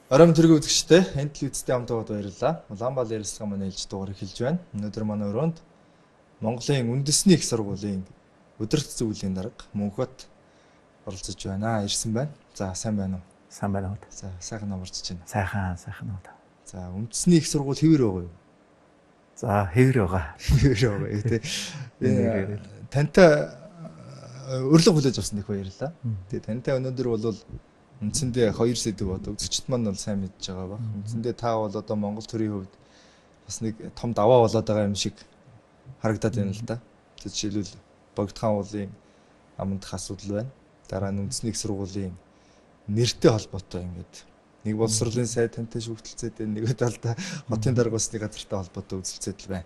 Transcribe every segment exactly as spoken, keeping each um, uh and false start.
Ором тэрэг үзэгчтэй энэ телевизтэй хамтдаа баярлалаа. Улаанбаал ярилцлага маань ээлж дугаар эхэлж байна. Өнөөдөр манай өрөөнд Монголын үндэсний их сургуулийн удирдах зөвлөлийн дарга Мөнхбат оролцож байна. Ирсэн байна. За сайн байна уу? Сайн байна уу? За сайхан намарч байна. Сайхан сайхан уу. За үндэсний их сургууль хэвээр байгаа юу? За хэвээр байгаа. Хэвээр байгаа тий. Тантай урилга хүлээж авсан их баярлалаа. Тэгээ тантай өнөөдөр бол үндсэндээ хоёр сэдв бод үзэгчд маань бол сайн мэдж байгаа баг. Үндсэндээ та бол одоо Монгол төрийн хувьд бас нэг том даваа болоод байгаа юм шиг харагдаад байна л да. Жишээлбэл Богдхан уулын амандах асуудал байна. Дараа нь үндэсний их сургуулийн нэртэй холбоотой ингээд нэг боловсролын сайд тантай шүүгтэлцээд байна. Нэг талдаа хотын дарга усны газартай холбоотой үзэлцээд л байна.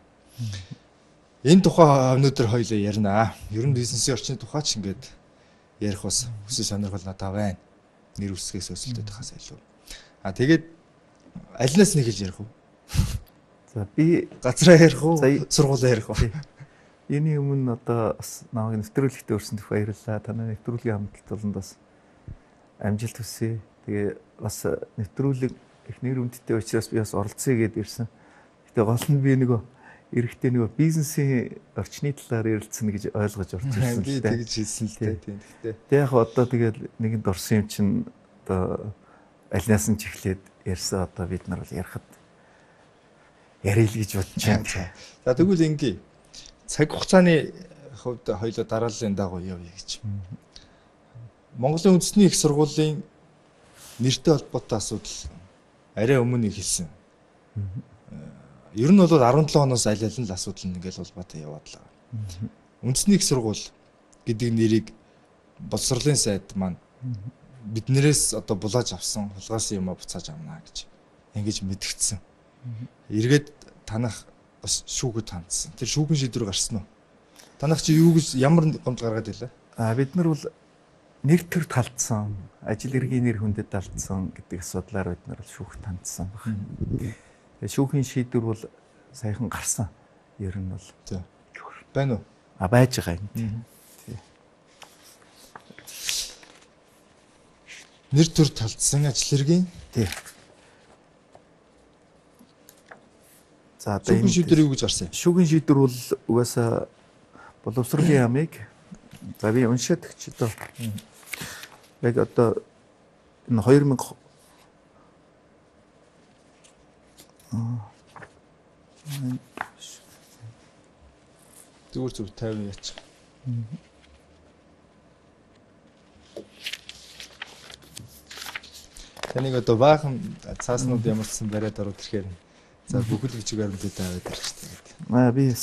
Энэ тухай өнөөдөр хоёлаа ярина. Ер нь бизнесийн орчны тухай ч ингээд ярих бас хүсэл сонирхол надад байна. Нэр үсгээс өсөлтөд хасаа илүү. А тэгээд алинаас нэг хэлж ярих уу? За би газраа ярих уу? Сургуулаа ярих уу? Эний өмнө одоо бас намайг нэвтрүүлэгтээ өрсөнд их баярлалаа. Танай нэвтрүүлгийн хамтлалт болонд бас амжилт хүсье. Тэгээ бас нэвтрүүлэг их нэр хүндтэй учраас би бас оролцъё гэдээ ирсэн. Гэтэ гол нь би нөгөө эрэхтэй нөгөө бизнесийн орчны талаар ярилцсан гэж ойлгож орж ирсэн. Би тэгж хэлсэн л дээ. Тийм. Гэтэ. Тэг яг одоо тэгээд нэгэнд орсон юм чинь одоо алинаас нь чихлээд ярьсан одоо бид нар бол ярахад ярил гэж бодож байна. За тэгвэл ингээ цаг хугацааны хувьд хоёулаа дарааллын дагуу явъя гэж. Монголын үндэсний их сургуулийн нэртэй холбоотой асуудал арай өмнө хэлсэн. Ер нь бол арван долоо оноос аль аль нь л асуудал ингээл холбоотой яваад л байгаа. Үндэсний их сургууль гэдэг нэрийг боловсролын сайд маань биднээс одоо булааж авсан, хулгайсан юм а буцааж авнаа гэж ингэж мэдгдсэн. Эргээд танах бас шүүхэд хандсан. Тэр шүүхэн шийдвэр гарсан уу? Танах чи юу гэж ямар гомдол гаргаад байлаа? А бид нар бол нэр төр талдсан, ажил эргийн нэр хүндэд талдсан гэдэг асуудлаар бид нар шүүхэд хандсан байна. Шүүхийн шийдвэр бол саяхан гарсан. Ер нь бол. Тий. Байна уу? А байж байгаа юм. Тий. Нэр төр талдсан ажил хэргийн? Тий. За одоо шүүхийн шийдвэр юу гэж гарсан юм? Шүүхийн шийдвэр бол угаасаа боловсролын ямыг за би уншаад өгч одоо. Яг одоо энэ хоёр мянга зүгээр зүг тайван яачих. Таныг одоо баахан цааснууд ямарсан бариад ороод ирэхээр за бүхэл бичиг баримтыг тавиад ирчихсэн гэдэг. Аа би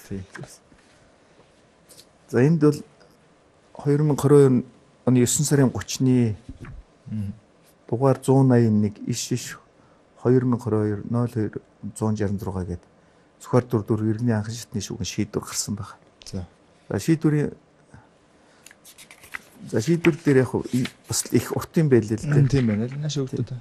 за энд бол хоёр мянга хорвоо хоёр оны есөн сарын гуравны дугаар зуун аян нэг иш иш хоёр мянга хорвоо хоёр нол хоёр зуун шарсан зураг гээд Сүхбаатар дүр дүр иргэний анхан шатны шүүгэн шийдвэр гарсан байна. За. За шийдвэрийн за шийдвэр дээр яг бас их урт юм байл л дээ. Тийм байна л нааш өгдөө.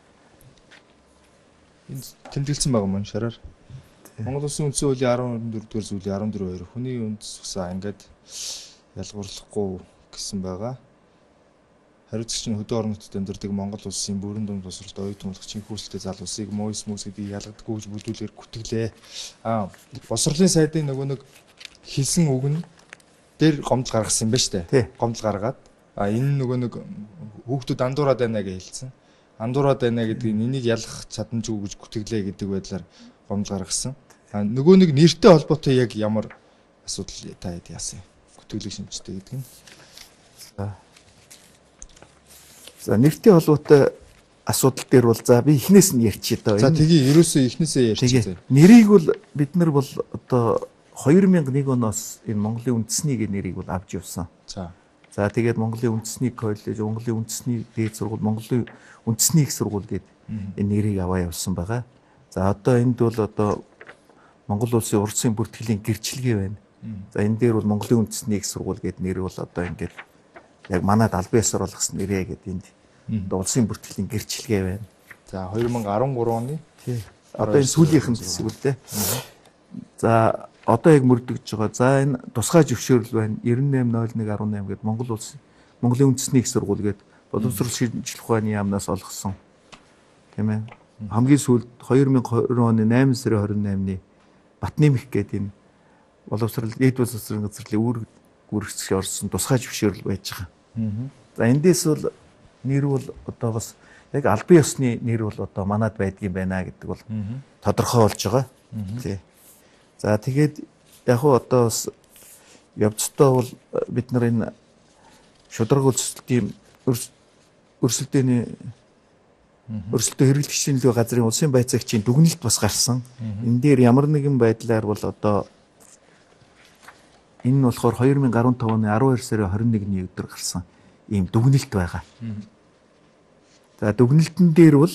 Энд тэмдэглэсэн байгаа юм шараар. Монгол Улсын үндсэн хуулийн арван дөрөвдүгээр зүйлийн арван дөрөв хоёр хүний үндэс усаа ингээд ялгуурлахгүй гэсэн байгаа. Хариуцагч нь хөдөө орон нутгад амьдардаг Монгол улсын бүрэн дунд босролт оюутан улсчин хөөсөлтэй залуусыг мойс мүс гэдгийг ялгадаггүй гэж бүдүүлгээр гүтгэлээ. Аа босролын сайдын нөгөө нэг хэлсэн үг нь дээр гомдол гаргасан юм ба штэ. Гомдол гаргаад а энэ нөгөө нэг хүүхдүүд андуураад байна гэж хэлсэн. Андуураад байна гэдгийг энийг ялгах чадамжгүй гэж гүтгэлээ гэдэг байдлаар гомдол гаргасан. А нөгөө нэг нэртэй холбоотой яг ямар асуудал та хэд яасан гүтгэлийг шимжтэй гэдэг нь. За За нэртэй холбоотой асуудал дээр бол за би эхнээс нь ярьчих доо. За тгий ерөөсөө эхнээсээ ярьчих. Нэрийг бол бид нар бол одоо хоёр мянга нэг оноос энэ Монголын үндэсний гэ нэрийг бол авч явсан. За. За тэгээд Монголын үндэсний коллеж, Монголын үндэсний дээд сургууль, Монголын үндэсний их сургууль гэдэг энэ нэрийг аваа явсан байгаа. За одоо энд бол одоо Монгол улсын урдсын бүртгэлийн гэрчлэгээ байна. За энэ дээр бол Монголын үндэсний их сургууль гэдэг нэр бол одоо ингээд яг манад албан ёсоор болгосон нэрээ гэдэг энд улсын бүртгэлийн гэрчлэгээ байна. За хоёр мянга арван гурав оны тий. Одоо энэ сүүлийнхэн хэсэг үл дээ. За одоо яг мөрдөгж байгаа. За энэ тусгай зөвшөөрөл байна. девять ноль нэг один восемь гэдэг Монгол улсын Монголын үндэсний их сургууль гэдэг боловсрол шинжилх ухааны яамнаас олгосон Тийм ээ. Хамгийн сүүлд two thousand twenty оны eight сарын twenty-eight-ны Батнэмэх гэдэг энэ боловсрал эд боловсролын газрын үүрэг гүйцэтгэж орсон тусгай зөвшөөрөл байж байгаа. За эндээс бол нэр бол одоо бас яг албан ёсны нэр бол одоо манад байдгийн байна гэдэг бол тодорхой болж байгаа. Тий. За тэгээд яг хуу одоо бас явцдаа бол бид нар энэ шударга үйлчлэлийн өрсөлдөөний өрсөлдөө хэрэглэгчийн нөлөө газрын улсын байцаагчийн дүгнэлт бас гарсан. Энэ дээр ямар нэгэн байдлаар бол одоо энэ нь болохоор two thousand fifteen оны twelve сарын twenty-one-ны өдөр гарсан ийм дүгнэлт байгаа. За дүгнэлтэн дээр бол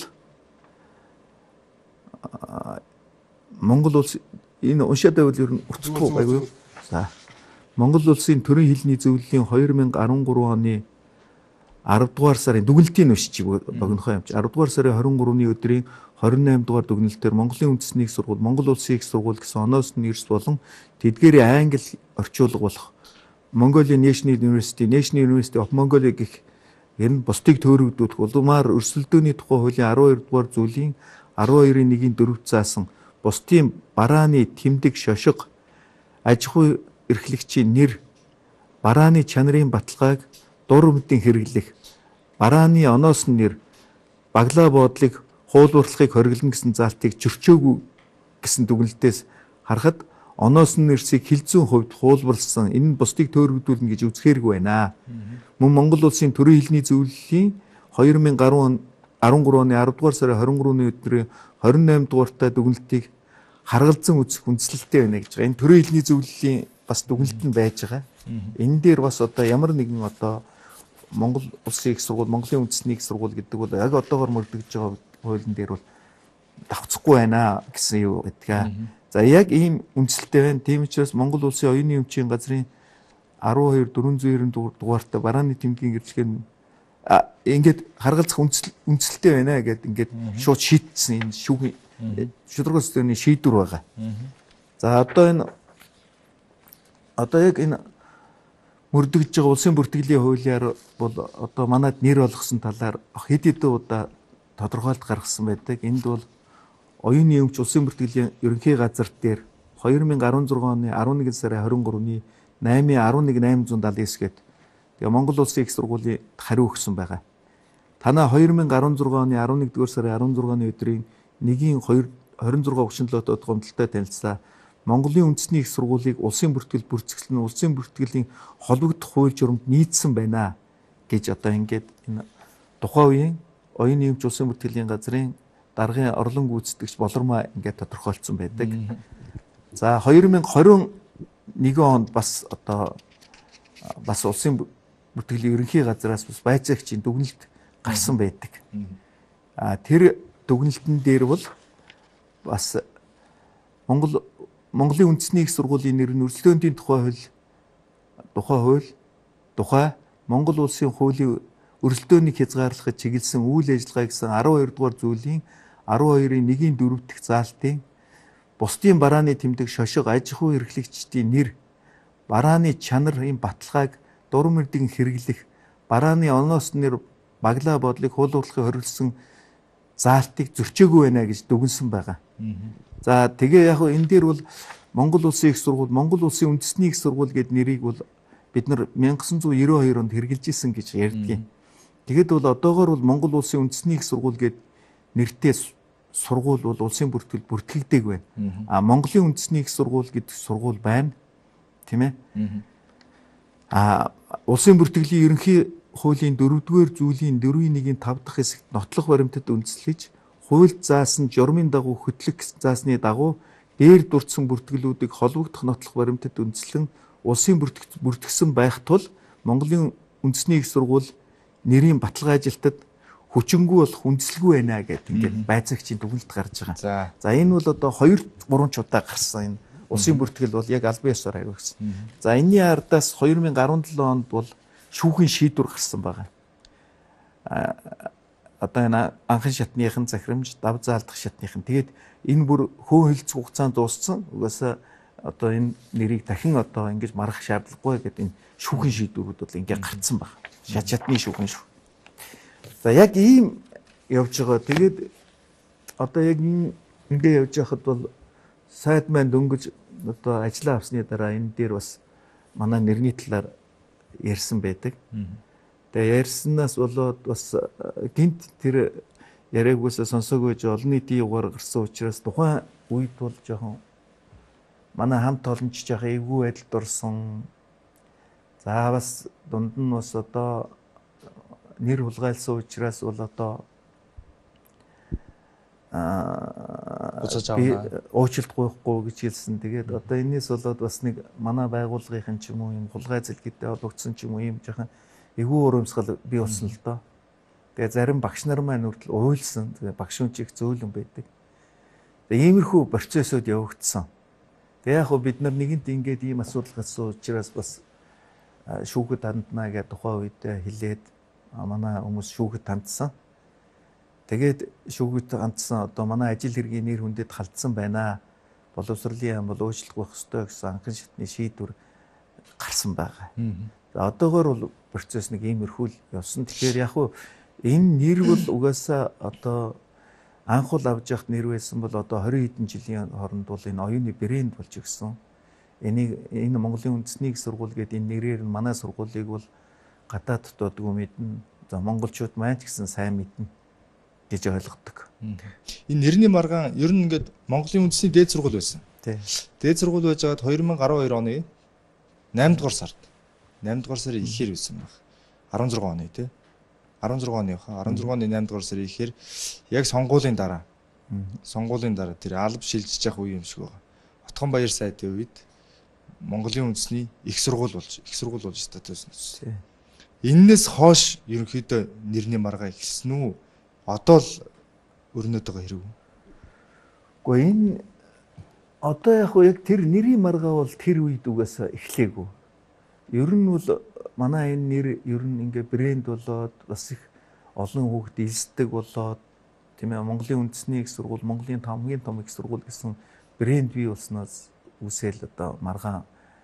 Монгол улс энэ уншаад байвал ер нь уртдахгүй байгүй юу? За Монгол улсын төрийн хэлний зөвлөлийн two thousand thirteen оны ten дугаар сарын дүгнэлтийн өшчиг богинохоо юмч ten дугаар сарын twenty-three-ны өдрийн twenty-eight дугаар дүгнэлтээр Монголын үндэсний их сургууль, Монгол улсын их сургууль гэсэн оноос нь эрс болон тэдгээрийн англи орчуулга болох Mongolian National University, National University of Mongolia гэх энэ бусдыг төөрөгдүүлэх улмаар өрсөлдөөний тухай хуулийн twelve дугаар зүйлийн twelve-ийн one-ийн four заасан бусдын барааны тэмдэг шошго аж ахуй эрхлэгчийн нэр, барааны чанарын баталгааг дур мэдэн хэрэглэх, барааны оноос нь нэр, баглаа боодлыг хуулбарлахыг хориглоно гэсэн заалтыг зөрчөөгүй гэсэн дүгнэлтээс харахад оноос нь нэрсийг хилцүүн хувьд хуулбарлсан энэ нь бусдыг төөрөгдүүлнэ гэж үзэхээргүй байна. Мөн Монгол улсын төрийн хэлний зөвлөлийн two thousand ten оны ten дугаар сарын twenty-three-ны өдрийн twenty-eight дугаартай дүгнэлтийг харгалзан үзэх үндслэлтэй байна гэж байгаа. Энэ төрийн хэлний зөвлөлийн бас дүгнэлт нь байж байгаа. Энэ дээр бас одоо ямар нэгэн одоо Монгол улсын их сургууль, Монголын үндэсний их сургууль гэдэг бол яг одоогоор мөрдөгж байгаа хуулийн дээр бол давцахгүй байна гэсэн юу гэдгээ. За яг ийм үндсэлтэй байна. Тийм учраас Монгол улсын оюуны өмчийн газрын twelve four ninety дугаартай барааны тэмдгийн гэрчлэгээр ингээд харгалзах үндсэлтэй байна гэдэг ингээд шууд шийдсэн энэ шүүхийн шударга системийн шийдвэр байгаа. За одоо энэ одоо яг энэ мөрдөгж байгаа улсын бүртгэлийн хуулиар бол одоо манайд нэр болгосон талаар хэд хэдэн удаа тодорхойлт гаргасан байдаг. Энд бол оюуны өмч улсын бүртгэлийн ерөнхий газар дээр two thousand sixteen оны eleven сарын twenty-three-ны eight eleven eight seventy-nine гээд тэгээ Монгол улсын их сургуулийн хариу өгсөн байгаа. Танаа two thousand sixteen оны eleven дугаар сарын sixteen-ны өдрийн one-ийн two twenty-six thirty-seven гомдолтой танилцлаа. Монголын үндэсний их сургуулийг улсын бүртгэл бүртгэл нь улсын бүртгэлийн холбогдох хууль журамд нийцсэн байна гэж одоо ингээд энэ тухайн үеийн оюуны өмч улсын бүртгэлийн газрын даргын орлон гүйцэтгэгч болормоо ингээд тодорхойлцсон байдаг. За two thousand twenty-one онд бас одоо бас улсын бүртгэлийн ерөнхий газраас бас байцаагчийн дүгнэлт гарсан байдаг. А тэр дүгнэлтэн дээр бол бас Монгол Монголын үндэсний их сургуулийн нэр нь өрсөлдөөний тухай хууль, тухай хууль, тухай Монгол улсын хуулийн өрсөлдөөнийг хязгаарлахад чиглэсэн үйл ажиллагаа гэсэн twelve дугаар зүйлийн twelve-ийн one four дахь заалтын бусдын барааны тэмдэг шошго аж ахуй эрхлэгчдийн нэр, барааны чанарын баталгааг дур мөрдөн хэрэглэх, барааны оноос нэр, баглаа бодлыг хуулбарлахыг хориглосон заалтыг зөрчөөгүй байна гэж дүгнсэн байгаа. За тэгээ яг энэ дээр бол Монгол улсын их сургууль, Монгол улсын үндэсний их сургууль гэдэг нэрийг бол бид нар nineteen ninety-two онд хэрэгжилж исэн гэж ярьдаг. Тэгэд бол одоогоор бол Монгол улсын үндэсний их сургууль гэдэг нэртэй сургууль бол улсын бүртгэл бүртгэгдэг байна. А Монголын үндэсний их сургууль гэдэг сургууль байна. Тийм ээ. А улсын бүртгэлийн ерөнхий хуулийн дөрөвдүгээр зүйлийн four-ийн one-ийн five дахь хэсэгт нотлох баримтад үндэслэж хуульд заасан журмын дагуу хөтлөх заасны дагуу дээр дурдсан бүртгэлүүдийг холбогдох нотлох баримтад үндэслэн улсын бүртгэсэн байх тул Монголын үндэсний их сургууль нэрийн баталгаа ажилтад хүчингүй болох үндэслэгүй байна гэдэг ингээд байцаагчийн дүгнэлт гарч байгаа. За энэ бол одоо two three ч удаа гарсан энэ улсын бүртгэл бол яг албан ёсоор хариу өгсөн. За энэний ардаас two thousand seventeen онд бол шүүхийн шийдвэр гарсан байгаа. Одоо энэ анхан шатныхын захирамж, дав заалдах шатныхын. Тэгээд энэ бүр хөөн хилцэх хугацаанд дууссан. Угаасаа одоо энэ нэрийг дахин одоо ингэж маргах шаардлагагүй гэдэг энэ шүүхийн шийдвэрүүд бол ингэ гарцсан байна. Шат шатны шүүхэн шүү. За яг ийм явж байгаа. Тэгээд одоо яг ингэ явж байхад бол сайд маань дөнгөж одоо ажиллаа авсны дараа энэ дээр бас манай нэрний талаар ярьсан байдаг. Тэгээ ярьснаас болоод бас гинт тэр яриаггүйсээ сонсоогүй ч олон нийтийн югаар гарсан учраас тухайн үед бол жоохон манай хамт олонч жоохон эвгүй байдалд орсон. За бас дунд нь бас одоо нэр хулгайлсан учраас бол одоо аа уучлалт гуйхгүй гэж хэлсэн. Тэгээд одоо энэс болоод бас нэг манай байгууллагын ч юм уу юм хулгай зэлгээтэй холбогдсон ч юм уу юм жоохон эвгүй урамсгал бий болсон л доо. Тэгээ зарим багш нар маань хүртэл уйлсан. Тэгээ багш үнчиг зөөлөн байдаг. Тэгээ иймэрхүү процессыг явагдсан. Тэгээ яг хөө бид нар нэгэнт ингээд ийм асуудал гарсан учраас бас шүүхэд ханднаа гэдэг тухайн үед хэлээд манай хүмүүс шүүхэд хандсан. Тэгээд шүүхэд хандсан одоо манай ажил хэргийн нэр хүндэд халдсан байна. Боловсролын яам бол уучлалт гуйх ёстой гэсэн анхан шатны шийдвэр гарсан байгаа. За одоогоор бол процесс нэг иймэрхүү явсан. Тэгэхээр яг хөө энэ нэр бол угаасаа одоо анхуул авж явахт нэр байсан бол одоо хорин хэдэн жилийн хооронд бол энэ оюуны брэнд болж ирсэн. Энийг энэ Монголын үндэсний их сургууль гэдэг энэ нэрээр нь манай сургуулийг бол гадаад дотоодгүй мэднэ. За монголчууд маань ч гэсэн сайн мэднэ гэж ойлгодог. Энэ нэрний маргаан ер нь ингээд Монголын үндэсний дээд сургууль байсан. Тий. Дээд сургууль байж байгаад две тысячи дөрвөн оны наймд дугаар сард наймд дугаар сарын ихээр байсан баг. арван зургаан оны тий. арван зургаан оны хаа арван зургаан оны наймд дугаар сарын ихээр яг сонгуулийн дараа сонгуулийн дараа тэр алба шилжиж явах үе юм шиг байгаа. Отгон баяр сайдын үед Монголын үндэсний их сургууль болж их сургууль болж статус нөссөн. Эннээс хойш ерөнхийдөө нэрний маргаа ихсэн үү? Одоо л өрнөд байгаа хэрэг үү? Гэхдээ энэ одоо яг хөө яг тэр нэрийн маргаа бол тэр үед угаасаа эхлэегүй. Ер нь бол манай энэ нэр ер нь ингээ брэнд болоод бас их олон хүүхэд элсдэг болоод тийм ээ Монголын үндэсний их сургууль, Монголын хамгийн том их сургууль гэсэн брэнд бий болсноос үсэл одоо маргаан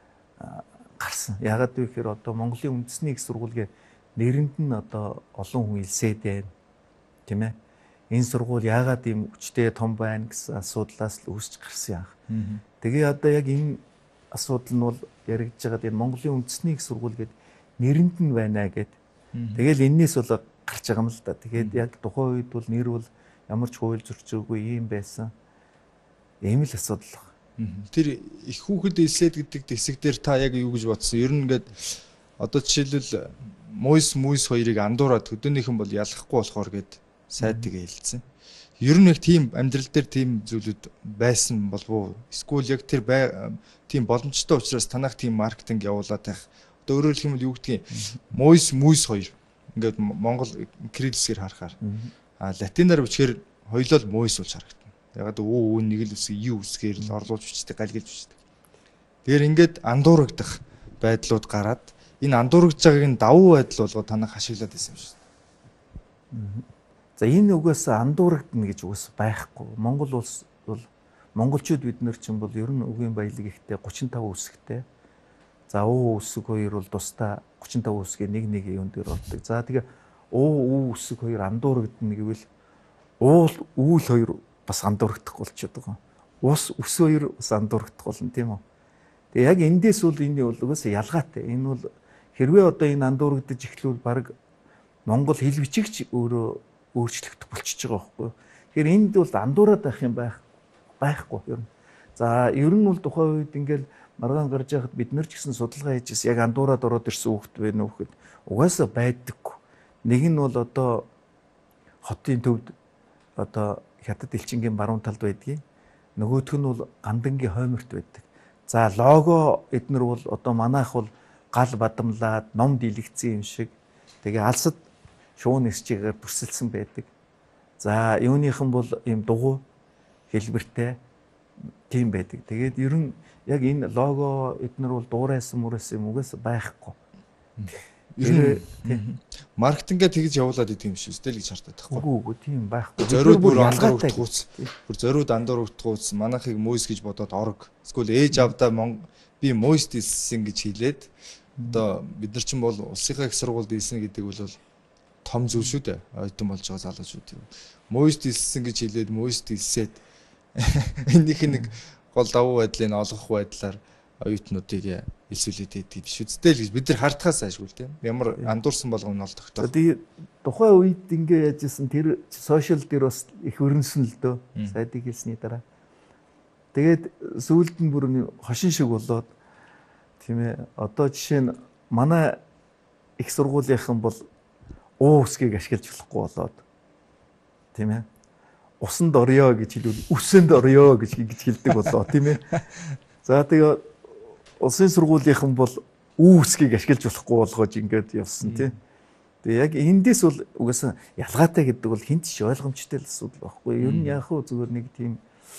гарсан. Ягаад вэ гэхээр одоо Монголын үндэсний их сургууль гэ нэрэнд нь одоо олон хүн илсээд байна. Тийм ээ. Энэ сургууль яагаад ийм хүчтэй том байна гэсэн асуудлаас л үүсч гарсан юм. Тэгээ одоо яг энэ асуудал нь бол яригдж байгаад энэ Монголын үндэсний их сургууль гэд нэрэнд нь байна гэд. Тэгэл энэс бол гарч байгаа юм л да. Тэгээд яг тухайн үед бол нэр бол ямар ч хууль зөрчилгүй юм байсан. Ийм л асуудал байна. Тэр их хүүхэд илсээд гэдэг хэсэг дээр та яг юу гэж бодсон? Ер нь ингээд одоо жишээлбэл Мойс Мойс хоёрыг андуураад хөдөөнийхэн бол ялахгүй болохоор гэд сайдыг хэлсэн. Ер нь яг тийм амьдрал дээр тийм зүйлүүд байсан болов уу? Эсвэл яг тэр тийм боломжтой учраас танах тийм маркетинг явуулаад байх. Одоо өөрөөр хэлбэл юу гэдгийг Мойс Мойс хоёр ингээд Монгол кириллисээр харахаар а латинаар бичгээр хоёулаа л Мойс болж харагдана. Ягаад өө өө нэг л үсэг юу үсгээр л орлуулж бичдэг, галгилж бичдэг. Тэгэхээр ингээд андуурагдах байдлууд гараад энэ андуургаж байгааг нь давуу байдал болгоод танах ашиглаад байсан юм шиг. За энэ угаасаа андуурагдана гэж угаас байхгүй. Монгол улс бол монголчууд бид нар чинь бол ер нь үгийн баялаг ихтэй гучин таван үсэгтэй. За өө үсэг хоёр бол тусдаа гучин таван үсгийн нэг нэг юун дээр болдог. За тэгээ өө үу үсэг хоёр андуурагдана гэвэл уул үүл хоёр бас андуурагдах болчиход байгаа. Ус ус хоёр бас андуурагдах болно тийм үү. Тэгээ яг эндээс бол энэ бол угаасаа ялгаатай. Энэ бол хэрвээ одоо энэ андуурагдаж эхлүүл баг Монгол хэл бичигч өөрөө өөрчлөгдөх болчихж байгаа байхгүй. Тэгэхээр энд бол андуураад байх юм байх байхгүй ер нь. За ер нь бол тухайн үед ингээл маргаан гарч яхад бид нар ч гэсэн судалгаа хийжсэн яг андуураад ороод ирсэн хүүхэд байна уу гэхэд угаасаа байдаггүй. Нэг нь бол одоо хотын төвд одоо Хятад элчингийн баруун талд байдгийг. Нөгөөх нь бол гандангийн хойморт байдаг. За лого эднэр бол одоо манайх бол гал бадамлаад ном дийлэгцсэн юм шиг. Тэгээ алсад шуун нисчигээр бүрсэлсэн байдаг. За юуныхан бол ийм дугуй хэлбэртэй тийм байдаг. Тэгээд ер нь яг энэ лого эднэр бол дуурайсан мөрөөс юм угаас байхгүй. Ер нь маркетингээ тэгж явуулаад идэв юм шиг үстэй л гэж хардаад байхгүй. Үгүй үгүй тийм байхгүй. Зориуд бүр андуурагдахгүйц. Бүр зориуд андуурагдахгүйц. Манайхыг мөйс гэж бодоод орог. Эсвэл ээж авдаа би мөйс дилсэн гэж хэлээд одоо бид нар ч юм бол улсынхаа их сургуульд дилсэн гэдэг бол том зүйл шүү дээ. Оюутан болж байгаа залуучууд юу. Мост илсэн гэж хэлээд мост илсээд энийх нэг гол давуу байдлыг олгох байдлаар оюутнуудыг илсүүлээд байдаг биш үстэй л гэж бид нар хартахаас ашгүй тийм. Ямар андуурсан болгоно нь ол тогтоо. Тэгээ тухайн үед ингэ яажсэн тэр сошиал дээр бас их өрнөсөн л дөө. Сайдыг хэлсний дараа. Тэгээд сүүлд нь бүр хошин шиг болоод тийм ээ. Одоо жишээ нь манай их сургуулийнхан бол уу үсгийг ашиглаж болохгүй болоод тийм ээ. Усанд орё гэж хэлвэл үсэнд орё гэж гэж хэлдэг болоо тийм ээ. За тэгээ улсын сургуулийнхан бол үү үсгийг ашиглаж болохгүй болгож ингээд явсан тийм. Тэгээ яг эндээс бол угаасаа ялгаатай гэдэг бол хинт ч ойлгомжтой л асуудал байхгүй. Ер нь яг хөө зүгээр нэг тийм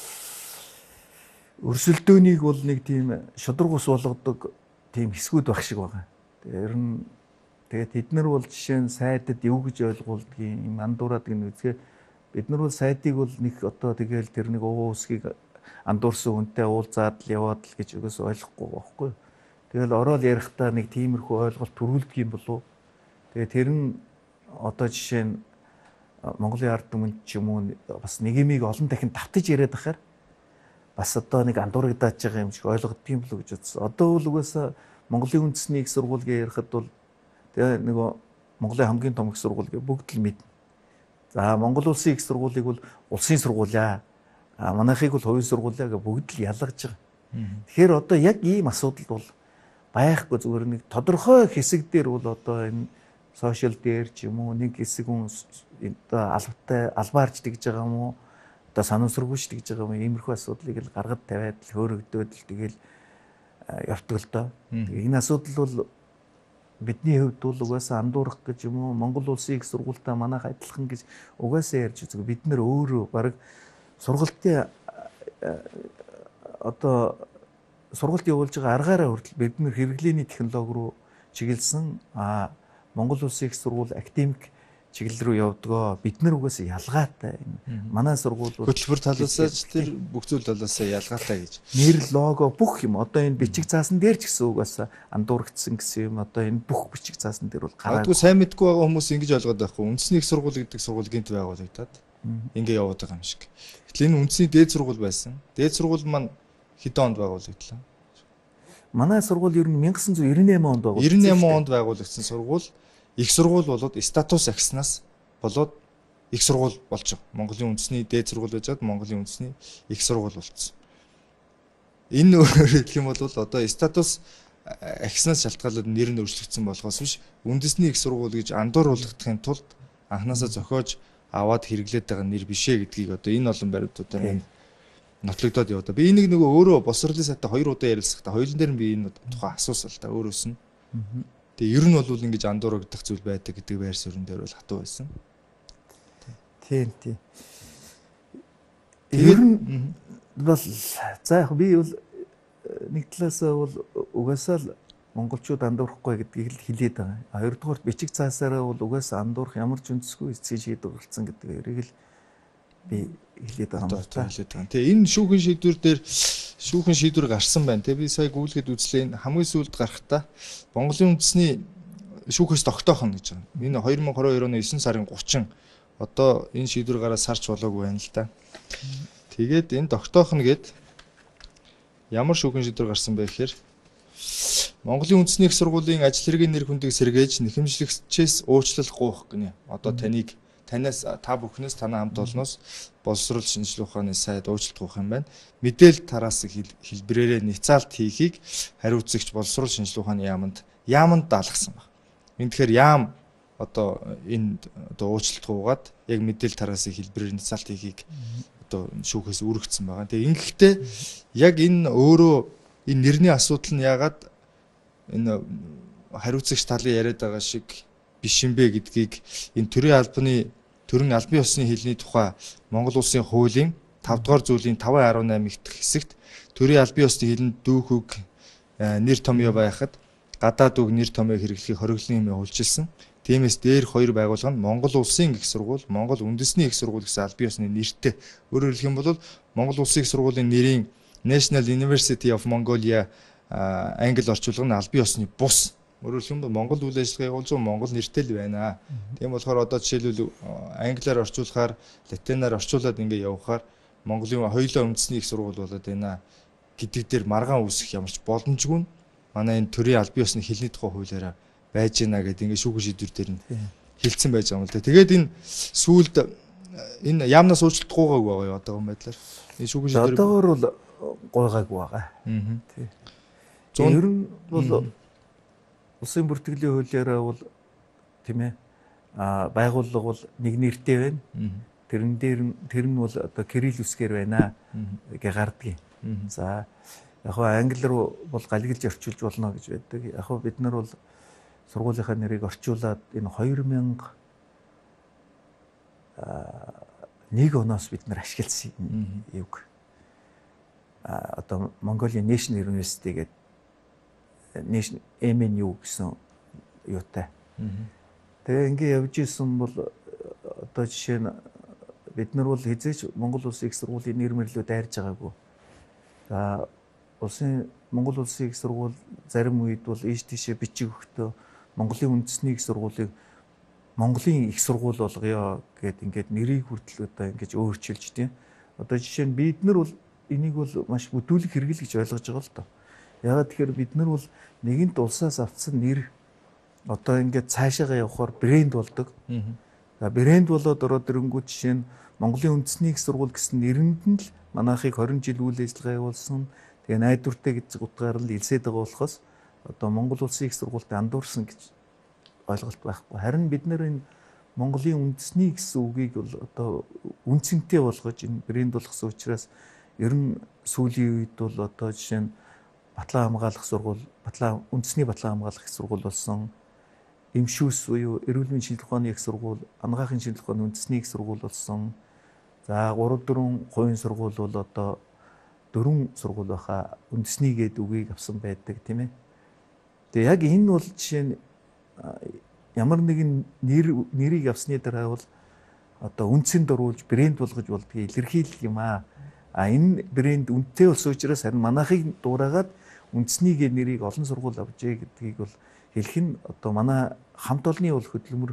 өрсөлдөөнийг бол нэг тийм шударгус болгодог тийм хэсгүүд байх шиг байгаа. Тэгээ ер нь тэгээд тэд нар бол жишээ нь сайдад юу гэж ойлгуулдгийг юм андуураад гэнэ үзгээ бид нар бол сайдыг бол нэг одоо тэгээл тэр нэг уу үсгийг андуурсан хүнтэй уулзаад л яваад л гэж өгөөс ойлгохгүй байхгүй. Тэгэл ороод ярихдаа нэг тиймэрхүү ойлголт төрүүлдэг юм болов. Тэгээ тэр нь одоо жишээ нь Монголын ард түмэнд ч юм уу бас нийгмийг олон дахин давтаж яриад байхаар бас одоо нэг андуурагдаад байгаа юм шиг ойлгоддог юм болов гэж бодсон. Одоо бол угаасаа Монголын үндэсний их сургуулийг ярихад бол тэгээ нөгөө Монголын хамгийн том их сургууль гэ бүгд л мэднэ. За Монгол улсын их сургуулийг бол улсын сургуулиа, а манайхыг бол хувийн сургуулиа гэ бүгд л ялгаж байгаа. Тэгэхээр одоо яг ийм асуудал бол байхгүй зүгээр нэг тодорхой хэсэг дээр бол одоо энэ сошиал дээр ч юм уу нэг хэсэг хүн одоо албатай албаарч тэгж байгаа юм уу? Одоо санамсаргүйч тэгж байгаа юм иймэрхүү асуудлыг л гаргад тавиад л хөөрөгдөөд л тэгэл явдаг л доо. Энэ асуудал бол бидний хувьд бол угаасаа андуурах гэж юм уу Монгол улсын их сургуультай манайх адилхан гэж угаасаа ярьж үзэг бид нэр өөрөө баг сургалтын одоо сургалт явуулж байгаа аргаараа хүртэл бид нэр хэрэглээний технологи руу чиглэсэн а Монгол улсын их сургууль академик чиглэл рүү явдгаа бид нар угаасаа ялгаатай манай сургууль хөтөлбөр талаасаа ч тэр бүх зүйл талаасаа ялгаатай гэж нэр лого бүх юм одоо энэ бичиг заасан дээр ч гэсэн угаасаа андуурагдсан гэсэн юм одоо энэ бүх бичиг заасан дээр бол гараад магадгүй сайн мэдгүй байгаа хүмүүс ингэж ойлгоод байхгүй үндэсний их сургууль гэдэг сургууль гинт байгуулагдаад ингэ яваад байгаа юм шиг. Гэтэл энэ үндэсний дээд сургууль байсан. Дээд сургууль маань хэдэн онд байгуулагдлаа? Манай сургууль ер нь 천구 девяносто восемь онд байгуулагдсан. девяносто восемь онд байгуулагдсан сургууль их сургууль болоод статус агснаас болоод их сургууль болж байгаа. Монголын үндэсний дээд сургууль байж хаад Монголын үндэсний их сургууль болсон. Энэ өөрөөр хэлэх юм бол одоо статус агснаас шалтгаалаад нэр нь өөрчлөгдсөн болохоос биш үндэсний их сургууль гэж андууруулгахын тулд анханасаа зохиож аваад хэрэглээд байгаа нэр бишээ гэдгийг одоо энэ олон баримтуудаар нотлогдоод яваа. Би энийг нөгөө өөрөө босрлын сайтаа хоёр удаа ярилцахдаа хоёулын дээр нь би энэ тухай асуусан л та өөрөөс нь. Тэгээ ер нь бол ингэж андуурагдах зүйл байдаг гэдэг байр суурин дээр бол хатуу байсан. Тийм тийм. Ер нь бол за яг би бол нэг талаасаа бол угаасаа л монголчууд андуурахгүй гэдгийг л хэлээд байгаа. Хоёрдугаар бичиг цаасаараа бол угаасаа андуурах ямар ч үндэсгүй эцсийн шийдвэр гарсан гэдэг хоёрыг л би хэлээд байгаа юм байна. Тэгээ энэ шүүхэн шийдвэр дээр шүүхэн шийдвэр гарсан байна. Тэгээ би сая гуйлгээд үзлээ. Хамгийн сүүлд гарахтаа Монголын үндэсний шүүхээс тогтоох нь гэж байгаа. Энэ две тысячи двадцать two оны девятнадцать сарын тридцать одоо энэ шийдвэр гараад сарч болоогүй байна л да. Тэгээд энэ тогтоох нь гээд ямар шүүхэн шийдвэр гарсан бэ гэхээр Монголын үндэсний их сургуулийн ажил хэргийн нэр хүндийг сэргээж нэхэмжлэгчээс уучлал гуйх гинэ. Одоо таныг танаас та бүхнээс танаа хамт олноос боловсрол шинжилгээ ухааны сайд уучлалт гуйх юм байна. Мэдээлэл тараас хэлбэрээрээ няцаалт хийхийг хариуцагч боловсрол шинжилгээ ухааны яамд яамд даалгасан баг. Энэ тэгэхээр яам одоо энэ одоо уучлалт гуйгаад яг мэдээлэл тараас хэлбэрээр няцаалт хийхийг одоо шүүхээс үүрэгдсэн байгаа. Тэгээ ингэхдээ яг энэ өөрөө энэ нэрний асуудал нь яагаад энэ хариуцагч талын яриад байгаа шиг биш юм бэ гэдгийг энэ төрийн албаны төрийн албан ёсны хэлний тухай Монгол улсын хуулийн five дугаар зүйлийн five eighteen дахь хэсэгт төрийн албан ёсны хэлэнд дүүх үг нэр томьёо байхад гадаад үг нэр томьёо хэрэглэхийг хориглон хэмээн hulчилсан. Тиймээс дээр хоёр байгууллага нь Монгол улсын их сургууль, Монгол үндэсний их сургууль гэсэн албан ёсны нэртэй. Өөрөөр хэлэх юм бол Монгол улсын их сургуулийн нэрийн National University of Mongolia англи орчуулга нь албан ёсны бус Өөрөөр хэлбэл Монгол үйл ажиллагаа явуулж байгаа Монгол нэртэй л байна. Тийм болохоор одоо жишээлбэл англиар орчуулахаар, латинаар орчуулад ингээ явахаар Монголын хоёулаа үндэсний их сургууль болоод байна гэдэг дээр маргаан үүсэх ямарч боломжгүй нь манай энэ төрийн аль бие усны хэлний тухай хуулиараа байж гинэ гэдэг ингээ шүүх шийдвэр дээр нь хэлсэн байж байгаа юм л да. Тэгээд энэ сүүлд энэ яамнаас уучлалтгүйгаагүй байгаа юу одоо юм байдлаар. Энэ шүүх шийдвэр одоогор бол гойгаагүй байгаа. Тий. Ер нь бол улсын бүртгэлийн хуулиараа бол тийм ээ а байгууллага бол нэг нэртэй байна. Тэрэн дээр тэр нь бол одоо Кирилл үсгээр байна гэж гардгийг. За яг хаа англи руу бол галгилж орчуулж болно гэж байдаг. Яг хаа бид нар бол сургуулийнхаа нэрийг орчуулад энэ хоёр мянга нэг оноос бид нар ашигласан юг. А одоо Mongolian National University гэдэг National эм эн ю гэсэн юутай. Тэгээ ингээ явж исэн бол одоо жишээ нь бид нар бол хизээч Монгол улсын их сургуулийн нэр мэрлүү дайрж байгаагүй. За улсын Монгол улсын их сургууль зарим үед бол ийш тийшээ бичиг өгтөө Монголын үндэсний их сургуулийг Монголын их сургууль болгоё гэд ингээд нэрийг хүртэл одоо ингэж өөрчилж тийм. Одоо жишээ нь бид нар бол энийг бол маш бүдүүлэг хэрэгэл гэж ойлгож байгаа л доо. Ягаад тэгэхээр бид нар бол нэгэнт улсаас авсан нэр одоо ингээд цаашаагаа явахаар брэнд болдог. За брэнд болоод ороод ирэнгүүт жишээ нь Монголын үндэсний их сургууль гэсэн нэрэнд нь л манайхыг хорин жил үйл ажиллагаа явуулсан. Тэгээ найдвартай гэж утгаар л илсээд байгаа болохоос одоо Монгол улсын их сургуульд андуурсан гэж ойлголт байхгүй. Харин бид нэр энэ Монголын үндэсний гэсэн үгийг бол одоо үнцэнтэй болгож энэ брэнд болгосон учраас ер нь сүүлийн үед бол одоо жишээ нь Батлан хамгаалах сургууль, Батлан үндэсний Батлан хамгаалах их сургууль болсон. Эмшүүс буюу эрүүл мэндийн шинжилгээ ухааны их сургууль, анагаахын шинжилгээ ухааны үндэсний их сургууль болсон. За гурав дөрвөн хувийн сургууль бол одоо дөрвөн сургууль байхаа үндэсний гээд үгийг авсан байдаг тийм ээ. Тэгээ яг энэ бол жишээ нь ямар нэгэн нэр нэрийг авсны дараа бол одоо үнцэнд оруулж брэнд болгож болдгийг илэрхийлэх юм аа. А энэ брэнд үнэтэй болсон учраас харин манайхыг дуурайгаад үндэсний гээд нэрийг олон сургууль авчээ гэдгийг бол хэлэх нь одоо манай хамт олонний бол хөдөлмөр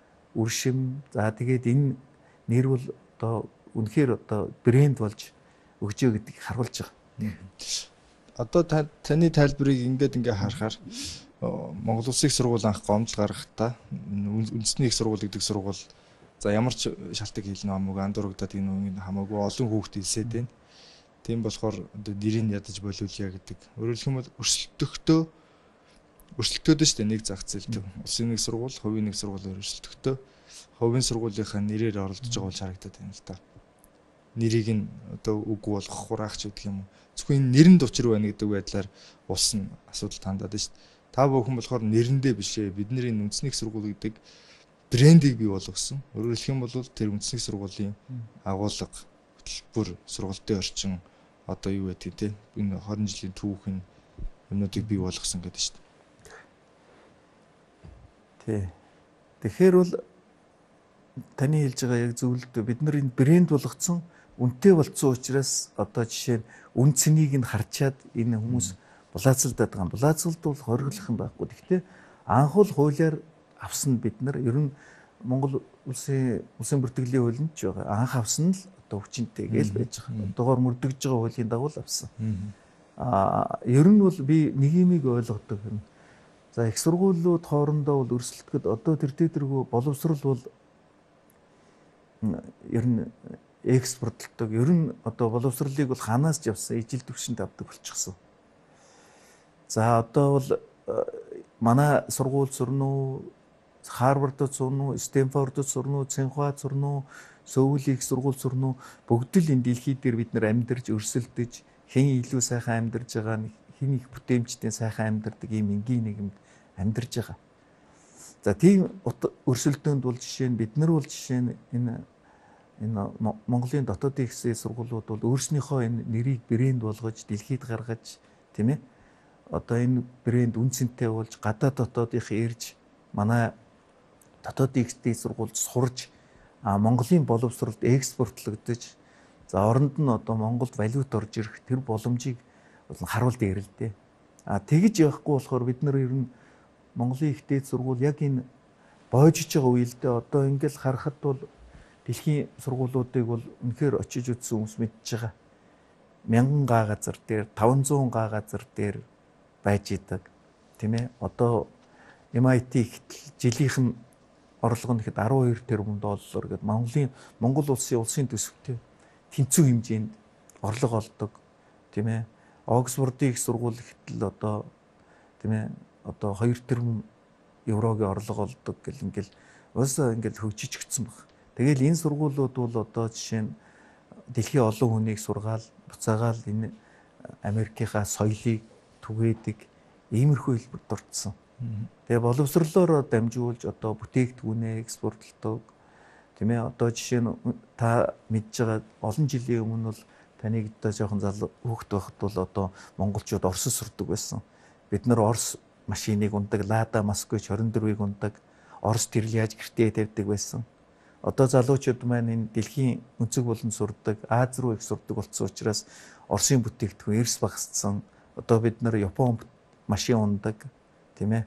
үршим за тэгээд энэ нэр бол одоо үнэхээр одоо брэнд болж өгчөө гэдгийг харуулж байгаа. Одоо таны тайлбарыг ингээд ингээ харахаар Монгол Улсын их сургууль анх гомдол гаргахдаа үндэсний их сургууль гэдэг сургууль за ямар ч шалтгаан хийлнэ хамаагүй андуурагдаад энэ хамаагүй олон хүүхд илсээд байна. Тийм болохоор одоо нэрийг ядаж болиулъя гэдэг. Өөрөөр хэлбэл өрсөлдөхтөө өрсөлдөхөд шүү дээ нэг зах зээл. Улсын нэг сургууль, хувийн нэг сургууль өрсөлдөхтөө хувийн сургуулийнхаа нэрээр оролдож байгаа бол харагдаад байна л да. Нэрийг нь одоо үгүй болгох хураагч гэдэг юм уу. Зөвхөн энэ нэрэнд учир байна гэдэг байдлаар улс нь асуудал тандаад байна шүү дээ. Та бүхэн болохоор нэрэндээ биш ээ. Бидний үндэсний их сургууль гэдэг брендийг бий болгосон. Өөрөөр хэлэх юм бол тэр үндэсний сургуулийн агуулга, хөтөлбөр, сургалтын орчин одоо юу гэдэг те энэ хорин жилийн түүхэн юмнуудыг бий болгосон гэдэг шүү дээ. Тий. Тэгэхээр бол таны хэлж байгаа яг зөвлөлтөө бид нар энэ брэнд болгоцсон үнэтэй болцсон учраас одоо жишээ нь үн цэнийг нь харчаад энэ хүмүүс булаацалдаад байгаа. Булаацалд бол хориглох юм байхгүй. Гэхдээ анх бол хуулиар авсан бид нар ер нь Монгол улсын улсын бүртгэлийн хуулинд ч байгаа. Анх авсан л одоо хүчинтэй гээл байж байгаа. Одоогоор мөрдөгж байгаа хуулийн дагуу л авсан. Аа ер нь бол би нэг юмыг ойлгодог юм. За их сургуулиуд хоорондоо бол өрсөлдөхөд одоо тэр дээргүй боловсрал бол ер нь экспортлдог. Ер нь одоо боловсролыг бол ханаас ч явсан ижил төвшөнд авдаг болчихсон. За одоо бол манай сургууль сурна уу, Харвардд сурна уу, Стэнфордд сурна уу, Цинхуад сурна уу, Сөүлийн их сургууль сурна уу, бүгд л энэ дэлхий дээр бид нар амьдарч өрсөлдөж, хэн илүү сайхан амьдарч байгаа, хэн их бүтээмжтэй сайхан амьдардаг ийм энгийн нийгэмд амьдарч байгаа. За тийм өрсөлдөөнд бол жишээ нь бид нар бол жишээ нь энэ энэ Монголын дотоодын их сургуулиуд бол өөрснийхөө энэ нэрийг брэнд болгож дэлхийд гаргаж тийм ээ одоо энэ брэнд үнцэнтэй болж гадаад дотоодынх ирж манай дотоодын их сургуульд сурж а Монголын боловсролд экспортлогдож за оронд нь одоо Монголд валют орж ирэх тэр боломжийг харуулдаг ярил дээ. А тэгж явахгүй болохоор бид нар ер нь Монголын их дээд сургууль яг энэ боожж байгаа үеэлдээ одоо ингээл харахад бол дэлхийн сургуулиудыг бол үнэхээр очиж үзсэн хүмүүс мэдж байгаа. Мянган га газар дээр, таван зуун га газар дээр байж идэг. Тийм ээ. Одоо эм ай ти гэтэл жилийнх нь орлого нь ихэд арван хоёр тэрбум доллар гэдэг Монголын Монгол улсын улсын төсөвтэй тэнцүү хэмжээнд орлого олдог. Тийм ээ. Оксфордын их сургууль гэтэл одоо тийм ээ одоо хоёр тэрбум еврогийн орлого олдог гэл ингээл уусаа ингээл хөгжиж гисэн баг. Тэгэл энэ сургуулиуд бол одоо жишээ нь дэлхийн олон хүнийг сургаал, буцаагаал энэ Америкийнхаа соёлыг түгээдэг иймэрхүү хэлбэрт орцсон. Тэгээ боловсрлоор дамжуулж одоо бүтээгдэхүүнээ экспортлдог. Тийм ээ одоо жишээ нь та мэдж байгаа олон жилийн өмнө бол таныг одоо жоохон залуу хүүхэд байхад бол одоо монголчууд Орос сурдаг байсан. Бид нар Орос машиныг ундаг, Лада Москвич хорин дөрвийг ундаг, Орос тэрлияж гэртээ тавьдаг байсан. Одоо залуучууд маань энэ дэлхийн өнцөг болон сурдаг, Аз руу их сурдаг болсон учраас Оросын бүтээгдэхүүн эрс багассан. Одоо бид нар Япон машин ундаг, тийм ээ.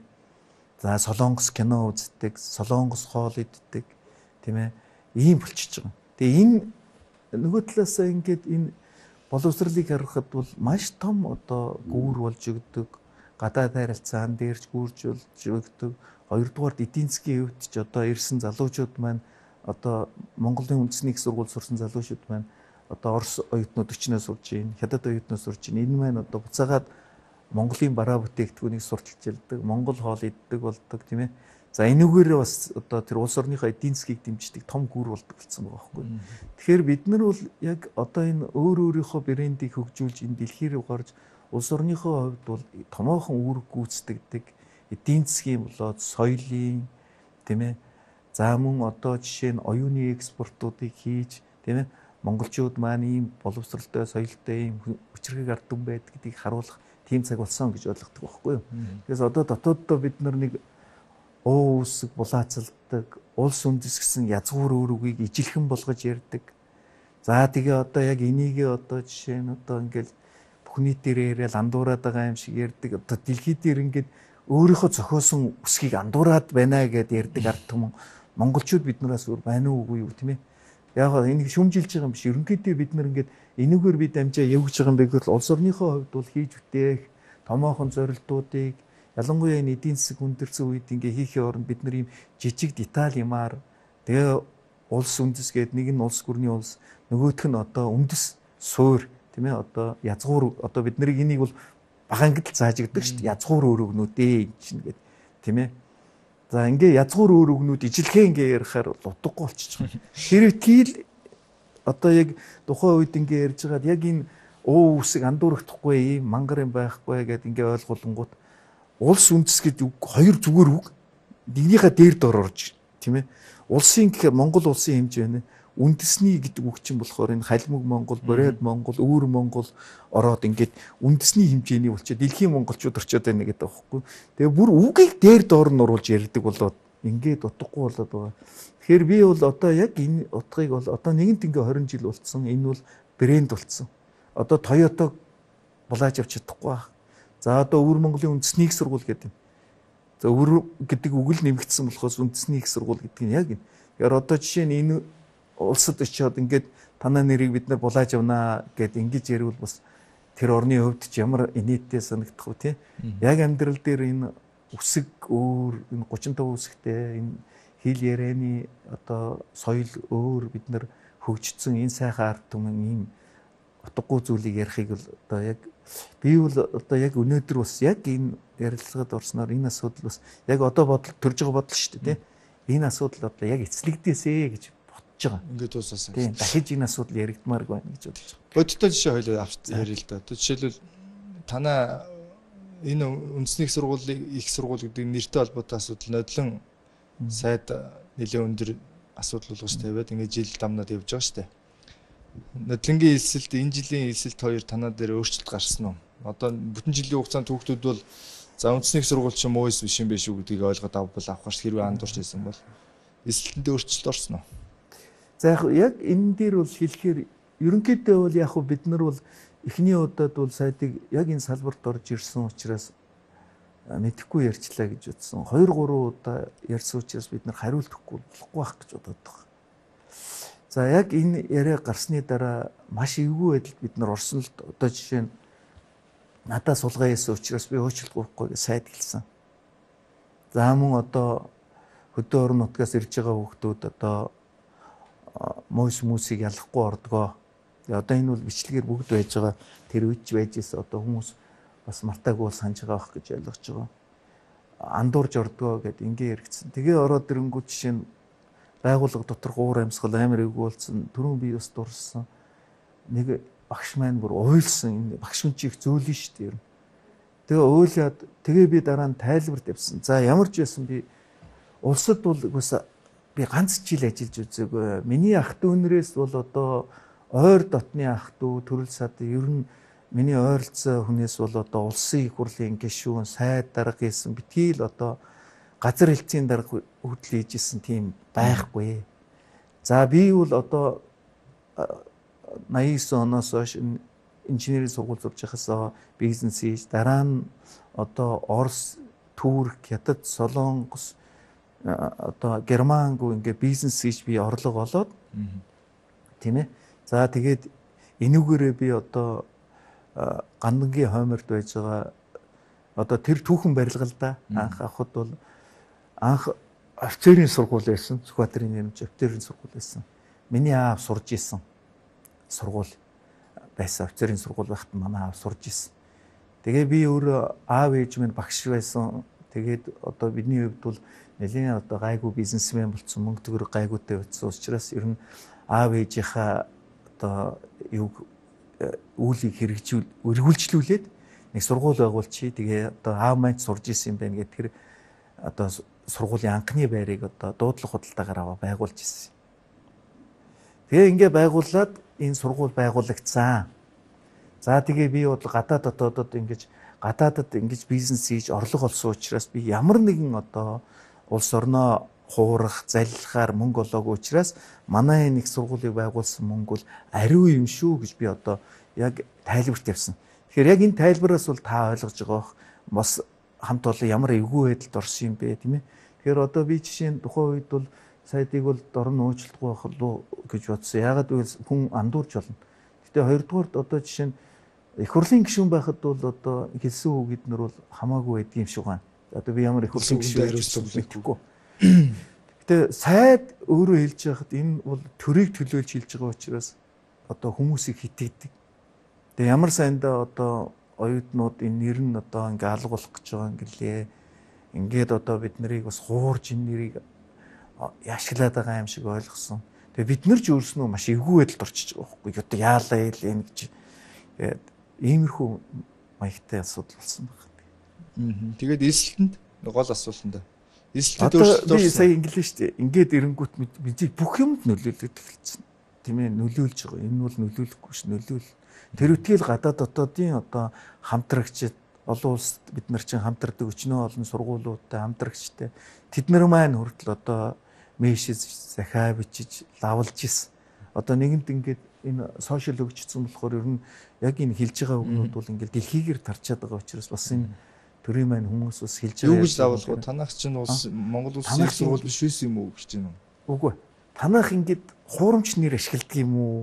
За Солонгос кино үздэг, Солонгос хоол иддэг, тийм ээ. Ийм болчихж байгаа. Тэгээ энэ нөгөө талаас ингээд энэ боловсролыг харахад бол маш том одоо гүүр болж өгдөг. Гадаад харилцаан дээрч гүүрж болж өгдөг. Хоёрдугаар эдийн засгийн хувьд ч одоо ирсэн залуучууд маань одоо Монголын үндэсний их сургууль сурсан залуучууд маань одоо Орос оюутнууд өчнөө сурж байна. Хятад оюутнууд сурж байна. Энэ маань одоо буцаагаад Монголын бараа бүтээгдэхүүнийг сурталч илдэг, Монгол хоол иддэг болдог тийм ээ. За энүүгээр бас одоо тэр улс орныхоо эдийн засгийг дэмждэг том гүр болдог болсон байгаа байхгүй. Тэгэхээр бид нар бол яг одоо энэ өөр өөрийнхөө брендийг хөгжүүлж энэ дэлхий рүү гарч улс орныхоо хувьд бол томоохон үүрэг гүйцэтгэдэг эдийн засгийн болоод соёлын тийм ээ. За мөн одоо жишээ нь оюуны экспортуудыг хийж тийм ээ монголчууд маань ийм боловсралтай соёлтой ийм хүчрхэг ард түмэн байдаг гэдгийг харуулах тийм цаг болсон гэж ойлгодог байхгүй юу. Тэгээс одоо дотооддоо бид нар нэг уу үсэг булаацалдаг, улс үндэс гэсэн язгуур өөрөгийг ижилхэн болгож ярьдаг. За тэгээ одоо яг энийгээ одоо жишээ нь одоо ингээл бүхний дээр яриад андуураад байгаа юм шиг ярьдаг. Одоо дэлхий дээр ингээд өөрийнхөө зохиосон үсгийг андуураад байна гэдээ ярьдаг ард түмэн монголчууд биднээс өөр байна уугүй юу тийм ээ. Яг гоо энийг шүмжилж байгаа юм биш. Ерөнхийдөө бид нар ингээд энэгээр би дамжаа явж байгаа юм бэгэл улс орныхоо хувьд бол хийж бүтээх томоохон зорилтуудыг ялангуяа энэ эдийн засаг хүндэрсэн үед ингээ хийхээ оронд бид нар ийм жижиг деталь юмар тэгээ улс үндэс гээд нэг нь улс гүрний улс нөгөөх нь одоо үндэс суур тийм ээ одоо язгуур одоо бид нарыг энийг бол багангид зааж өгдөг шүү дээ язгуур өрөөгнүүд ээ энэ чинь гээд тийм ээ. За ингээ язгуур өрөөгнүүд ижилхээ ингээ ярихаар утгагүй болчихж байгаа. Хэрэг тийл одоо яг тухайн үед ингээ ярьж байгаад яг энэ уу үсэг андуурхдахгүй юм мангар юм байхгүй гэдээ ингээ ойлгуулангууд улс үндэс гэдэг үг хоёр зүгээр үг нэгнийхээ дээр дор орж тийм ээ. Улсын гэхээр Монгол улсын хэмжээ байна. Үндэсний гэдэг үг чинь болохоор энэ халимаг Монгол, Бороод Монгол, Өвөр Монгол ороод ингээд үндэсний хэмжээний болчиход дэлхийн монголчууд орчод байна гэдэг байхгүй. Тэгээ бүр үгийг дээр доор нь оруулж ярьдаг болоод ингээд утгагүй болоод байгаа. Тэгэхээр би бол одоо яг энэ утгыг бол одоо нэгэнт ингээ хорин жил болцсон. Энэ бол брэнд болцсон. Одоо Toyota булааж авч чадахгүй байна. За одоо Өвөр Монголын үндэсний их сургууль гэдэг юм. За өвөр гэдэг үг л нэмэгдсэн болохоос үндэсний их сургууль гэдэг нь яг энэ. Тэгэхээр одоо жишээ нь энэ улсад очиод ингээд танаа нэрийг бид нар булааж авнаа гэд ингэж ярил бас тэр орны хувьд ч ямар инээдтэй санагдах вэ тий. Яг амьдрал дээр энэ үсэг өөр энэ гучин таван үсэгтэй энэ хэл ярианы одоо соёл өөр бид нар хөгжсөн энэ сайхан ард түмэн ийм утгагүй зүйлийг ярихыг л одоо яг би бол одоо яг өнөөдөр бас яг энэ ярилцлагад орсноор энэ асуудал бас яг одоо бодол төрж байгаа бодол шүү дээ тий. Энэ асуудал одоо яг эцлэгдээсэ гэж бодож байгаа. Ингээд дуусаасан. Тийм дахиж энэ асуудал яригдмаар байна гэж бодож байгаа. Бодтой жишээ хоёул авч ярил л да. Жишээлбэл танаа энэ үндэсний сургуулийн их сургууль гэдэг нэртэй холбоотой асуудал нодлон сайд нэлээд өндөр асуудал болгож тавиад ингээд жил дамнаад явж байгаа шүү дээ. Нодлонгийн элсэлд энэ жилийн элсэлт хоёр танаа дээр өөрчлөлт гарсан уу? Одоо бүтэн жилийн хугацаанд хүүхдүүд бол за үндэсний сургууль ч юм уу биш юм биш үү гэдгийг ойлгоод авбал авах хэрэг хэрвээ андуурч байсан бол элсэлтэнд өөрчлөлт орсон уу? За яг энэ дээр бол хэлэхээр ерөнхийдөө бол яг бид нар бол эхний удаад бол сайдыг яг энэ салбарт орж ирсэн учраас мэдэхгүй ярьчлаа гэж утсан. хоёр гурван удаа ярьсан учраас бид нар хариултахгүй болохгүй байх гэж бодоод байгаа. За яг энэ яриа гарсны дараа маш эвгүй байдалд бид нар орсон л одоо жишээ нь надад сулгаа яасан учраас би уучлалт гуйхгүй гэж сайд хэлсэн. За мөн одоо хөдөө орон нутгаас ирж байгаа хүүхдүүд одоо мөс хүмүүсийг ялахгүй ордгоо. Тэгээ одоо энэ бол бичлэгээр бүгд байж байгаа. Тэр үеч байж ийсэн одоо хүмүүс бас мартаагүй санаж байгаа байх гэж ойлгож байгаа. Андуурж ордгоо гэд ингээ хэрэгцсэн. Тэгээ ороод ирэнгүүт жишээ нь байгууллага дотор уур амьсгал амар эвгүй болсон. Түрүүн би бас дурсан. Нэг багш маань бүр уйлсан. Энэ багш хүн чих зөөлөн шүү дээ. Тэгээ уйлаад тэгээ би дараа нь тайлбар тавьсан. За ямар ч байсан би улсад бол үгүйс би ганц жил ажиллаж үзээгүй. Миний ах дүүнрээс бол одоо ойр дотны ах дүү төрөл сад ер нь миний ойролцоо хүнээс бол одоо улсын их хурлын гишүүн, сайд дарга гэсэн битгий л одоо газар хэлтсийн дарга хөдөл хийжсэн тийм байхгүй. За би бол одоо наян девять оноос хойш инженерийн сургууль сурж байхасаа бизнес хийж дараа нь одоо Орос, Турк, Хятад, Солонгос одоо Германгүй ингээ бизнес хийж би орлого олоод тийм ээ. За тэгээд энүүгээрээ би одоо гандангийн хойморд байж байгаа одоо тэр түүхэн барилгалда анх авахд бол анх офицерийн сургууль байсан. Сүхбаатарын нэрмж офицерийн сургууль байсан. Миний аав сурж исэн сургууль байсан. Офицерийн сургууль байхад манай аав сурж исэн. Тэгээ би өөрөө аав ээж минь багш байсан. Тэгээд одоо бидний хувьд бол нэлийн одоо гайгүй бизнесмен болсон, мөнгө төгрөг гайгүйтэй утсан учраас ер нь аав ээжийнхаа одоо юу үүлийг хэрэгжүүл өргүүлжлүүлээд нэг сургууль байгуулчих. Тэгээ одоо аав маань сурж исэн юм байна гэдэг тэр одоо сургуулийн анхны байрыг одоо дуудлага худалдаагаар аваа байгуулж исэн. Тэгээ ингээ байгуулад энэ сургууль байгуулагдсан. За тэгээ би бол гадаад дотоодод ингэж гадаадад ингэж бизнес хийж орлого олсон учраас би ямар нэгэн одоо улс орноо хуурах, залхахаар мөнгө олоогүй учраас манай нэг сургуулийг байгуулсан мөнгө бол ариу юм шүү гэж би одоо яг тайлбарт явсан. Тэгэхээр яг энэ тайлбараас бол та ойлгож байгаа бох бас хамт олон ямар эвгүй байдалд орсон юм бэ тийм ээ. Тэгэхээр одоо би жишээ нь тухайн үед бол сайдыг бол дорн уучлахгүй байх л гэж бодсон. Яагаад гэвэл хүн андуурч болно. Гэтэ хоёрдугаарт одоо жишээ нь их хурлын гишүүн байхад бол одоо хэлсэн үг эднэр бол хамаагүй байдгийн юм шиг байна. Одоо би ямар их хурлын гишүүн байсан мэдэхгүй. Гэтэ сайд өөрөө хэлж байхад энэ бол төрийг төлөөлж хэлж байгаа учраас одоо хүмүүсийг хитээдэг. Тэгээ ямар сайндаа одоо оюутнууд энэ нэр нь одоо ингээ алга болох гэж байгаа юм гэлээ. Ингээд одоо бид нарыг бас хуурж энэ нэрийг яашглаад байгаа юм шиг ойлгосон. Тэгээ бид нар ч өөрснөө маш эвгүй байдалд орчиж байгаа байхгүй. Одоо яалаа хэлээ гэж тэгээд иймэрхүү маягтай асуудал болсон байна. Тэгээд эсэлтэнд гол асуулт нь да. Эсэлтэд өөрчлөлт би сая инглиш шүү дээ. Ингээд эрэнгүүт бидний бүх юмд нөлөөлөд эхэлсэн. Тийм ээ, нөлөөлж байгаа. Энэ бол нөлөөлөхгүй ш, нөлөөл. Тэр үтгэл гадаад дотоодын одоо хамтрагчид олон улсад бид нар чинь хамтардаг өчнөө олон сургуулиудтай хамтрагчтай тэд нар маань хүртэл одоо мессеж захаа бичиж лавлж исэн. Одоо нэгэнт ингээд энэ сошиал өгчсөн болохоор ер нь яг энэ хэлж байгаа үгнүүд бол ингээд дэлхийгээр тарчаад байгаа учраас бас энэ төрийн маань хүмүүс бас хэлж байгаа. Юу гэж лавлах вэ? Танах чинь улс Монгол улсын сургууль биш байсан юм уу гэж байна уу? Үгүй. Танах ингээд хуурамч нэр ашигладаг юм уу?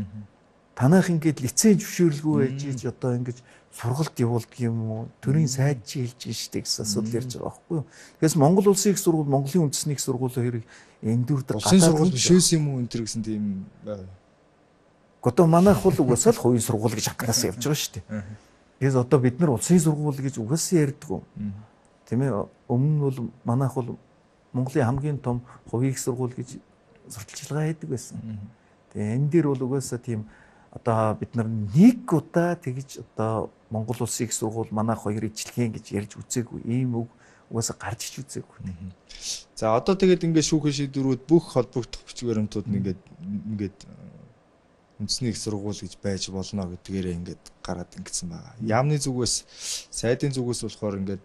Танах ингээд лиценз зөвшөөрлгүй байж ич одоо ингээд сургалт явуулдаг юм уу? Төрийн сайд чи хэлж штэ гэсэн асуудал ярьж байгаа байхгүй юу? Тэгээс Монгол улсын их сургууль, Монголын үндэсний их сургууль хоёрыг эндүрдэг гадаад сургууль биш байсан юм уу энэ төр гэсэн тийм байна. Одоо манайх бол угаасаа л хувийн сургууль гэж хатгаас явж байгаа штэ. Тэгээс одоо бид нар улсын сургууль гэж угаасаа ярьдаг. Тийм ээ. Өмнө нь бол манайх бол Монголын хамгийн том хувийн их сургууль гэж сурталчилгаа хийдэг байсан. Тэгээ энэ дээр бол угаасаа тийм одоо бид нар нэг удаа тэгж одоо Монгол улсын их сургууль манайх хоёр ижлэхэн гэж ярьж үзээгүй. Ийм үг угаасаа гарч ич үзээгүй. За одоо тэгээд ингээд шүүхийн шийдвэрүүд бүх холбогдох бичиг баримтууд нь ингээд ингээд үндэсний их сургууль гэж байж болно гэдгээрээ ингээд гараад ингэсэн байгаа. Яамны зүгээс сайдын зүгээс болохоор ингээд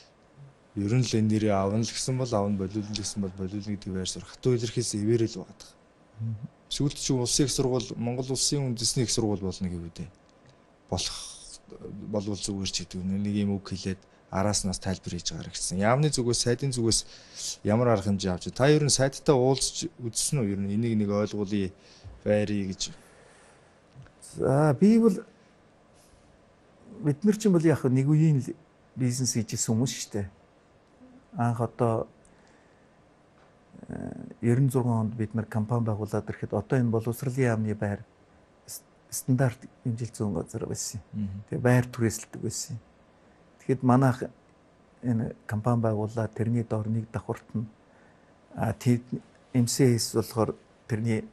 ер нь л энэ нэрээ авна л гэсэн бол авна, болиулна гэсэн бол болиулна гэдэг байр суурь хатуу илэрхийлсэн ивэрэл байгаа. Сүүлд чи улсын их сургууль Монгол улсын үндэсний их сургууль болно гэвүүдээ болох болвол зүгээр ч гэдэг нэг юм үг хэлээд араас нас тайлбар хийж байгаа гэсэн. Яамны зүгээс сайдын зүгээс ямар арга хэмжээ авч та ер нь сайдтай уулзч үзсэн үү? Ер нь энийг нэг ойлгуулъя байрий гэж. За би бол бид нар ч юм бол яг нэг үеийн бизнес хийжсэн хүмүүс шүү дээ. Анх одоо девяносто шесть онд бид нар компани байгуулад ирэхэд одоо энэ боловсролын яамны байр стандарт хэмжил зүүн газар байсан. Тэгээ байр түрээсэлдэг байсан. Тэгэхэд манайх энэ компани байгуулаад тэрний доор нэг давхарт нь а эм си эс болохоор тэрний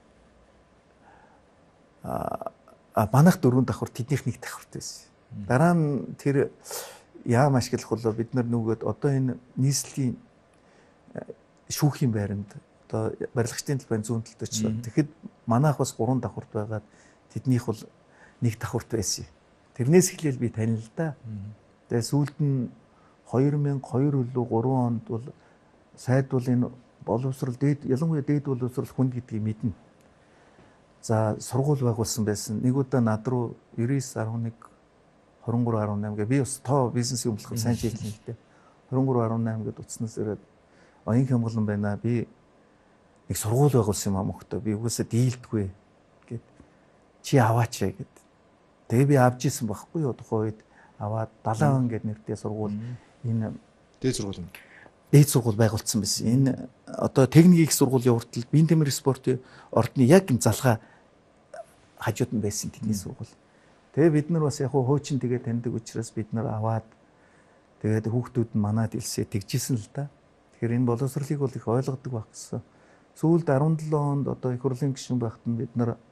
а манайх дөрвөн давхарт тэднийх нэг давхарт байсан. Дараа нь тэр яам ашиглах болоо бид нар нүгэд одоо энэ нийслэлийн шүүхийн байранд одоо барилгачдын талбайн зүүн талд очсон. Тэгэхэд манайх бас гурван давхарт байгаад тэднийх бол нэг давхарт байсан. Тэрнээс эхлээл би танил л да. Тэгээ сүүлд нь две тысячи two үлээ three онд бол сайд бол энэ боловсрол дээд ялангуяа дээд боловсрол хүнд гэдгийг мэднэ. За сургууль байгуулсан байсан. Нэг удаа над руу девяносто один twenty-three eighteen гэ би бас тоо бизнесийн өмнөх сайн жийлэн л дээ. twenty-three eighteen гэд утаснаас ирээд оюун хямгалан байна. Би нэг сургууль байгуулсан юм аа мөхтөө. Би үгүйсээ дийлдэггүй гэд чи аваач гэд. Тэгээ би авч исэн байхгүй юу тухайн үед аваад даалгавар гэд нэртэй сургууль энэ дээд сургууль юм. Дээд сургууль байгуулсан байсан. Энэ одоо техникийн их сургуулийн уртал биеийн тамирын спортын ордны яг энэ залгаа хажууд нь байсан тэдний сургууль. Тэгээ бид нар бас яг хуучин тэгээ таньдаг учраас бид нар аваад тэгээд хүүхдүүд нь манад илсээ тэгжсэн л да. Тэгэхээр энэ боловсролыг бол их ойлгодог байх гэсэн. Сүүлд seventeen онд одоо их хурлын гишүүн байхад нь бид нар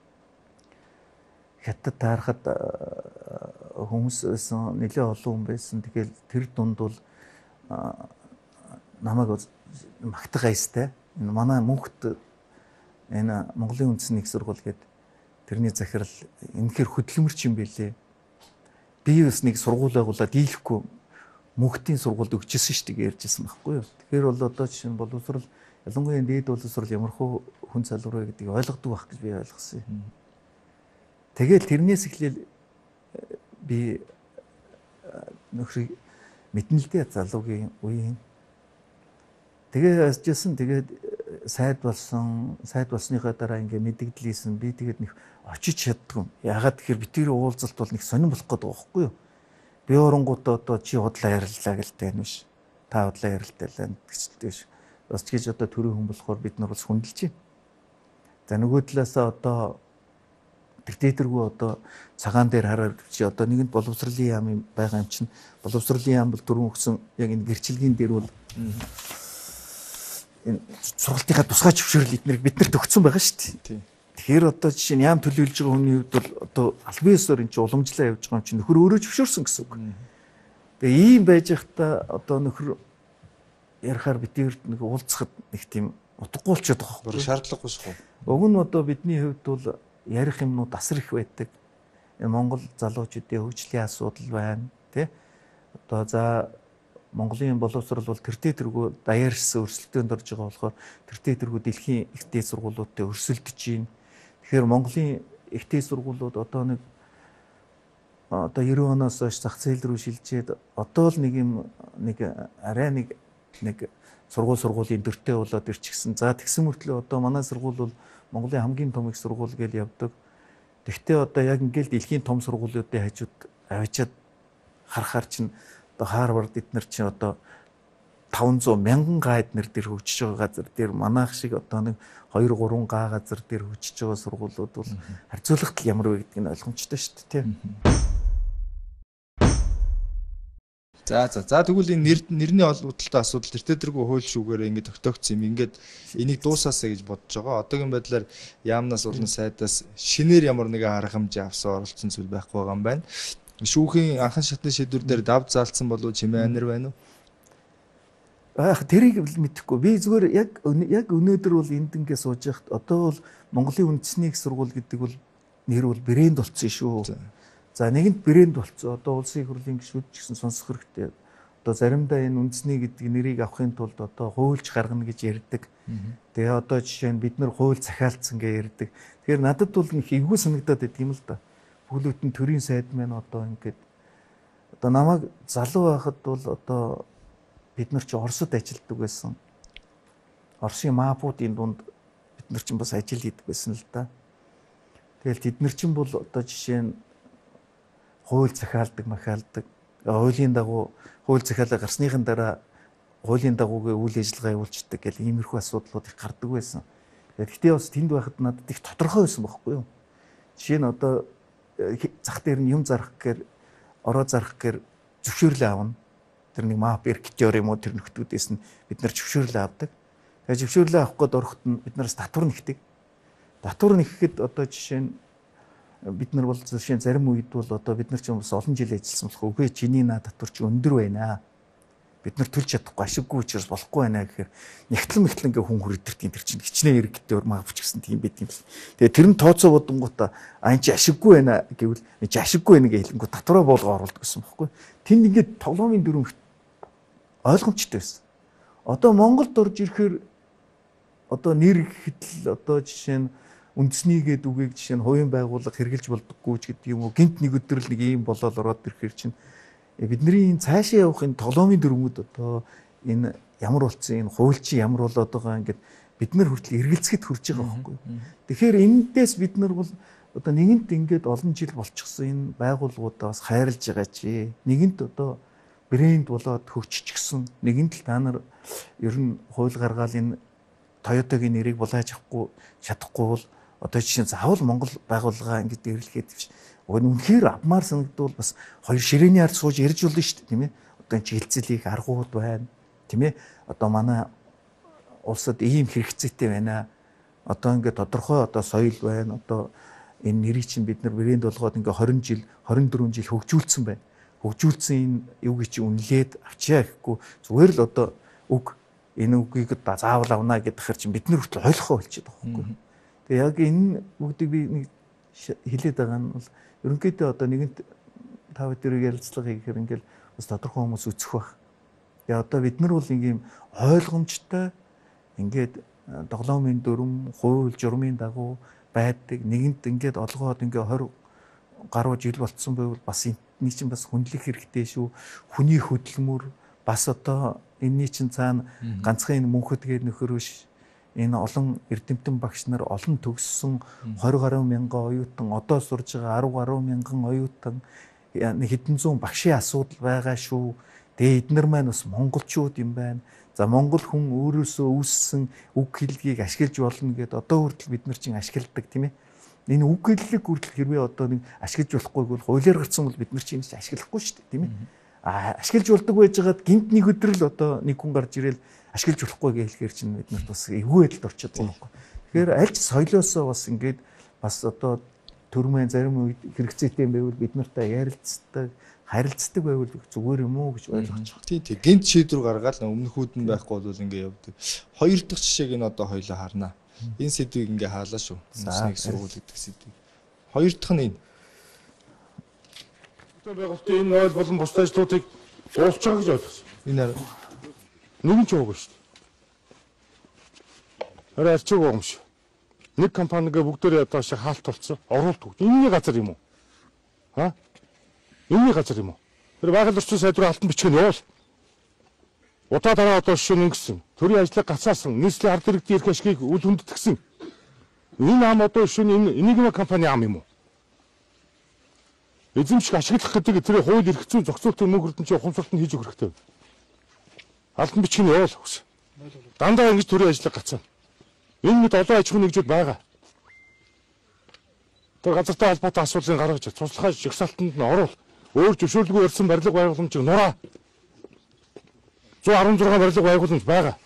хятад таарахад хүмүүс байсан нэлээд олон хүн байсан. Тэгэхээр тэр дунд бол намайг магтах айстай. Энэ манай мөнхт энэ Монголын үндэсний их сургууль гэдэг тэрний захирал үнэхээр хөдөлмөрч юм бэлээ. Би бас нэг сургууль байгуулаад дийлэхгүй мөнхтийн сургуульд өгчээсэн шүү дээ ярьжсэн байхгүй юу. Тэгэхээр бол одоо жишээ нь боловсрол ялангуяа дээд боловсрол ямархуу хүн залуу вэ гэдгийг ойлгодог байх гэж би ойлгосон юм. Тэгэл тэрнээс эхлээл би нөхрийг мэднэ л дээ залуугийн үеийн. Тэгээ яжсэн тэгээд сайд болсон, сайд болсныхаа дараа ингээ мэдэгдлээсэн би тэгээд нэг очиж чаддгүй. Ягаад тэгэхээр битгий уулзалт бол нэг сонирн болох гэдэг байхгүй юу? Би оронгуудаа одоо чи худлаа яриллаа гэлтэй нүш. Та худлаа ярилтайлаа гэжтэй ш. Бас ч гэж одоо төрийн хүн болохоор бид нар бас хүндэлж байна. За нөгөө талаасаа одоо диктаторгүй одоо цагаан дээр хараад чи одоо нэгэнд боловсролын яам байгаа юм чинь боловсролын яам бол дөрвөн өгсөн яг энэ гэрчлэгийн дээр бол энэ сургалтынхаа тусгай зөвшөөрөл эднэрийг биднэрт өгсөн байгаа шүү дээ. Тэгэхээр одоо жишээ нь яам төлөвлөж байгаа хүний хувьд бол одоо албан ёсоор энэ чинь уламжлаа явж байгаа юм чинь нөхөр өөрөө зөвшөөрсөн гэсэн үг. Тэгээ ийм байж байхдаа одоо нөхөр ярихаар биднэрт нэг уулзахад нэг тийм утгагүй болчиход байгаа байхгүй. Шаардлагагүй шүү. Уг нь одоо бидний хувьд бол ярих юмнууд асар их байдаг. Энэ Монгол залуучуудын хөгжлийн асуудал байна, тий? Одоо за Монголын боловсрол бол тэртээ тэргүй даяарсан өрсөлдөөнд орж байгаа болохоор тэртээ тэргүй дэлхийн ихтэй сургуулиудад өрсөлдөж байна. Тэгэхээр Монголын ихтэй сургуулиуд одоо нэг одоо девяносто оноос хойш зах зээл рүү шилжээд одоо л нэг юм нэг арай нэг нэг сургууль сургуулийн дөртэй болоод ирчихсэн. За тэгсэн мөртлөө одоо манай сургууль бол Монголын хамгийн том их сургууль гэж явдаг. Тэгтээ одоо яг ингээл дэлхийн том сургуулиудын хажууд авчиад харахаар чинь одоо Харвард эднэр чинь одоо five hundred мянган га эднэр дээр хөгжиж байгаа газар дээр манайх шиг одоо нэг two three га газар дээр хөгжиж байгаа сургуулиуд бол харьцуулахад ямар вэ гэдгийг ойлгомжтой шүү дээ, тийм. За за за тэгвэл энэ нэр нэрний олбодлолтой асуудал тэртээ тэргүй хууль шүүгээр ингээд тогтоогдсон юм. Ингээд энийг дуусаасаа гэж бодож байгаа. Одоогийн байдлаар яамнаас болон сайдаас шинээр ямар нэгэн арга хэмжээ авсан оролцсон зүйл байхгүй байгаа юм байна. Шүүхийн анхан шатны шийдвэр дээр дав заалцсан болов чимээ анир байна уу? Ах тэрийг мэдэхгүй. Би зүгээр яг яг өнөөдөр бол энд ингээ сууж яхад одоо бол Монголын үндэсний их сургууль гэдэг бол нэр бол брэнд болцсон шүү. За нэгэнт брэнд болцсон. Одоо улсын их хурлын гишүүд ч гэсэн сонсох хэрэгтэй. Одоо заримдаа энэ үндэсний гэдэг нэрийг авахын тулд одоо хуульч гаргана гэж ярьдаг. Тэгээ одоо жишээ нь бид нар хууль захиалцсан гэж ярьдаг. Тэгэхээр надад бол нэг эвгүй санагдаад байт юм л да. Бүглүүтэн төрийн сайд маань одоо ингээд Одоо намайг залуу байхад бол одоо бид нар чи Оросд ажилладаг байсан. Оросын маапуудын дунд бид нар чинь бас ажил хийдэг байсан л да. Тэгэл тэд нар чинь бол одоо жишээ нь хууль захиалдаг, махиалдаг. Хуулийн дагуу хууль захиалга гарсныхын дараа хуулийн дагуугийн үйл ажиллагаа явуулцдаг гэл иймэрхүү асуудлууд их гардаг байсан. Гэхдээ бас тэнд байхад надад их тодорхой байсан байхгүй юу? Жишээ нь одоо зах дээр нь юм зарах гэхээр ороо зарах гэхээр зөвшөөрлөө авна. Тэр нэг мап эркетер юм уу тэр нөхдүүдээс нь бид нар зөвшөөрлөө авдаг. Тэгээ зөвшөөрлөө авах гээд ороход нь бид нараас татвар нэгдэг. Татвар нэхэхэд одоо жишээ нь бид нар бол жишээ нь зарим үед бол одоо бид нар ч бас олон жил ажилласан болох үгүй чиний наа татвар чи өндөр байна. Бид нар төлж чадахгүй ашиггүй учраас болохгүй байна гэхээр нэгтлэн мэгтлэн ингээ хүн хүрдэртийн тэр чинь хичнээн эргэтээр маа бичсэн тийм байт юм л. Тэгээ тэр нь тооцоо бодонгуудаа а энэ чи ашиггүй байна гэвэл энэ чи ашиггүй байна гэж хэлэнгүү татвараа болгоо оруулдаг гэсэн байхгүй. Тэнд ингээ тоглоомын дүрм ойлгомжтой байсан. Одоо Монголд орж ирэхээр одоо нэр гэхэд л одоо жишээ нь үндэснийгээд үгийг жишээ нь хувийн байгууллага хэрэгжилж болдоггүй ч гэдэг юм уу гинт нэг өдөр л нэг юм болоод ороод ирэхээр чинь бидний энэ цаашаа явах энэ тоглоомын дүрмүүд одоо энэ ямар болцсон энэ хууль чи ямар болоод байгаа ингээд бид нар хүртэл эргэлзэхэд хүрж байгаа байхгүй. Тэгэхээр энэндээс бид нар бол одоо нэгэнт ингээд олон жил болчихсон энэ байгууллагуудаа бас хайрлаж байгаа чи нэгэнт одоо брэнд болоод хөгжчихсөн нэгэнт л та нар ер нь хууль гаргаал энэ Toyota-гийн нэрийг булааж авахгүй чадахгүй бол одоо жишээ нь заавал Монгол байгууллага ингэж дэрлэхэд биш. Үнэхээр авмаар санагдвал бас хоёр ширээний ард сууж ярьж болно шүү дээ, тийм ээ. Одоо энэ хилцэлийг аргууд байна, тийм ээ. Одоо манай улсад ийм хэрэгцээтэй байна. Одоо ингээд тодорхой одоо соёл байна. Одоо энэ нэрийг чинь бид нар брэнд болгоод ингээ хорин жил, хорин дөрвөн жил хөгжүүлсэн байна. Хөгжүүлсэн энэ юуг чи үнэлээд авчиа гэхгүй зүгээр л одоо үг энэ үгийг заавал авна гэдэг хэр чинь бид нар хүртэл ойлгохоо болчиход байгаа байхгүй. Тэгээ яг энэ бүгдийг би нэг хэлээд байгаа нь бол ерөнхийдөө одоо нэгэнт тав дэрэг ярилцлага хийхээр ингээл бас тодорхой хүмүүс үцэх байх. Тэгээ одоо бид нар бол ингээм ойлгомжтой ингээд тоглоомын дүрм, хууль, журмын дагуу байдаг нэгэнт ингээд олгоод ингээ двадцать гаруй жил болцсон байвал бас энэ чинь бас хүндлэх хэрэгтэй шүү. Хүний хөдөлмөр бас одоо энэний чинь цаана ганцхан энэ мөнхөдгээд нөхөр биш. Энэ олон эрдэмтэн багш нар олон төгссөн двадцать гаруй мянган оюутан одоо сурж байгаа десять гаруй мянган оюутан хэдэн зуун багшийн асуудал байгаа шүү. Тэгээ эднэр маань бас монголчууд юм байна. За монгол хүн өөрөөсөө үүссэн үг хэллэгийг ашиглаж болно гэдээ одоо хүртэл бид нар чинь ашигладаг тийм ээ. Энэ үг хэллэг хүртэл хэрвээ одоо нэг ашиглаж болохгүйг бол хуулиар гарсан бол бид нар чинь ашиглахгүй шүү дээ тийм ээ. А ашиглаж болдог байж байгаад гинт нэг өдөр л одоо нэг хүн гарч ирээл ашиглаж болохгүй гэж хэлэхээр чинь бид нарт бас эвгүй байдалд орчод байгаа юм. Тэгэхээр аль ч соёлоосоо бас ингээд бас одоо төрмэн зарим үед хэрэгцээтэй байвал бид нартай ярилцдаг, харилцдаг байвал зүгээр юм уу гэж ойлгож байгаа. Тийм тийм гинт шийдвэр гаргаад өмнөхүүд нь байхгүй бол ингээд явдаг. Хоёр дахь жишээг нь одоо хоёлоо харнаа. Энэ сэдвийг ингээд хаалаа шүү. Нэг сургууль гэдэг сэдвийг. Хоёр дахь нь энэ. Байгуулалтын энэ ойл болон бус ажлуудыг уулж байгаа гэж ойлгосон. Энэ нэг нь ч уугүй шүү дээ. Арай арчиг уу юм шүү. Нэг компанигээ бүгдээрээ одоо шиг хаалт толцсон, оруулдаг. Энэний газар юм уу? Ха? Энэний газар юм уу? Тэр байгаль орчин сайдвар алтан бичгэн явуул. Удаа дараа одоо шишээ өнгөсөн. Төрийн ажлыг гацаасан, нийслэлийн ард иргэдийн эрх ашгийг үл хүндэтгсэн. Энэ ам одоо шишээ энэ энийгмэ компани ам юм уу? Эзэмшиг ашиглах гэдэг тэр хууль эрх зүйн зохицуултын мөнгө өрдөн чи ухамсарлт нь хийж өгөх хэрэгтэй. Алтан бичгийн явуул гэсэн. Дандаа ингэж төрийн ажлыг гацсан. Энэ мэд олон аж ахуйн нэгжүүд байгаа. Тэр газартай холбоотой асуудлыг гаргаж туслахаа жигсаалтанд нь оруул. Өөр зөвшөөрлгүй ярьсан барилга байгууламжийг нураа. one sixteen барилга байгууламж байгаа.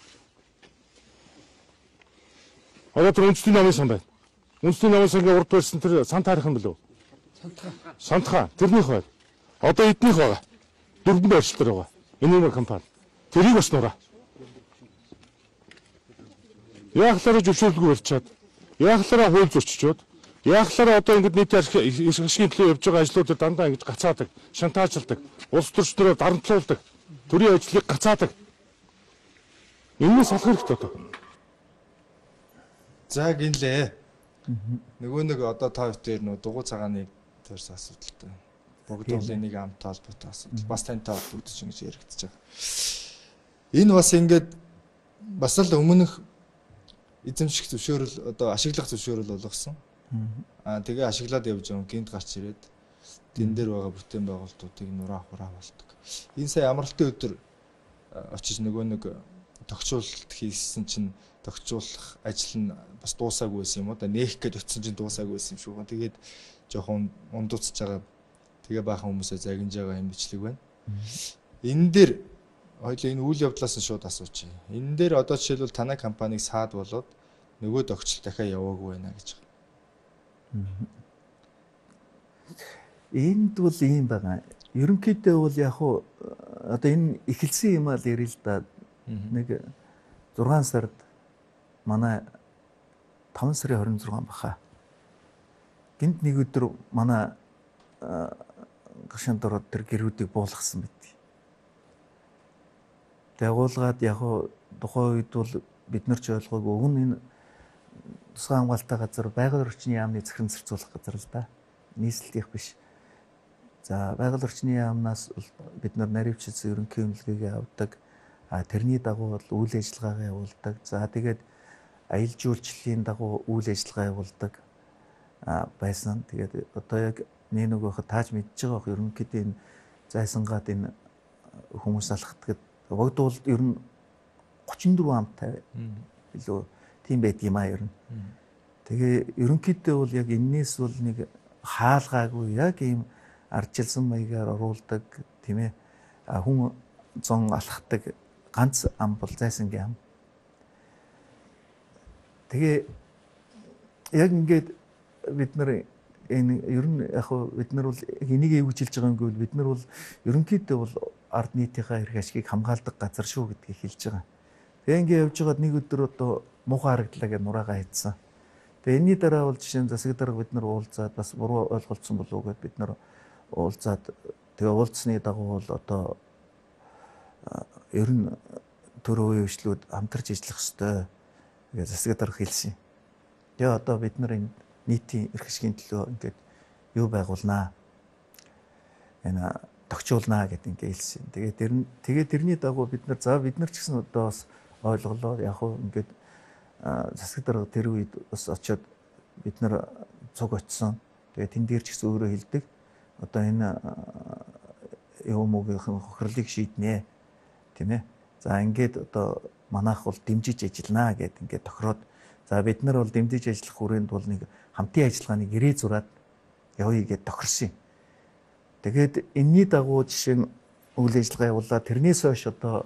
Одоо тэр үндэсний намын сан байна. Үндэсний намын сангийн урд байсан тэр сан тарих нь билүү? Сантха. Сантха. Тэрнийх байна. Одоо эднийх байгаа. Дөрвөн байршилтар байгаа. Энэний компани. Тэрийг бас нураа. Яахлаараа зөвшөөрлгүй барьчаад, яахлаараа хууль зөрчичөөд, яахлаараа одоо ингэж нийт ашигын төлөө явж байгаа ажлуудыг дандаа ингэж гацаадаг, шантаажладаг, улс төрчнөрөө дарамтлуулдаг, төрийн ажлыг гацаадаг. Энэ салах хэрэгтэй одоо. За гинлээ. Нөгөө нэг одоо та хоёр дээр нөө дугуй цагааны төрс асуудалтай. богдуулын нэг амт холбоотой асуудал. Бас тантай холбогдож ингэж яригдчихэж байгаа. Энэ бас ингээд бас л өмнөх эзэмших зөвшөөрөл одоо ашиглах зөвшөөрөл болгосон. Аа тэгээ ашиглаад явж байгаа гинт гарч ирээд тэн дээр байгаа бүтээн байгуулалтуудыг нураа хураа болдог. Энэ сая амралтын өдөр очиж нөгөө нэг тогтчуулалт хийсэн чинь тогтчуулах ажил нь бас дуусаагүй байсан юм уу да нээх гэж утсан чинь дуусаагүй байсан юм шүү. Тэгээд жоохон ундууцж байгаа. Тэгээ баахан хүмүүсээ загинж байгаа юм бичлэг байна. Энэ дээр хоёул энэ үйл явдлаас нь шууд асууч. Энэ дээр одоо жишээлбэл танай компаниг саад болоод нөгөө тогтчол дахиад яваагүй байна гэж байгаа. Энд бол ийм байгаа. Ерөнхийдөө бол яг хуу одоо энэ эхэлсэн юм аа л ярил л да. Нэг зургаан сард манай таван сарын хорин зургаан баха. Гинт нэг өдөр манай гашаанд ороод тэр гэрүүдийг буулгасан байт. Тэгуулгаад яг хуу тухайн үед бол бид нар ч ойлгоогүй өгн энэ тусгай хамгаалалттай газар байгаль орчны яамны захиран зарцуулах газар л да. Нийслэлийнх биш. За байгаль орчны яамнаас бид нар наривчилсан ерөнхий үнэлгээгээ авдаг. А тэрний дагуу бол үйл ажиллагаагаа явуулдаг. За тэгээд аялал жуулчлалын дагуу үйл ажиллагаа явуулдаг байсан. Тэгээд одоо яг нэг нэг байхад тааж мэдж байгаа бох ерөнхийдөө энэ зайсангаад энэ хүмүүс алхахдаг. Богдуул ер нь гучин дөрвөн амтай илүү тийм байд юм аа ер нь. Тэгээ ерөнхийдөө бол яг энээс бол нэг хаалгаагүй яг ийм ардчилсан маягаар оруулдаг тийм ээ хүн зон алхахдаг ганц ам бол зайсангийн ам. Тэгээ яг ингээд бид нар энэ ер нь яг бид нар бол энийг эвгжилж байгаа юм гэвэл бид нар бол ерөнхийдөө бол ард нийтийнхээ эрх ашигыг хамгаалдаг газар шүү гэдгийг хэлж байгаа. Тэгээ ингээд явж байгаад нэг өдөр одоо муухай харагдлаа гэж нураагаа хийдсэн. Тэгээ энэний дараа бол жишээ нь засаг дарга бид нар уулзаад бас буруу ойлголцсон болов уу гэд бид нар уулзаад тэгээ уулзсны дагуу бол одоо ер нь төрөө үешлүүд хамтарч ажиллах ёстой гэж засаг дарга хэлсэн. Тэгээ одоо бид нар энэ нийтийн эрх ашигын төлөө ингээд юу байгуулнаа. Энэ тогтчуулнаа гэдэг ингээд хэлсэн. Тэгээ тэр тэгээ тэрний дагуу бид нар за бид нар ч гэсэн одоо бас ойлголоо яг хөө ингээд засаг дарга тэр үед бас очиод бид нар цуг очсон. Тэгээ тэн дээр ч гэсэн өөрөө хэлдэг. Одоо энэ юм уу хохирлыг шийднэ. Тийм ээ. За ингээд одоо манайх бол дэмжиж ажилланаа гэд ингээд тохироод за бид нар бол дэмжиж ажиллах хүрээнд бол нэг хамтын ажиллагааны гэрээ зураад явъя гэд тохирсон юм. Тэгээд энэний дагуу жишээ нь үйл ажиллагаа явуулаад тэрнээс хойш одоо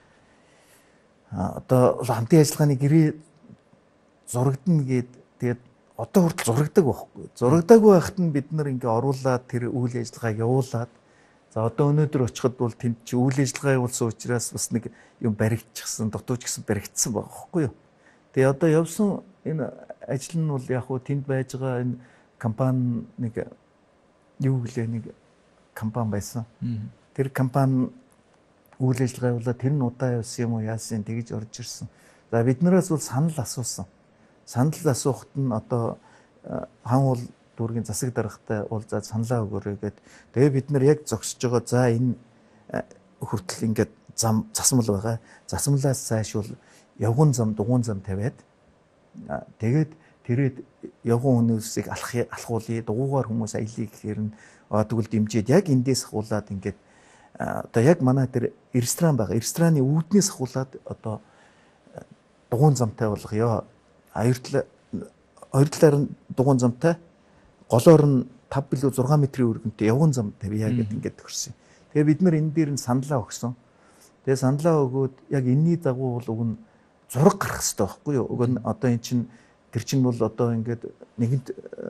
одоо хамтын ажиллагааны гэрээ зурагдана гэд тэгээд одоо хүртэл зурагдаг байхгүй. Зурагдаагүй байхад нь бид нар ингээ оруулаад тэр үйл ажиллагааг явуулаад за одоо өнөөдөр очиход бол тэнд чи үйл ажиллагаа явуулсан учраас бас нэг юм баригдчихсан, дутууч гэсэн баригдсан байгаа байхгүй юу. Тэгээ одоо явсан энэ ажил нь бол яг хуу тэнд байж байгаа энэ компани нэг юу гэлээ нэг компани байсан. Тэр компани үйл ажиллагаа явуулаад тэр нь удаа явсан юм уу яасан тэгэж орж ирсэн. За биднээс бол санал асуусан. Санал асуухад нь одоо хан уул дүүргийн засаг даргатай уулзаад саналаа өгөөрэй гэд. Тэгээ бид нар яг зогсож байгаа за энэ хүртэл ингээд зам засмал байгаа. Засмалаас цааш бол явган зам дугуун зам тавиад тэгээд тэрээд явган хүмүүсийг алах алхуулъя дугуугаар хүмүүс аялье гэхээр нь тэгвэл дэмжиж яг эндээс хуулаад ингээд одоо яг манай тэр ресторан байгаа. Рестораны үүднээс хуулаад одоо дугуун замтай болгоё. Хоёр талаар хоёр талаар нь дугуун замтай голоор нь тав билүү зургаан метрийн өргөнтэй явган зам тавья гэдэг ингээд төгссөн. Тэгээ бид нар энэ дээр нь саналаа өгсөн. Тэгээ саналаа өгөөд яг энэний дагуу бол уг нь зураг гарах хэрэгтэй байхгүй юу? Уг нь одоо эн чинь тэр чинь бол одоо ингээд нэгэнт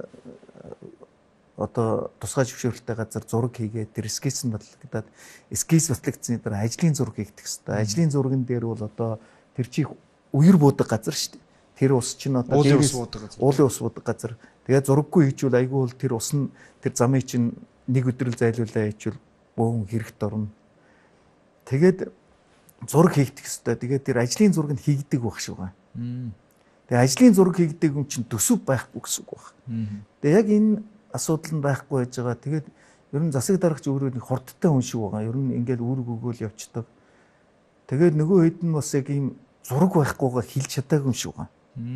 одоо тусгай зөвшөөрөлтэй газар зураг хийгээд тэр скетч нь батлагдаад скетч батлагдсны дараа ажлын зураг хийгдэх хэрэгтэй. Ажлын зурган дээр бол одоо тэр чих үер буудаг газар шүү дээ. Тэр ус чинь одоо уулын ус буудаг газар. Уулын ус буудаг газар. Тэгээ зураггүй хийжүүл айгүй бол тэр ус нь тэр замыг чинь нэг өдрөл зайлуулаа хийжүүл бөөн хэрэгт орно. Тэгээд зураг хийгдэх хэрэгтэй. Тэгээд тэр ажлын зураг нь хийгдэг байх шүү гаа. Тэгээ ажлын зураг хийгдэг юм чинь төсөв байхгүй гэсэн үг баг. Тэгээ яг энэ асуудал нь байхгүй байж байгаа. Тэгээд Ер нь засаг даргач өөрөө нэг хурдтай хүн шиг байгаа. Ер нь ингээд үүрэг өгөөл явцдаг. Тэгээд нөгөө хэд нь бас яг ийм зураг байхгүйгаа хэлж чадаагүй юм шиг байгаа.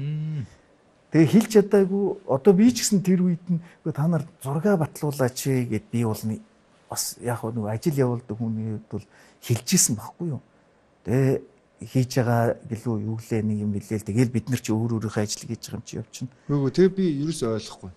Тэгээ хэлж чадаагүй одоо би ч гэсэн тэр үед нь та нар зураг батлуулаач гэд би бол бас яг нөгөө ажил явуулдаг хүний хувьд бол хэлжсэн байхгүй юу. Тэгээ хийж байгаа гэлөө юу лээ нэг юм билээ л тэгэл бид нар чи өөр өөрийнхөө ажил хийж байгаа юм чи явчихна. Үгүй тэгээ би ерөөсөй ойлгохгүй.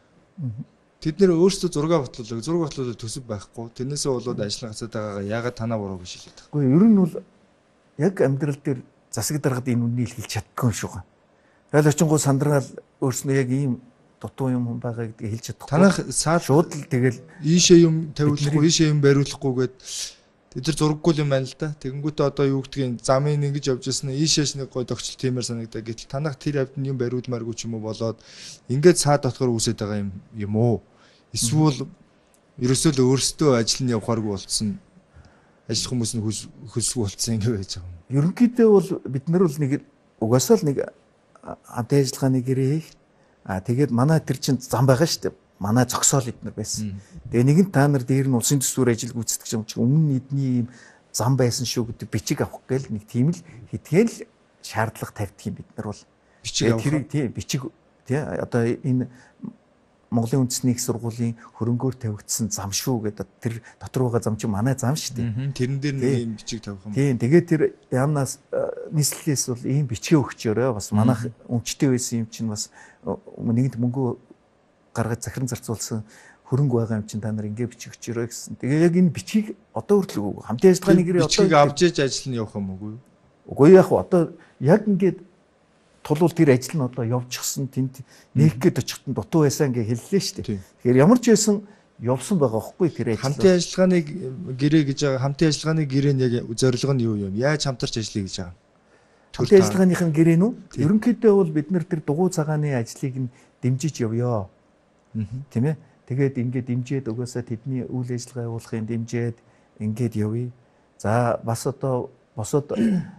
Тэд нэр өөрсдөө зураг батлуулдаг. Зураг батлуулах төсөв байхгүй. Тэрнээсээ болоод ажил гацаад байгаагаа ягаад танаа буруу биш хэлээд байгаа. Үгүй ер нь бол яг амьдрал дээр засаг даргад энэ үнийг хэлж чаддгүй юм шиг байна. Тэгэл очингуу сандрал өөрснөө яг ийм дутуу юм байгаа гэдгийг хэлж чадахгүй. Танах саад шууд л тэгэл ийшээ юм тавиулахгүй, ийшээ юм бариулахгүй гэд тэд нар зураггүй юм байна л да. Тэгэнгүүтээ одоо юу гэдгийг замын ингэж явж яснаа ийшээш нэг гой тогтчл тиймэр санагдаа. Гэтэл танах тэр хавьд юм бариулмааргүй ч юм уу болоод ингээд цаад дотгоор үүсэж байгаа юм юм уу? Эсвэл ерөөсөө л өөрсдөө ажил нь явахааргүй болцсон. Ажил хүмүүс нь хөсгүй болцсон ингэ байж байгаа юм. Ерөнхийдөө бол бид нар бол нэг угаасаа л нэг хамт ажиллагааны гэрээ хийх. Аа тэгээд манай тэр чин зам байгаа шүү дээ. Манай зогсоол эднэр байсан. Тэгээ нэг нь та нар дээр нь улсын төсвөр ажил гүйцэтгэж юм чи өмнө нь эдний ийм зам байсан шүү гэдэг бичиг авах гээл нэг тийм л хитгэл шаардлага тавьдаг юм бид нар бол. Бичиг авах. Тэр тийм бичиг тий одоо энэ Монголын үндэсний их сургуулийн хөрөнгөөр тавигдсан зам шүү гэдэг тэр дотор байгаа зам чи манай зам шүү дээ. Тэрэн дээр нэг юм бичиг тавих юм. Тийм тэгээд тэр яамнаас нийслэлээс бол ийм бичгээ өгчөөрөө бас манайх өмчтэй байсан юм чинь бас нэгэнт мөнгө гаргаж захиран зарцуулсан хөрөнгө байгаа юм чинь та нар ингэ бичиг өгчөөрөө гэсэн. Тэгээ яг энэ бичгийг одоо хүртэл хамтын ажиллагааны гэрээ одоо бичгийг авч ээж ажил нь явах юм уу? Үгүй яг одоо яг ингээд тулвал тэр ажил нь одоо явчихсан тэнд нэг гээд очихтон дутуу байсан гэж хэллээ шүү дээ. Тэгэхээр ямар ч байсан явсан байгаа байхгүй тэр ажил. Хамтын ажиллагааны гэрээ гэж байгаа хамтын ажиллагааны гэрээ нь яг зорилго нь юу юм? Яаж хамтарч ажиллая гэж байгаа? Хамтын ажиллагааных нь гэрээ нь үү? Ерөнхийдөө бол бид нар тэр дугуй цагааны ажлыг нь дэмжиж явъя. Тийм ээ. Тэгээд ингээд дэмжиж угаасаа тэдний үйл ажиллагаа явуулахын дэмжиж ингээд явъя. За бас одоо босоод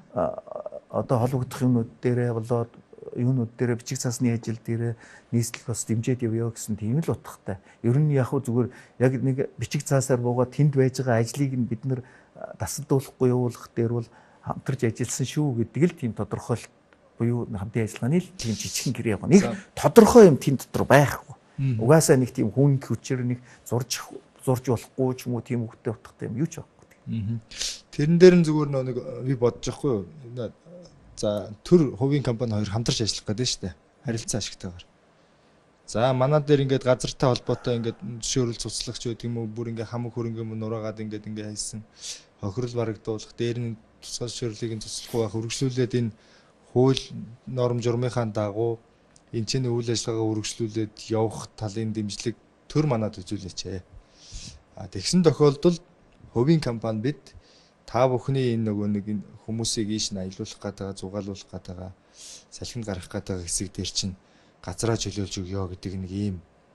одоо холбогдох юмнууд дээрээ болоод юунууд дээрээ бичиг цаасны ажил дээрээ нийслэл бас дэмжиж явъя гэсэн тийм л утгатай. Ер нь яг хөө зүгээр яг нэг бичиг цаасаар буугаад тэнд байж байгаа ажлыг нь бид нар тасалдуулахгүй явуулах дээр бол хамтарч ажилласан шүү гэдэг л тийм тодорхойлт буюу хамтын ажиллагааны л тийм жижигхэн гэрээ байгаа. Нэг тодорхой юм тийм дотор байхгүй. Угаасаа нэг тийм хүн хүчээр нэг зурж зурж болохгүй ч юм уу тийм хөвгтэй утгатай юм юу ч байхгүй. Тэрэн дээр нь зүгээр нэг би бодож байхгүй юу? За төр хувийн компани хоёр хамтарч ажиллах гэдэг нь шүү дээ. Харилцаа ашигтайгаар. За манай дээр ингээд газартай холбоотой ингээд зөвшөөрөл цуцлагч байдаг юм уу? Бүр ингээд хамаг хөрөнгө юм нураагаад ингээд ингээд хайсан. Хохирол барагдуулах, дээр нь тусгай зөвшөөрлийг цуцлахгүй байх, үргэлжлүүлээд энэ хууль норм журмынхаа дагуу энэ чинь үйл ажиллагаагаа үргэлжлүүлээд явах талын дэмжлэг төр манад үзүүлээч. А тэгсэн тохиолдолд хувийн компани бид та бүхний энэ нөгөө нэг хүмүүсийг ийш нь аялуулах гэдэг, зугаалуулах гэдэг, салхинд гаргах гэдэг хэсэг дээр чинь газраа чөлөөлж өгөө гэдэг нэг ийм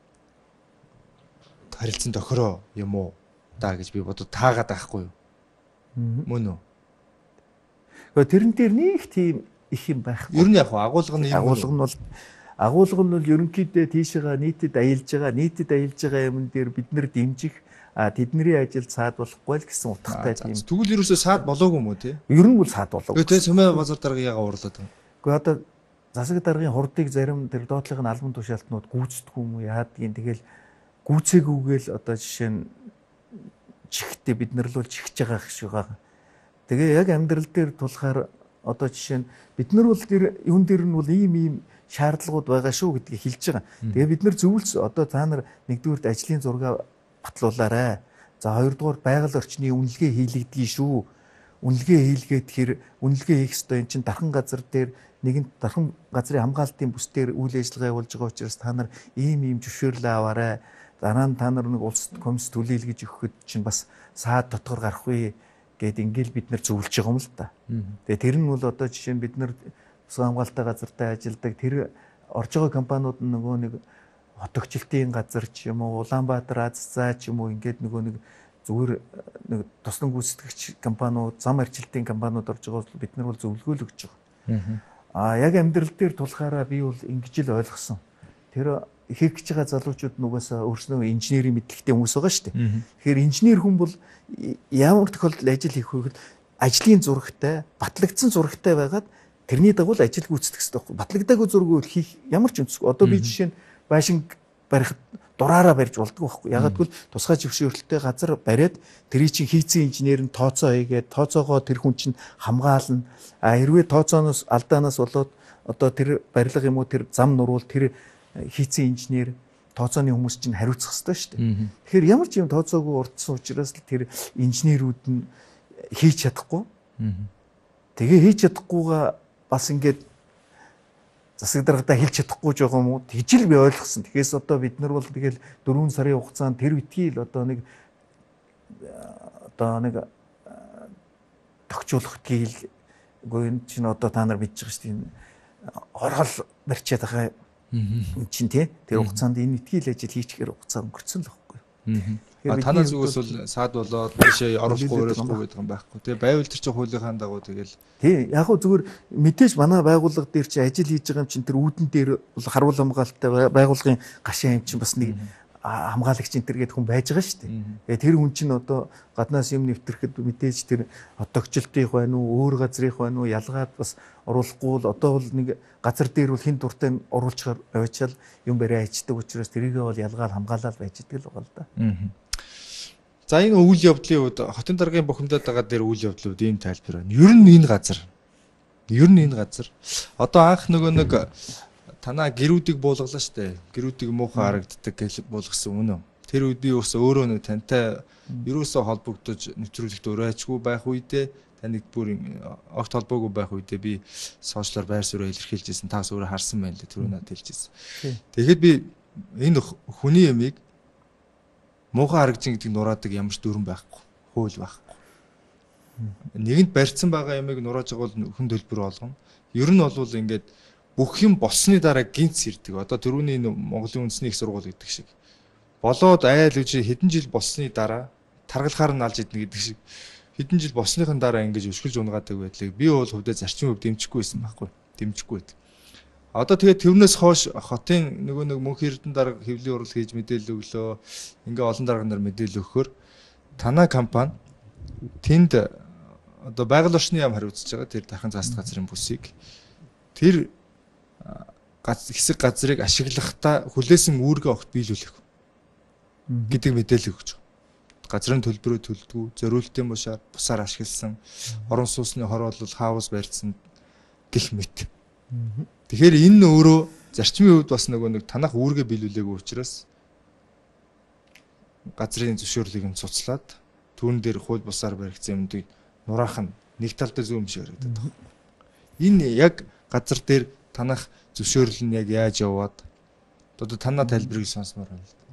харилцан тохироо юм уу да гэж би бодод таагаад байхгүй юу? Мөн үү? Гэхдээ тэрэн дээр нэг тийм их юм байхгүй. Ер нь яг агуулга нь юм. Агуулга нь бол агуулга нь бол ерөнхийдөө тийшээгаа нийтэд аялж байгаа, нийтэд аялж байгаа юм дээр бид нэр дэмжих а тэдний ажил цаад болохгүй л гэсэн утгатай тийм. Тэгвэл ерөөсөө цаад болоогүй юм уу те? Ер нь бол цаад болоогүй. Тэгээ Сумын базар дарга яга уурлаад байна. Гэхдээ одоо засаг даргын хурдыг зарим тэр доотлогын албан тушаалтнууд гүйцэтгэв юм уу яадгийн тэгэл гүйцээгүйгээл одоо жишээ нь чихтэй бид нар л бол чихж байгаа гэх шиг байгаа. Тэгээ яг амьдрал дээр тулахаар одоо жишээ нь бид нар бол тэр юун дээр нь бол ийм ийм шаардлагууд байгаа шүү гэдгийг хэлж байгаа. Тэгээ бид нар зөвлөс одоо та нар нэгдүгürt ажлын зураг батлуулаарай. За хоёрдугаар байгаль орчны үнэлгээ хийлэгдгий шүү. Үнэлгээ хийлгээд тэр үнэлгээ хийх ёстой эн чинь дархан газар дээр нэгэн дархан газрын хамгаалтын бүс дээр үйл ажиллагаа явуулж байгаа учраас та нар ийм ийм зөвшөөрлөө аваарай. Дараа нь та нар нэг улс комисс төлөөлгөж өгөхөд чинь бас саад дотор гарах вэ гэд ингээл бид нар зөвлөж байгаа юм л да. Тэгээ тэр нь бол одоо жишээ нь бид нар тусгай хамгаалалттай газартай ажилдаг тэр орж байгаа компаниуд нөгөө нэг хотогчлтын газар ч юм уу Улаанбаатар Аззаа ч юм уу ингээд нөгөө нэг зүгээр нэг туслан гүйцэтгэгч компаниуд зам арчилтын компаниуд орж байгаа бол бид нар бол зөвлөгөөл өгч байгаа. Аа яг амьдрал дээр тулахаараа би бол ингэж л ойлгосон. Тэр хэрэг гэж байгаа залуучууд нугасаа өөрснөө инженерийн мэдлэгтэй хүмүүс байгаа шүү дээ. Тэгэхээр инженер хүн бол ямар тохиолдолд ажил хийх вэ гэвэл ажлын зурагтай, батлагдсан зурагтай байгаад тэрний дагуу ажил гүйцэтгэх хэрэгтэй байхгүй. Батлагдаагүй зургийг хийх ямар ч үндэсгүй. Одоо би жишээ нь байшин барихад дураараа барьж болдгоо байхгүй. Ягаад гэвэл тусгай зөвшөөрлөлтөй газар бариад тэрий чинь хийцэн инженер нь тооцоо хийгээд тооцоогоо тэр хүн чинь хамгаална. А хэрвээ тооцооноос алдаанаас болоод одоо тэр барилга юм уу тэр зам нуруул тэр хийцэн инженер тооцооны хүмүүс чинь хариуцах хэрэгтэй шүү дээ. Тэгэхээр ямар ч юм тооцоогүй урдсан учраас л тэр инженерүүд нь хийж чадахгүй. Тэгээ хийж чадахгүйгаа бас ингээд засаг даргадаа хэлж чадахгүй ч байгаа юм уу? Тэгж л би ойлгосон. Тэгэхээс одоо бид нар бол тэгэл дөрвөн сарын хугацаанд тэр битгий л одоо нэг одоо нэг тогтчуулах гээл үгүй энэ чинь одоо та нар мэдж байгаа шүү дээ. Оргол барьчаад байгаа юм чинь тий. Тэр хугацаанд энэ битгий л ажил хийчихээр хугацаа өнгөрцөн л байхгүй. А танаас үгээс бол саад болоод тийшээ оруулахгүй өрөөлөхгүй гэдэг юм байхгүй. Тэгээ байвал тэр чинь хуулийнхаа дагуу тэгэл. Тий, яг хөө зүгээр мэдээж манай байгууллага дээр чи ажил хийж байгаа юм чинь тэр үүдэн дээр бол харуул хамгаалалттай байгууллагын гашаан юм чинь бас нэг хамгаалагч энэ төр гэдэг хүн байж байгаа шүү дээ. Тэгээ тэр хүн чинь одоо гаднаас юм нэвтрэхэд мэдээж тэр одогчлтын байна уу, өөр газрын байна уу ялгаад бас оруулахгүй л одоо бол нэг газар дээр бол хин дуртай оруулчихаар авчаал юм барай аждаг учраас тэрийгээ бол ялгаал хамгаалаад байж идэг л байгаа л да. За энэ үйл явдлын үед хотын даргын бухимдаад байгаа дээр үйл явдлууд ийм тайлбар байна. Ер нь энэ газар. Ер нь энэ газар. Одоо анх нөгөө нэг танаа гэрүүдийг буулгалаа штэ. Гэрүүдийг муухай харагддаг гэж буулгасан үнэ. Тэр үед би өсөө өөрөө нэг тантай ерөөсөө холбогдож нэвтрүүлэгт урайчгүй байх үедээ таныг бүр огт холбоогүй байх үедээ би сошиалар байр суурь илэрхийлжсэн. Таас өөрөө харсан байна лээ. Түрүү надад хэлжсэн. Тэгэхэд би энэ хүний ямиг муухай харагдсан гэдгийг нураадаг ямар ч дүрэн байхгүй. Хууль байхгүй. Нэгэнд барьсан байгаа ямиг нурааж байгаа бол хүн төлбөр олгоно. Ер нь бол ингээд бүх юм болсны дараа гинц ирдэг. Одоо түрүүний Монголын үндэсний их сургууль гэдэг шиг. Болоод айл үжи хэдэн жил болсны дараа таргалахаар нь алж идэнэ гэдэг шиг. Хэдэн жил болсныхын дараа ингэж өшгөлж унгаадаг байдлыг би бол хувьдаа зарчим хөв дэмжихгүй байсан байхгүй. Дэмжихгүй байд. Одоо тэгээд тэрнээс хойш хотын нөгөө нэг мөнх эрдэнэ дарга хэвлэлийн урал хийж мэдээлэл өглөө. Ингээ олон дарга нар мэдээлэл өгөхөөр танаа компани тэнд одоо байгаль орчны яам хариуцж байгаа тэр дархан зааст газрын бүсийг тэр хэсэг газрыг ашиглахдаа хүлээсэн үүргээ огт биелүүлэх гэдэг мэдээлэл өгч байгаа. Газрын төлбөрөө төлдгүү, зориултын бушаар бусаар ашигласан, орон сууцны хор бол хаус барьсан гэх мэт. Тэгэхээр энэ өөрөө зарчмын хувьд бас нөгөө нэг танах үүргээ биелүүлээгүй учраас газрын зөвшөөрлийг нь цуцлаад түүн дээр хууль бусаар баригдсан юмдыг нураах нь нэг талдаа зөв юм шиг харагдаад байна. Энэ яг газар дээр танах зөвшөөрөл нь яг яаж яваад одоо танаа тайлбарыг сонсомоор байна л да.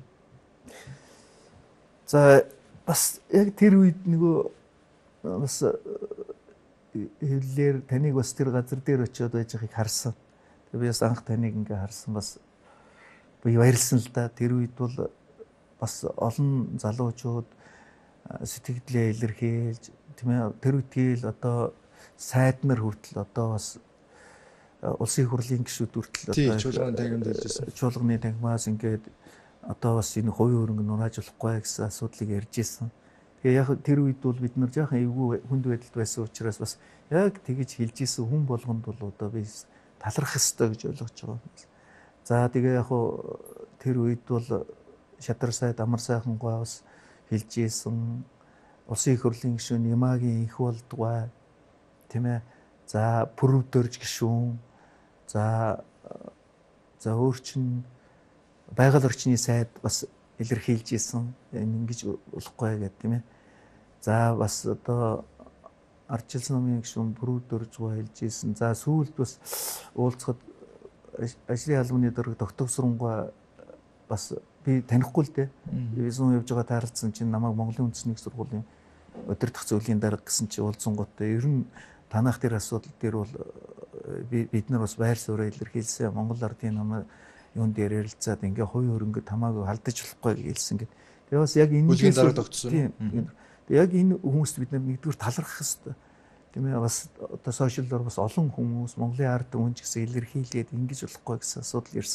За бас яг тэр үед нөгөө бас хэллэр таныг бас тэр газар дээр очиод байж байгааг харсан. Би бас анх таныг ингээ харсан бас би баярлсан л да. Тэр үед бол бас олон залуучууд сэтгэлдээ илэрхийлж тийм ээ тэр үедгээл одоо сайд нар хүртэл одоо бас улсын хурлын гишүүд хүртэл одоо чуулганы тагимд хэлжсэн. Чуулганы тагмаас ингээд одоо бас энэ хувийн хөрөнгө нурааж болохгүй гэсэн асуудлыг ярьж ирсэн. Тэгээ яг тэр үед бол бид нар жоохон эвгүй хүнд байдалд байсан учраас бас яг тэгэж хэлж ирсэн хүн болгонд бол одоо би талархах ёстой гэж ойлгож байгаа. За тэгээ яг тэр үед бол Шадар сайд Амар сайхан гоо бас хэлж ирсэн. Улсын их хурлын гишүүн Ямагийн их болдгоо тийм ээ. За Пүрвдөрж гишүүн. За за өөр чин байгаль орчны сайд бас илэрхийлж ирсэн. Ингэж болохгүй гэдэг тийм ээ. За бас одоо Ардчилсан номын гишүүн Пүрвдөрж гоо хэлж ирсэн. За сүүлд бас уулзахад ажлын албаны дарга тогтовсронгоо бас би танихгүй л дээ. Визун явж байгаа таарлцсан чинь намайг Монголын үндэсний сургуулийн удирдах зөвлөлийн дарга гэсэн чинь уулзсангуудаа ер нь танах тэр асуудал дээр бол бид нар бас байр суурь илэрхийлсэн. Монгол ардын намайг юунд дээр ярилцаад ингээ хувийн хөрөнгө тамаагүй халдаж болохгүй гэлсэн гэд. Тэгээ бас яг энэ дарга тогтсон. Тэгээ яг энэ хүмүүст бид нар нэгдүгээр талархах хэрэгтэй. Тийм ээ бас одоо сошиалдор бас олон хүмүүс Монголын ард түмэн ч гэсэн илэрхийлээд ингэж болохгүй гэсэн асуудал ирсэн.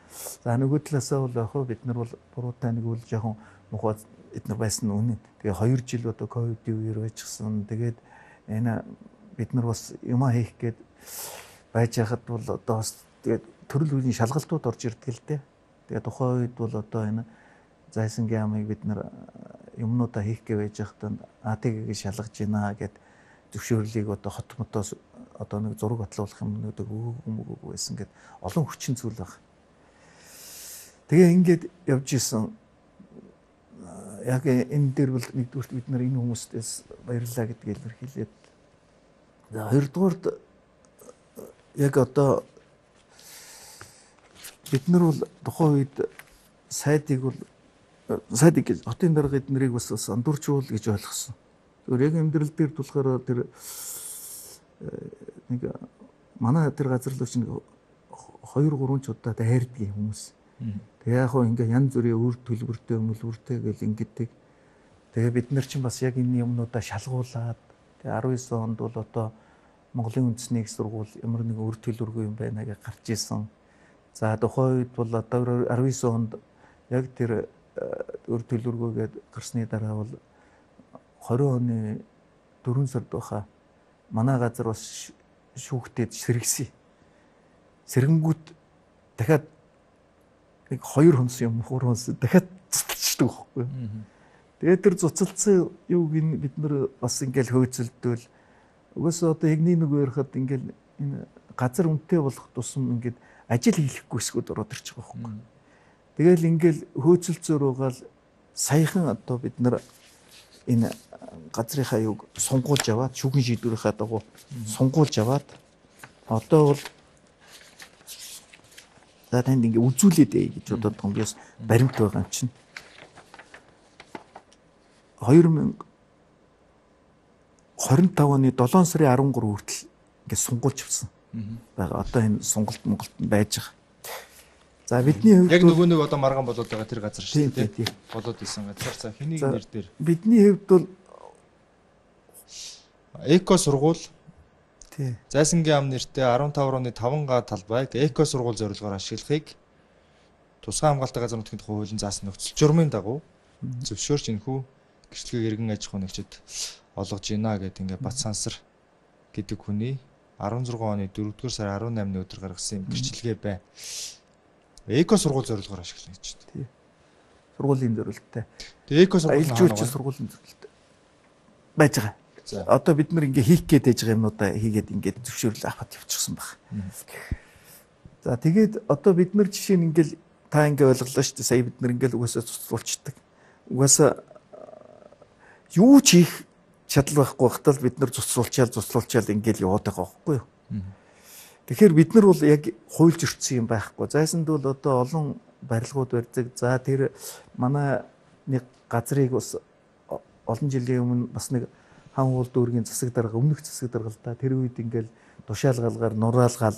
За нөгөө талаасаа бол яг бид нар бол буруутай нэг үл жоохон мухад эднэр байсан нь үнэн. Тэгээ хоёр жил одоо ковидын үеэр байжсэн. Тэгээд энэ бид нар бас юм хийх гээд байж хахад бол одоо бас тэгээд төрөл бүрийн шалгалтууд орж ирдэг л дээ. Тэгээд тухайн үед бол одоо энэ зайсангийн амыг бид нар юмнуудаа хийх гээ байж хахад АТГ-г шалгаж гинэ гэд зөвшөөрлийг одоо хот мотоос одоо нэг зураг батлуулах юм нэг өгөөг байсан гэд олон хүчин зүйл баг. Тэгээ ингээд явж исэн. Яг энэ дээр бол нэгдүгürt бид нар энэ хүмүүстээс баярлалаа гэдгийг илэрхийлээд. За хоёрдугаарт яг одоо бид нар бол тухайн үед сайдыг бол сайдыг хотын дарга эднэрийг бас бас андуурчуул гэж ойлгосон. Зүгээр яг амьдрал дээр тулахаар тэр нэг манай тэр газар л чинь хоёр гурван ч удаа дайрдаг хүмүүс. Тэгээ яг хоо ингээ янз бүрийн үр төлбөртэй өмөлбөртэй гэл ингэдэг. Тэгээ бид нар чинь бас яг энэ юмнуудаа шалгуулад тэгээ арван девять онд бол одоо Монголын үндэсний их сургууль ямар нэг үр төлбөргүй юм байна гэж гарч исэн. За тухайн үед бол одоо арван девять онд яг тэр үр төлбөргүйгээд гарсны дараа бол двадцать оны дөрвөн сард баха манай газар бас шүүхтэд сэргсэн. Сэргэнгүүт дахиад нэг хоёр хонс юм гурван хонс дахиад цуцалчдаг байхгүй. Тэгээд тэр цуцалцсан юуг ин бид нар бас ингээл хөөцөлдөөл угаасаа одоо ягны нэг ярихад ингээл энэ газар үнэтэй болох тусам ингээд ажил хийхгүй эсгүүд ороод ирчих байхгүй. Тэгэл ингээл хөөцөлцөөр угаал саяхан одоо бид нар энэ газрынхаа юуг сунгуулж аваад шүүхийн шийдвэрийнхаа дагуу сунгуулж аваад одоо бол за танд ингээ үзүүлээд ээ гэж бодоод байгаа юм биес баримт байгаа юм чинь. две тысячи двадцать пять оны долоон сарын арван гурав хүртэл ингээ сунгуулж авсан. Бага одоо энэ сонголт Монголд байж байгаа. За бидний хувьд яг нөгөө нэг одоо маргаан болоод байгаа тэр газар шүү дээ. Болоод исэн газар. За хэний нэр дээр? Бидний хувьд бол Эко сургууль. Тий. Зайсангийн ам нэртэй арван таван оны таван га талбайг эко сургууль зорилгоор ашиглахыг тусгай хамгаалалтын газар нутгийн тухай хуулийн заасан нөхцөл журмын дагуу зөвшөөрч энэхүү гэрчлэгийг иргэн аж ахуй нэгжид олгож гинэ гэдэг ингээ Бат Сансар гэдэг хүний арван зургаан оны дөрөвдүгээр сарын арван наймны өдөр гаргасан юм гэрчлэгээ бай. Эко сургууль зорилгоор ашиглана гэж байна. Тий. Сургуулийн зорилттой. Тэгээ эко сургууль аялжуулч сургуулийн зорилттой байж байгаа. Одоо бид нар ингээ хийх гээд байж байгаа юмнуудаа хийгээд ингээд зөвшөөрөл авахд явчихсан баг. За тэгээд одоо бид нар жишээ нь ингээл та ингээ ойлголоо шүү дээ. Сая бид нар ингээл угаасаа цуцлуулцдаг. Угаасаа юу ч хийх чадал байхгүй байхдаа бид нар цуцлуулчаал цуцлуулчаал ингээл яваад байгаа байхгүй юу? Тэгэхээр бид нар бол яг хуульж өртсөн юм байхгүй. Зайсанд бол одоо олон барилгууд барьдаг. За тэр манай нэг газрыг бас олон жилийн өмнө бас нэг хан уул дүүргийн засаг дарга өмнөх засаг даргалдаа тэр үед ингээл тушаалгалгаар нураалгаал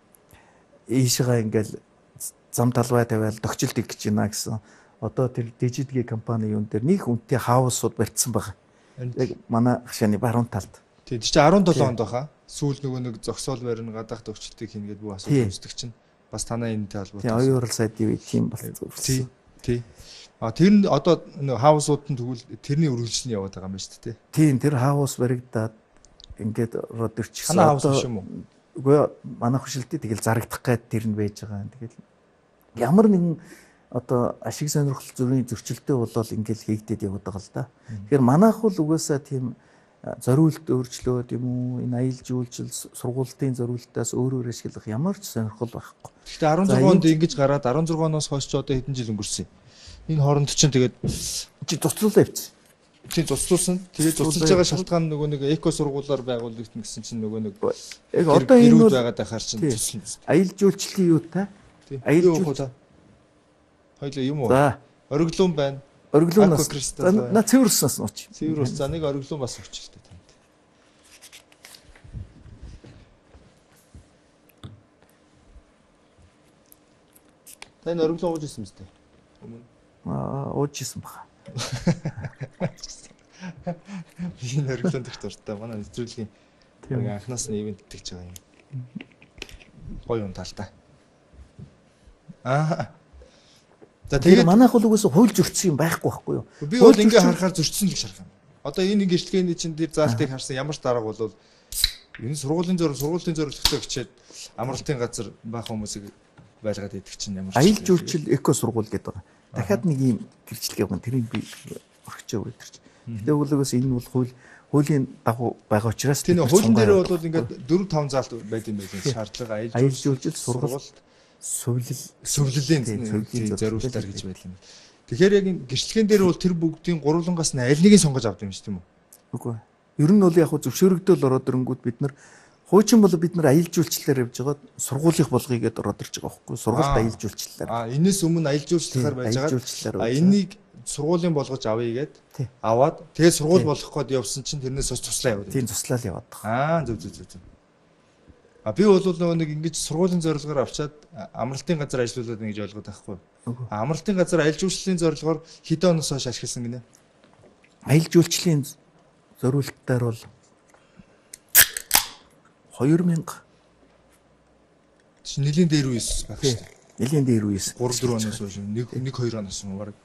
ийшээ ингээл зам талбай тавиал тогтчлт их гэж байна гэсэн. Одоо тэр дижитал компани юун дээр нэг үнэтэй хаусууд барьсан байгаа. Яг манай хашааны баруун талд. Тийм чи арван долоо онд баха. Сүүл нөгөө нэг зогсоол барина гадаах төгчлөлтийг хийнгээд бүх асуудал үүсдэг чинь бас танаа энэтэй холбоотой. Тийм оюурал сайдын үед тийм болсон. Тий. Тий. А тэр нь одоо нөгөө хаусууд нь тэгвэл тэрний үргэлжлэл нь яваад байгаа юм байна шүү дээ. Тийм тэр хаус баригдаад ингээд ороод ирчихсэн. Танаа хаус биш юм уу? Үгүй манай хөшөлтөд тэгэл зарагдах гээд тэр нь байж байгаа. Тэгэл ямар нэгэн одоо ашиг сонирхол зүрийн зөрчилтэй болол ингээл хийгдээд яваад байгаа л да. Тэгэхээр манайх бол угаасаа тийм зориулт өөрчлөөд юм уу энэ аялал жуулчлал сургуулийн зориултаас өөрөөр ашиглах ямар ч сонирхол байхгүй. Гэхдээ арван зургаан онд ингэж гараад арван зургаанаас хойш ч одоо хэдэн жил өнгөрсөн. Энэ хооронд чинь тэгээд чи цуцлуулаа явчих. Тийм цуцлуулсан. Тэгээд цуцлж байгаа шалтгаан нөгөө нэг эко сургуулаар байгуулагдсан гэсэн чинь нөгөө нэг яг одоо энэ бол байгаад байхаар чинь цуцлна. Аялал жуулчлалын юу та? Аялал жуулчлал. Хоёлоо юм уу? За. Ориглон байна. Ориглоноос. На цэвэрснаас нууч. Цэвэр ус. За нэг ориглон бас өгчлээ танд. Та энэ ориглон ууж ирсэн мэт. Өмнө. Аа ууж ирсэн баха. Энэ ориглон дэх дуртай. Манай нэвтрүүлгийн анхнаас нь ивент тэгж байгаа юм. Гоё юм талтай. Аа. За Тэгээд тэгээд манайх бол үгүйс хууль зөрчсөн юм байхгүй байхгүй юу? би бол ингээ харахаар зөрчсөн л гэж харах юм. Одоо энэ нэг эртгээний чинь дээр заалтыг харсан ямар ч дарга бол энэ сургуулийн зөрөг сургуулийн зорилготой гिचээд амралтын газар байх хүмүүсийг байлгаад идэх чинь ямар ч аялал жуулчил эко сургууль гэдэг байгаа. Дахиад нэг юм гэрчлэг явна. Тэрийг би орхичоо өдөрч. Гэтэ өглөөгөөс энэ бол хууль хуулийн дагуу байгаа учраас тийм хуулийн дээр бол ингээд дөрв таван заалт байд юм байх шаардлага аялал жуулчил сургууль сувлил сувлилийн зориултаар гэж байл юм. Тэгэхээр яг энэ гэрчлэгэн дээр бол тэр бүгдийн гурвангаас нь аль нэгийг сонгож авд юм шүү тийм үү? Үгүй. Ер нь бол яг хөө зөвшөөрөгдөөл ороод ирэнгүүт бид нар хуучин бол бид нар аялал жуулчлалаар явж байгаад сургуулийнх болгоё гэдээ ороод ирж байгаа байхгүй юу? Сургуульд аялал жуулчлалаар. Аа энэс өмнө аялал жуулчлалаар байж байгаа. А энийг сургуулийн болгож авъя гэд аваад тэгээд сургууль болох гээд явсан чинь тэрнээс бас туслаа яваад. Тийм туслаа л яваад байгаа. Аа зөв зөв зөв. А би бол нөгөө нэг ингэж сургуулийн зорилгоор авчаад амралтын газар ажиллаулаад ингэж ойлгоод байхгүй юу? Амралтын газар аялал жуулчлалын зорилгоор хэдэн оноос хойш ашигласан гинэ? Аялал жуулчлалын зориултаар бол хоёр мянга чи нэлийн дээр үеэс байх шүү дээ. Нэлийн дээр үеэс гурав дөрөв оноос хойш нэг нэг хоёр оноос юм баг.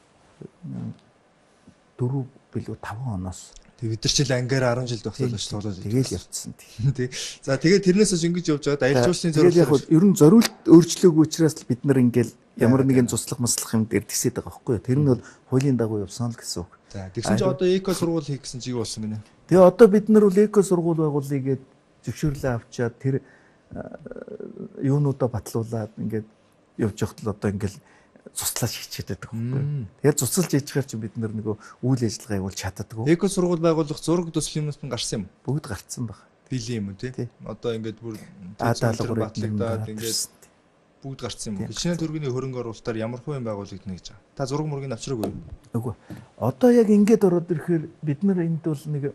дөрөв билүү таван оноос. Тэг бид нар ч л ангиар арван жил тогтоолж тоглоод тэгэл явцсан тий. За тэгээд тэрнээс хойш ингэж явж байгаад аялал жуулчлалын зорилго яг ер нь зориулт өөрчлөөгүй учраас л бид нар ингээл ямар нэгэн туслах маслах юм дээр тгсээд байгаа байхгүй юу? Тэр нь бол хуулийн дагуу явсан л гэсэн үг. За тэгсэн чинь одоо эко сургууль хийх гэсэн чи юу болсон гинэ? Тэгээ одоо бид нар бол эко сургууль байгуулъя гээд зөвшөөрлөө авчаад тэр юунуудаа батлуулаад ингээд явж явахад л одоо ингээл цуслаж хичээд байдаг байхгүй юу? Тэгэхээр цуцлж ээжгээр чи бид нар нөгөө үйл ажиллагаа явуулж чаддаггүй. Эко сургууль байгуулах зураг төслийн юмнаас нь гарсан юм. Бүгд гарцсан баг. Билийн юм уу тий? Одоо ингээд бүр аадаалгаар батлагдаад ингээд бүгд гарцсан юм. Хичнээн төргийн хөрөнгө оруулалтаар ямар хувийн байгуулагдана гэж байгаа. Та зураг мургийг авчраагүй юу? Үгүй. Одоо яг ингээд ороод ирэхээр бид нар энд бол нэг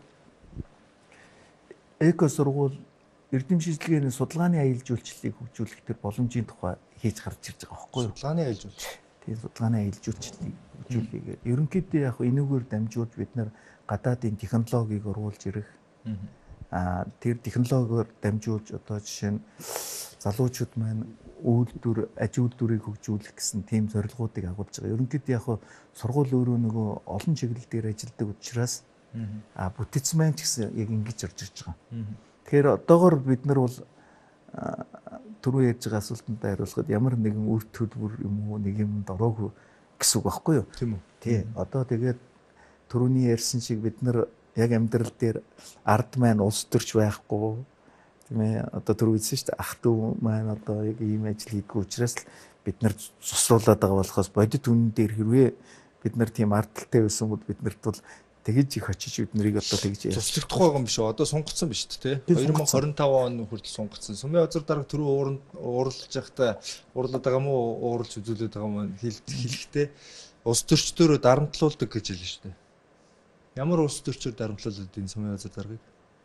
эко сургууль эрдэм шийдвэрлэгээний судалгааны аялал жуулчлалыг хөгжүүлэх төр боломжийн тухай хийж гарч ирж байгаа байхгүй юу? Судалгааны аялал жуулчлал. Тийм судалгааны аялал жуулчлалыг хөгжүүлэхээр ерөнхийдөө яг энүүгээр дамжуулж бид нар гадаадын технологиг оруулж ирэх. Аа тэр технологиор дамжуулж одоо жишээ нь залуучууд маань үйлдвэр, аж үйлдвэрийг хөгжүүлэх гэсэн тийм зорилгоодыг агуулж байгаа. Ерөнхийдөө яг сургууль өөрөө нөгөө олон чиглэл дээр ажилладаг учраас аа бүтээц маань ч гэсэн яг ингэж орж ирж байгаа. Тэгэхээр одоогор бид нар бол түрүү ярьж байгаа асуултанд хариулахад ямар нэгэн үр төлбөр юм уу нэг юмд ороогүй гэсэн үг байхгүй юу? Тийм үү? Тий. Одоо тэгээд түрүүний ярьсан шиг бид нар яг амьдрал дээр ард маань улс төрч байхгүй тийм ээ одоо түрүү хэлсэн шүү дээ ах дүү маань одоо яг ийм ажил хийдгүү учраас бид нар цусруулаад байгаа болохоос бодит үнэн дээр хэрвээ бид нар тийм ардталтай байсан бол бид нарт бол тэгэж их очиж бид нарыг одоо тэгж цуслагдах байгаа юм биш үү одоо сунгацсан биш үү те хоёр мың хорин таван он хүртэл сунгацсан сүмээ озар дарга түрүү ууранд уурлаж байхдаа уурлаад байгаа мó уурлж үзүүлээд байгаа мó хэлэхдээ улс төрчдөрөө дарамтлуулдаг гэж хэлнэ шүү дээ. Ямар улс төрчөөр дарамтлуулдаг энэ сүмээ озар даргыг?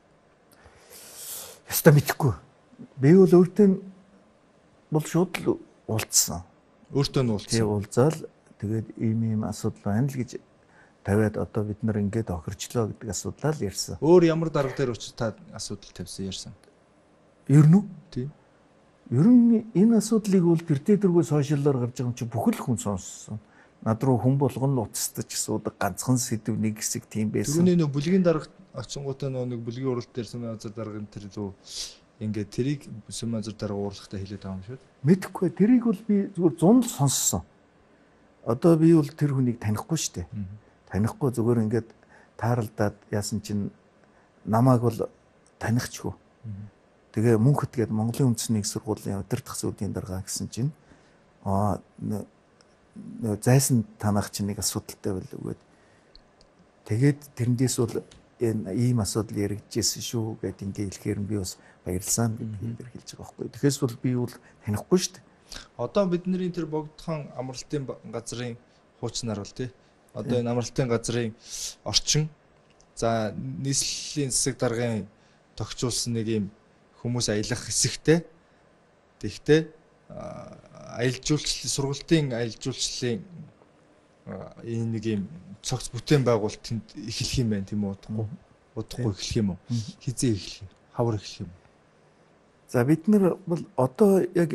Яста мэдхгүй. Би бол өөртөө бол шууд л уулзсан. Өөртөө нь уулзсан. Тэгээ уулзаал тэгээд ийм ийм асуудал байна л гэж тавиад одоо бид нар ингээд охирчлоо гэдэг асуудлаа л ярьсан. Өөр ямар дарга дээр очиж та асуудал тавьсан ярьсан? Ер нь үү? Тийм. Ер нь энэ асуудлыг бол тэртээ дөрвөө сошиаллаар гарч байгаа юм чи бүхэл хүн сонссон. Над руу хүн болгоно уцтаж асуудаг ганцхан сэдв нэг хэсэг тийм байсан. Түрүүний нөө бүлгийн дарга очингуудаа нөө нэг бүлгийн уралт дээр сүмээ озар даргын тэр лөө ингээд тэрийг сүмээ озар дарга уурлахтаа хэлээд байгаа юм шүү дээ. Мэдхгүй. Тэрийг бол би зүгээр зунд сонссон. Одоо би бол тэр хүнийг танихгүй шүү дээ. Танихгүй зүгээр ингээд тааралдаад яасан чинь намааг бол танихгүй. Тэгээ Мөнхөд гээд Монголын үндэсний их сургуулийн удирдах зүйлийн дарга гэсэн чинь аа нөө зайсан танах чинь нэг асуудалтай байл өгөөд тэгээд тэрнээс бол энэ ийм асуудал яригдчихсэн шүү гэд ингээ хэлэхээр би бас баярлсан гэдэг юм хэлж байгаа байхгүй. Тэгэхээс бол би бол танихгүй шүү дээ. Одоо бидний тэр богдхон амралтын газрын хуучнаар бол тий. Одоо энэ амралтын газрын орчин за нийслэлийн засаг даргын тогтчулсан нэг юм хүмүүс аялах хэсэгтэй. Тэгтээ аялал жуулчлалын сургалтын аялал жуулчлалын энэ нэг юм цогц бүтээн байгуулалт тэнд эхлэх юм байна тийм үү? Удахгүй. Удахгүй эхлэх юм уу? Хизээ эхлэх юм? Хавар эхлэх юм? За бид нар бол одоо яг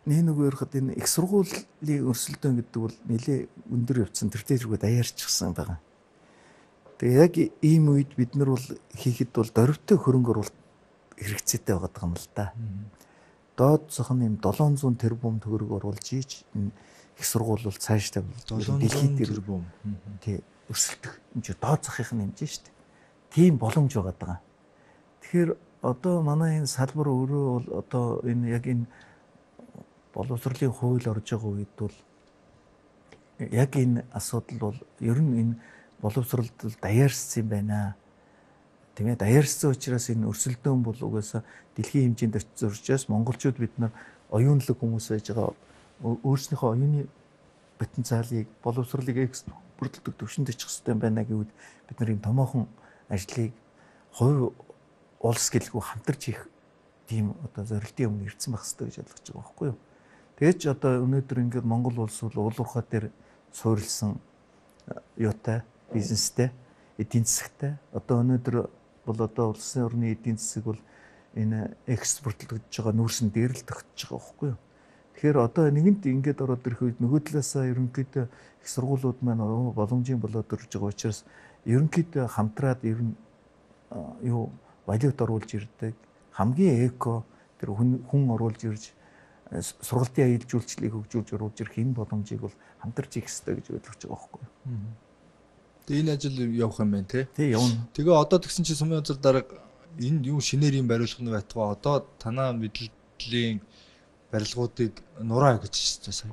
нэг нөгөө ярихад энэ их сургуулийн өрсөлдөөн гэдэг бол нэлээ өндөр явцсан тэр дээр даяарчихсан байгаа. Тэгээ яг ийм үед бид нар бол хийхэд бол дөрвтэй хөрөнгө оруулалт хэрэгцээтэй байгаа юм л да. Доод зохин юм долоон зуун тэрбум төгрөг оруулж ийж энэ их сургууль бол цаашдаа дэлхийд тэрбум тий өрсөлдөх юм чи доод захын хэмжээ шүү дээ. Тийм боломж байгаа даа. Тэгэхээр одоо манай энэ салбар өөрөө бол одоо энэ яг энэ боловсролын хууль орж байгаа үед бол яг энэ асуудал бол ер нь энэ боловсролд даяарсан юм байна. Тийм ээ даяарсан учраас энэ өрсөлдөөн бол угаасаа дэлхийн хэмжээнд зорчоос монголчууд бид нар оюунлаг хүмүүс байж байгаа өөрснийхөө оюуны потенциалыг боловсролыг экспортлдог төвшөнд очих хэрэгтэй байна гэвэл бид нар энэ томоохон ажлыг хувь улс гэлгүй хамтарч хийх тийм одоо зорилтын өмнө ирсэн байх хэрэгтэй гэж ойлгож байгаа байхгүй юу. Тэгэж одоо өнөөдөр ингээд Монгол улс бол уул уурхай дээр суурилсан юутай бизнестэй эдийн засагтай одоо өнөөдөр бол одоо улсын орны эдийн засаг бол энэ экспортлогдож байгаа нүүрсэн дээр л тогтож байгаа байхгүй юу. Тэгэхээр одоо нэгэнт ингээд ороод ирэх үед нөгөө талаасаа ерөнхийдөө их сургуулиуд маань боломжийн болоод ирж байгаа учраас ерөнхийдөө хамтраад ер нь юу валют оруулж ирдэг хамгийн эко тэр хүн оруулж ирж сургалтын аялал жуулчлалыг хөгжүүлж оруулж ирэх энэ боломжийг бол хамтарч хийх хэрэгтэй гэж ойлгож байгаа байхгүй юу. Тэгээ энэ ажил явах юм байна тий. Тий явна. Тэгээ одоо тэгсэн чинь сумын онцлог дарга энэ юу шинээр юм бариулах нь байтугай одоо танаа мэдлэлийн барилгуудыг нураа гэж хэлсэн сая.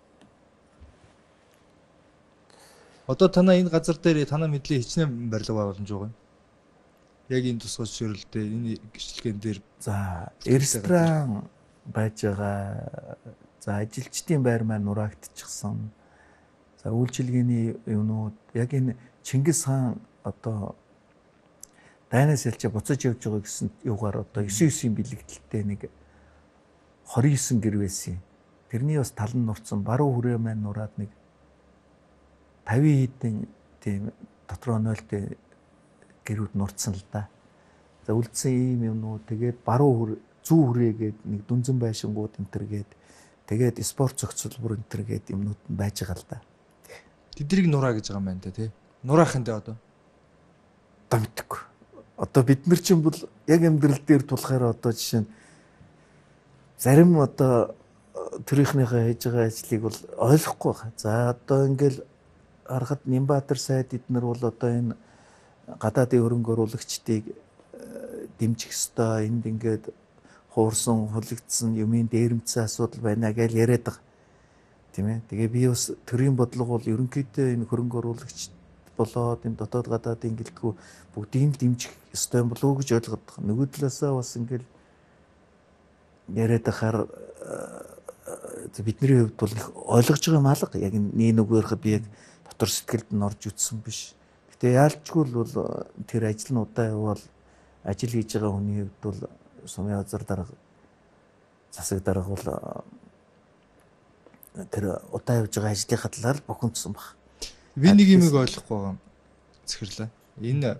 Одоо танаа энэ газар дээр танаа мэдлийн хичнээн барилга байгууламж байгаа юм. Яг энэ тусгай зөвшөөрөлтөд энэ гэрчлэгэн дээр за ресторан байж байгаа. За ажилчдын байр маань нураагдчихсан. За үйлчилгээний юмнууд яг энэ Чингис хаан одоо дайнаас ялж буцаж явж байгаа гэсэн юугаар одоо девять девять бэлэгдэлтэй нэг двадцать девять гэр байсан. Тэрний бас тал нь нурцсан баруун хүрээ маань нураад нэг пятьдесят хэдэн тийм дотроо нойлтой гэрүүд нурцсан л да. За үлдсэн ийм юмнууд тэгээд баруун зүү хүрээгээд нэг дүнзэн байшингууд энэ төр гээд тэгээд спорт зохицуулбар энэ төр гээд юмнууд нь байж байгаа л да. Тэдрийг нураа гэж байгаа юм байна те. Нураахын дээ одоо. Одоо мэдгүй. Одоо бид нар чинь бол яг амьдрал дээр тулахаар одоо жишээ нь зарим одоо төрийнхнийхээ хийж байгаа ажлыг бол ойлгохгүй байна. За одоо ингээл харахад Нямбатар сайд эднэр бол одоо энэ гадаадын хөрөнгө оруулагчдыг дэмжих ёстой. Энд ингээд хуурсан, хулигдсан юмын дээрэмцсэн асуудал байна гэж яриад байгаа. Тийм ээ. Тэгээ би бас төрийн бодлого бол ерөнхийдөө энэ хөрөнгө оруулагч болоод энэ дотоод гадаадын гэлтгүү бүгдийг дэмжих ёстой юм болов уу гэж ойлгоод байгаа. Нөгөө талаасаа бас ингээд яриад ахаар бидний хувьд бол их ойлгож байгаа юм алга. Яг нэг нүгээр хаа би яг дотор сэтгэлд нь орж үтсэн биш. Гэтэ яалчгүй бол тэр ажил нь удаа явбал ажил хийж байгаа хүний хувьд бол сумын газар дарга засаг дарга бол тэр удаа явж байгаа ажлынхаа талаар бохомдсон баг. Би нэг юмыг ойлгохгүй байгаа юм. Захирлаа. Энэ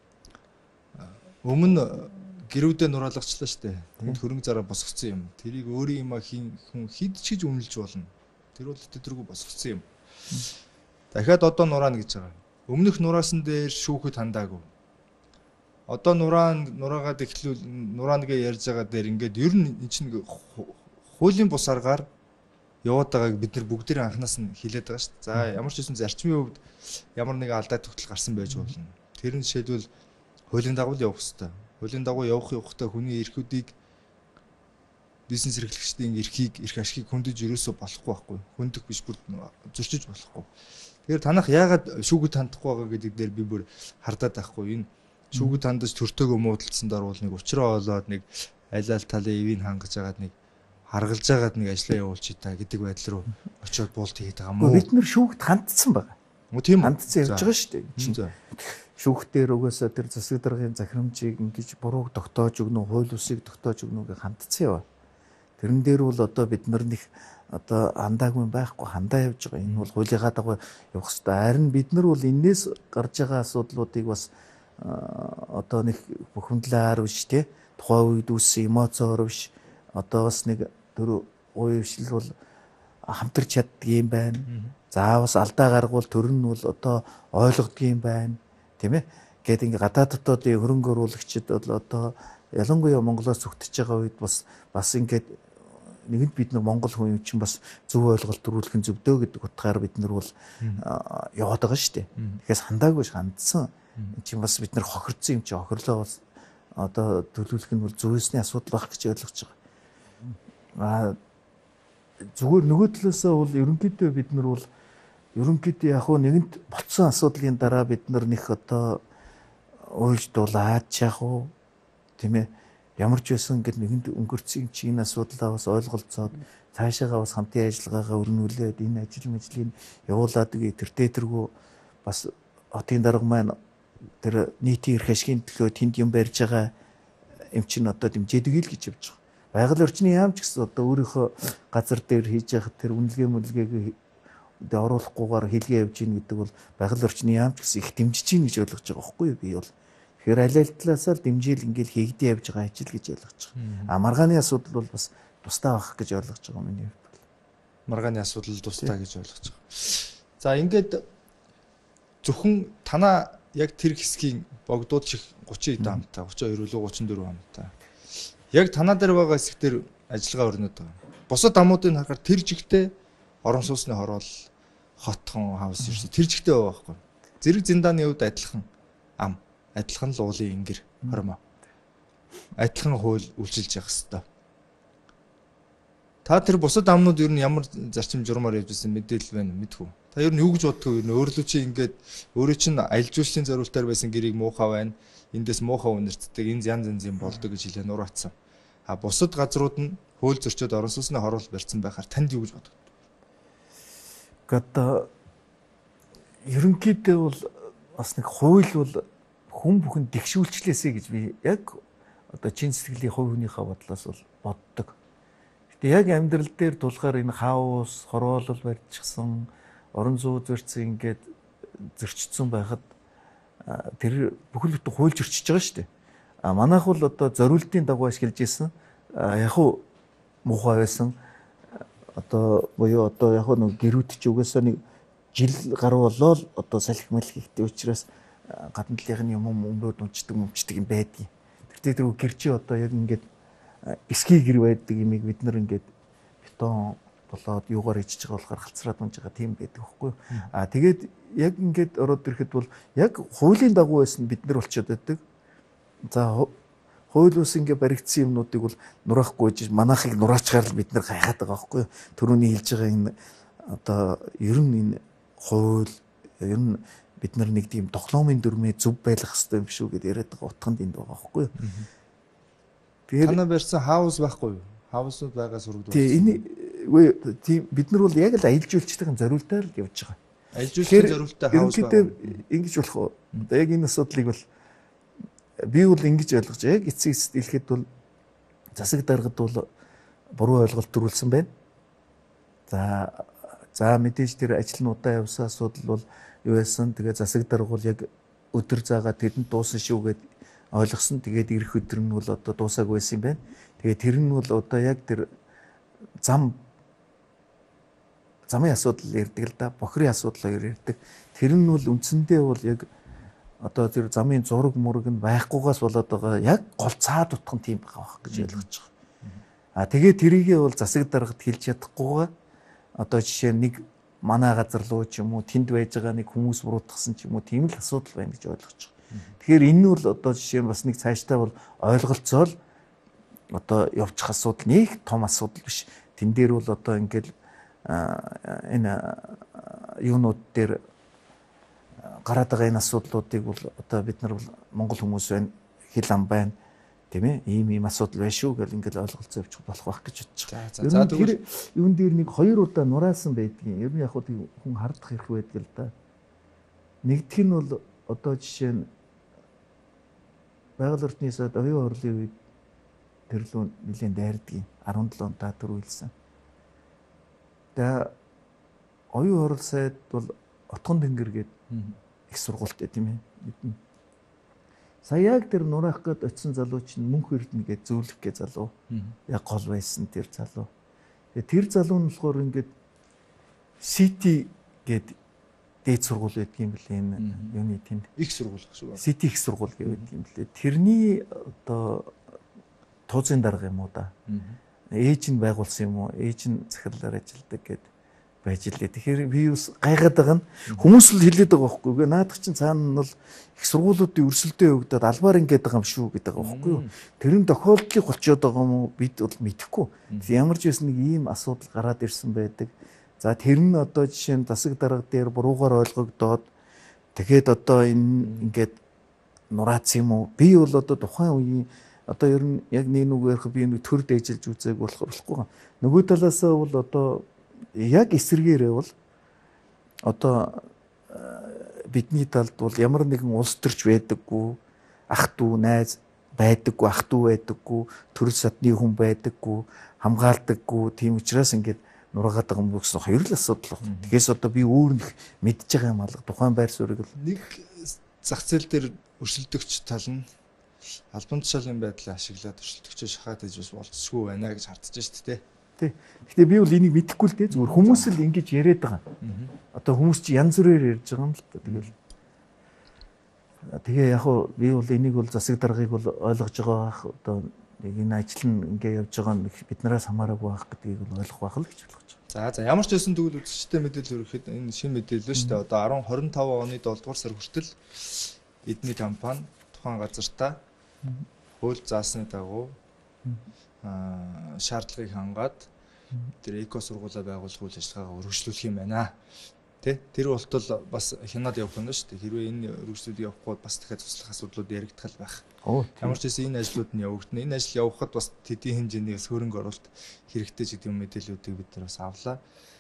өмнө гэрүүдээ нураалгачлаа штэ. Тэнд хөрөнгө зараа босгоцсон юм. Тэрийг өөрийн юм хийн хүн хэд ч гэж үнэлж болно. Тэр бол тэдэргүй босгоцсон юм. Дахиад одоо нураана гэж байгаа. Өмнөх нураасан дээр шүүхэд хандаагүй. Одоо нураан нураагаад эхлүүл нураанагээ ярьж байгаа дээр ингээд ер нь эн чинь хуулийн бус аргаар яваад байгааг бид нар бүгдээрээ анханаас нь хэлээд байгаа шүү дээ. За ямар ч хэсэн зарчмын хувьд ямар нэгэн алдаа тогтол гарсан байж болно. Тэр нь жишээлбэл хуулийн дагуу явах хэрэгтэй. Хуулийн дагуу явах явахтай хүний эрхүүдийг бизнес эрхлэгчдийн эрхийг эрх ашгийг хөндөж ерөөсөө болохгүй байхгүй. Хөндөх биш бүр зөрчиж болохгүй. Тэгэхээр танах яагаад шүүгүүд хандахгүй байгаа гэдэг дээр би бүр хардаад байхгүй. Энэ шүүгүүд хандаж төртөөгөө муудалцсан даруул нэг учраа олоод нэг аль аль талын ивийг хангаж агаад нэг харгалж агаад нэг ажлаа явуулчих та гэдэг байдал руу очиод буулт хийгээд байгаа мó. Бид нэр шүүгд хандсан байгаа. Мөн тийм хандсан явж байгаа шүү дээ. Шүүхтэр угаасаа тэр засаг даргын захирамжийг ингэж бурууг тогтоож өгнө, хууль усыг тогтоож өгнө гэж хандсан яа. Тэрэн дээр бол одоо бид нар нэг одоо хандаагүй байхгүй хандаа явж байгаа. Энэ бол хуулийнхаа дагуу явах хэрэгтэй. Харин бид нар бол энээс гарч байгаа асуудлуудыг бас одоо нэг бухимдлаар биш тий тухайн үед үүссэн эмоцоор биш одоо бас нэг тэр уушил бол хамтарч чаддаг юм байна. Заавал алдаа гаргуул төр нь бол одоо ойлгодог юм байна. Тийм ээ. Гэт ингээ гадаад дотоодын хөрөнгө оруулагчид бол одоо ялангуяа Монголоос зүгтж байгаа үед бас бас ингээд нэгэнт бид нар Монгол хүн юм чинь бас зөв ойлголт төрүүлэх нь зөвдөө гэдэг утгаар бид нар бол яваад байгаа шүү дээ. Тэгэхээр хандаагүй хандсан. Энд чинь бас бид нар хохирдсон юм чи хохирлоо бас одоо төлөвлөх нь бол зөвөөсний асуудал байх гэж ойлгож байгаа. Аа зүгээр нөгөө талаасаа бол ерөнхийдөө бид нар бол ерөнхийдөө яг хөө нэгэнт болцсон асуудлын дараа бид нар нэг одоо уйлж дулаад яах вэ? Тийм ээ. Ямар ч байсан ингээд нэгэнд өнгөрцөн чи энэ асуудлаа бас ойлголцоод цаашаагаа бас хамтын ажиллагаагаа өрнүүлээд энэ ажил мэжлийг явуулаад гээ тэр дээртэргүй бас хотын дарга маань тэр нийтийн эрх ашигын төлөө тэнд юм барьж байгаа юм чинь одоо дэмжээдэг л гэж явж байгаа. Байгаль орчны яамч гэсэн одоо өөрийнхөө газар дээр хийж явах тэр үнэлгээ мүлгээг одоо оруулахгүйгээр хэлгээ явж гин гэдэг бол байгаль орчны яамч гэсэн их дэмжиж гин гэж ойлгож байгаа байхгүй юу би бол. Тэгэхээр аль аль талаасаа л дэмжээл ингээл хийгдээ явж байгаа ажил гэж ойлгож байгаа. А маргааны асуудал бол бас тусдаа байх гэж ойлгож байгаа миний хувьд бол. Маргааны асуудал тусдаа гэж ойлгож байгаа. За ингээд зөвхөн танаа яг тэр хэсгийн богдууд шиг гучин эд хамтаа гучин хоёр үлээ гучин дөрөв хамтаа. Яг танаа дээр байгаа хэсэг дээр ажиллагаа өрнөд байгаа. Бусад амуудыг харахаар тэр жигтэй орон сууцны хороол хотхон хавс ирсэн. Тэр жигтэй байгаа байхгүй. Зэрэг зиндааны хувьд адилхан ам, адилхан л уулын ингэр хормоо. Адилхан хууль үйлчилж явах хэвээр. Та тэр бусад амнууд ер нь ямар зарчим журмаар явж байсан мэдээлэл байна мэдхүү. Та ер нь юу гэж боддог вэ? Өөрлөө чи ингээд өөрөө чинь аялал жуулчлалын зорилтоор байсан гэрийг муухай байна. Эндээс муухай үнэртдэг энэ янз янз юм болдог гэж хэлээ нураацсан. А бусад газрууд нь хууль зөрчөөд орон сууцны хороол барьсан байхаар танд юу гэж боддог? Одоо ерөнхийдөө бол бас нэг хууль бол хүн бүхэн дэгшүүлчлээсэй гэж би яг одоо чин сэтгэлийн хувь хүнийхээ бодлоос бол боддог. Гэтэ яг амьдрал дээр тулгаар энэ хаус, хороолол барьчихсан, орон зүй зөрчсөн ингээд зөрчсөн байхад тэр бүхэл бүтэн хууль зөрчиж байгаа шүү дээ. А манайх бол одоо зориултын дагуу ашиглаж ирсэн. Яг уу муухай байсан. Одоо буюу одоо яг нэг гэрүүт ч угаасаа нэг жил гаруй болоо л одоо салхи малхи ихтэй учраас гадна талынхны юм өмрөөд унцдаг өмчдөг юм байдгийг. Тэр тэр гэр чи одоо яг ингээд эсхий гэр байдаг юмыг бид нар ингээд бетон болоод юугаар ичж байгаа болохоор халцраад унж байгаа тийм байдаг байхгүй юу. А тэгээд яг ингээд ороод ирэхэд бол яг хуулийн дагуу байсан бид нар болчиход байдаг. За хууль ус ингээ баригдсан юмнуудыг бол нураахгүй жиж манайхыг нураачгаар л бид нар гайхаад байгаа байхгүй юу. Төрөний хэлж байгаа энэ одоо ер нь энэ хууль ер нь бид нар нэг тийм тоглоомын дүрмээ зөв байлгах хэрэгтэй юм шүү гэдээ яриад байгаа утганд энд байгаа байхгүй юу. Тэгээд танаа барьсан хаус байхгүй юу? Хаусууд байгаа сургууль. Тий энэ үгүй тийм бид нар бол яг л аялал жуулчлалын зорилтоор л явж байгаа. Аялал жуулчлалын зорилттой хаус байгаа. Ингэж болох уу? Одоо яг энэ асуудлыг бол би бол ингэж ойлгож байгаа. Яг эцэг эцэд хэлэхэд бол засаг даргад бол буруу ойлголт төрүүлсэн байна. За за мэдээж тэр ажил нь удаа явсан асуудал бол юу байсан. Тэгээ засаг дарга бол яг өдөр заагаад тэрэнд дуусан шүү гэд ойлгосон. Тэгээд ирэх өдөр нь бол одоо дуусаагүй байсан юм байна. Тэгээд тэр нь бол одоо яг тэр зам замын асуудал ярьдаг л да. Бохирын асуудал ярьдаг. Тэр нь бол үндсэндээ бол яг одоо тэр замын зураг мураг нь байхгүйгаас болоод байгаа яг гол цаад утхан тийм байгаа байх гэж ойлгож байгаа. А тэгээд тэрийгээ бол засаг даргад хэлж чадахгүйгаа одоо жишээ нэг манай газар руу ч юм уу тэнд байж байгаа нэг хүмүүс буруутгасан ч юм уу тийм л асуудал байна гэж ойлгож байгаа. Тэгэхээр энэ нь бол одоо жишээ нь бас нэг цаашдаа бол ойлголцоол одоо явчих асуудал нэг том асуудал биш. Тэн дээр бол одоо ингээл энэ юунууд дээр гараад байгаа энэ асуудлуудыг бол одоо бид нар бол монгол хүмүүс байна, хил ам байна, тийм ээ, ийм ийм асуудал байна шүү гэл ингээл ойлголцоо явуучих болох байх гэж бодож байгаа. За за тэгвэл юун дээр нэг хоёр удаа нураасан байдгийн. Ер нь яг хөө хүн хардах хэрэг байдаг л да. Нэгдүг нь бол одоо жишээ нь байгаль орчны сайд оюун хурлын үед төрлөө нэлээд дайрдгийн арван долоон та төрүүлсэн. Тэгээ оюун хурал сайд бол Отгон тэнгэр гээд их сургуультай тийм ээ. Сая яг тэр нураах гээд очисон залуу чинь мөнх эрдэнэ гээд зөвлөх гээ залуу. Яг гол байсан тэр залуу. Тэгээ тэр залуу нь болохоор ингээд City гэдэг дээд сургууль байдаг юм билээ энэ юуны тэнд. Их сургууль шүү. City их сургууль гэдэг юм билээ. Тэрний одоо туузын дарга юм уу да. Ээж нь байгуулсан юм уу? Ээж нь захирлаар ажилладаг гэд байж лээ. Тэгэхээр би бас гайхаад байгаа нь хүмүүс л хэлээд байгаа байхгүй юу? Наадах чинь цаана нь бол их сургуулиудын өрсөлдөөн өгдөд албаар ингээд байгаа юм шүү гэдэг байгаа байхгүй юу? Тэрэн тохиолдлыг болчиход байгаа юм уу? Бид бол мэдэхгүй. Ямар ч байсан нэг ийм асуудал гараад ирсэн байдаг. За тэр нь одоо жишээ нь засаг дарга дээр буруугаар ойлгогдоод тэгээд одоо энэ ингээд нураац юм уу? Би бол одоо тухайн үеийн одоо ер нь яг нэг нүгээр би нэг төр дээжилж үзээг болохоор болохгүй. Нөгөө талаасаа бол одоо яг эсэргээрээ бол одоо бидний талд бол ямар нэгэн улс төрч байдаггүй, ах дүү найз байдаггүй, ах дүү байдаггүй, төрөл садны хүн байдаггүй, хамгаалдаггүй. Тийм учраас ингээд нураагаад байгаа юм гэсэн хоёр л асуудал байна. Тэгээс одоо би өөр нэг мэдж байгаа юм алга тухайн байр суурийг л нэг зах зээл дээр өрсөлдөгч тал нь албан тушаалын байдлаа ашиглаад өрсөлдөгчөө шахаад иж бас болцсгүй байна гэж хардж шүү дээ. Тий. Гэхдээ би бол энийг мэдэхгүй л дээ. Зүгээр хүмүүс л ингэж яриад байгаа. Одоо хүмүүс чи янз бүрээр ярьж байгаа юм л та. Тэгэл. Тэгээ яг хуу би бол энийг бол засаг даргыг бол ойлгож байгаа бах. Одоо нэг энэ ажил нь ингээ явж байгаа нь бид нараас хамаараагүй байх гэдгийг бол ойлгох байх л гэж ойлгож байна. За за ямар ч байсан тэгвэл үзэгчтэй мэдээлэл өргөхэд энэ шинэ мэдээлэл шүү дээ. Одоо арван двадцать и cinque оны долдугаар сар хүртэл эдний компани тухайн газартаа хууль заасны дагуу аа шаардлагыг хангаад тэр эко сургуулаа байгуулах үйл ажиллагаагаа өргөжлүүлэх юм байна. Тэ? Тэр болтол бас хянаад явах нь шүү дээ. Хэрвээ энэ өргөжлөлийг явахгүй бас дахиад туслах асуудлууд яригдах байх. Ямар ч байсан энэ ажлууд нь явагдана. Энэ ажил явахад бас тэдийн хэмжээний хөрөнгө оруулалт хэрэгтэй ч гэдэг юм мэдээллүүдийг бид нар бас авлаа.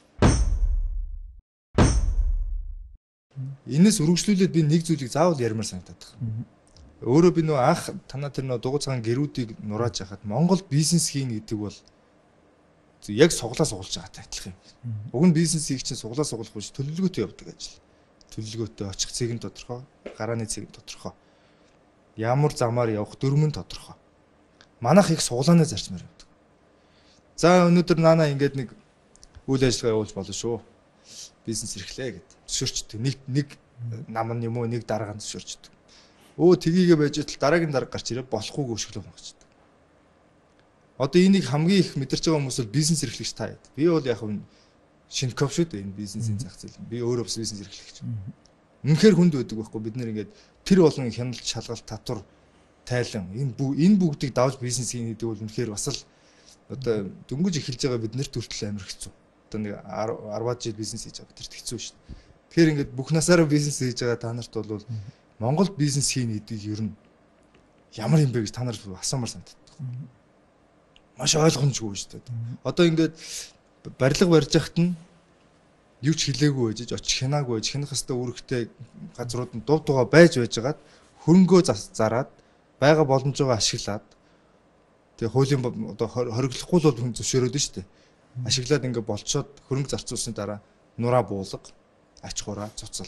Энэс өргөжлүүлээд би нэг зүйлийг заавал ярмаар санагдаад байна. Өөрөө би нөө анх танаа тэр нөө дугуй цагаан гэрүүдийг нурааж яхад Монгол бизнес хийн гэдэг бол яг суглаа сугалж байгаатай адилхан юм. Уг нь бизнес хийх чинь суглаа сугалах биш төлөвлөгөөтэй явдаг ажил. Төлөвлөгөөтэй очих цэг нь тодорхой, гарааны цэг нь тодорхой. Ямар замаар явах дөрмөн тодорхой. Манайх их суглааны зарчмаар явдаг. За өнөөдөр наана ингээд нэг үйл ажиллагаа явуулж болно шүү. Бизнес эрхлээ гэд. Зөвшөөрчдөг. Нэг нэг нам нь юм уу нэг дарга нь зөвшөөрчдөг. Өө тгийгээ байж тал дараагийн дарга гарч ирээ болохгүй өшөглөө болгочдөг. Одоо энийг хамгийн их мэдэрч байгаа хүмүүс бол бизнес эрхлэгч та яд. Би бол яг шинэ коп шүү дээ энэ бизнесийн зах зээл. Би өөрөө бас бизнес эрхлэгч. Үнэхээр хүнд байдаг байхгүй бид нэр ингээд тэр болон хяналт шалгалт татвар тайлан энэ энэ бүгдийг давж бизнес хийн гэдэг бол үнэхээр бас л одоо дөнгөж эхэлж байгаа бид нарт хүртэл амар хэцүү. Одоо нэг арваад жил бизнес хийж байгаа тэр хэцүү шүү дээ. Тэгэхээр ингээд бүх насаараа бизнес хийж байгаа та нарт бол Монгол бизнес хийн гэдгийг ер нь ямар юм бэ гэж та нар асуумар санагддаг. Маш ойлгомжгүй шүү дээ. Одоо ингээд барилга барьж яхад нь юу ч хэлээгүй байж очих хянаагүй байж хянах хэвээр үүрэгтэй газрууд нь дув дугаа байж байжгаад хөрөнгөө зараад байгаа боломжоо ашиглаад тэгээ хуулийн одоо хориглохгүй л бол хүн зөвшөөрөөд нь шүү дээ. Ашиглаад ингээд болцоод хөрөнгө зарцуулсны дараа нураа буулга, ач хураа, цуцал.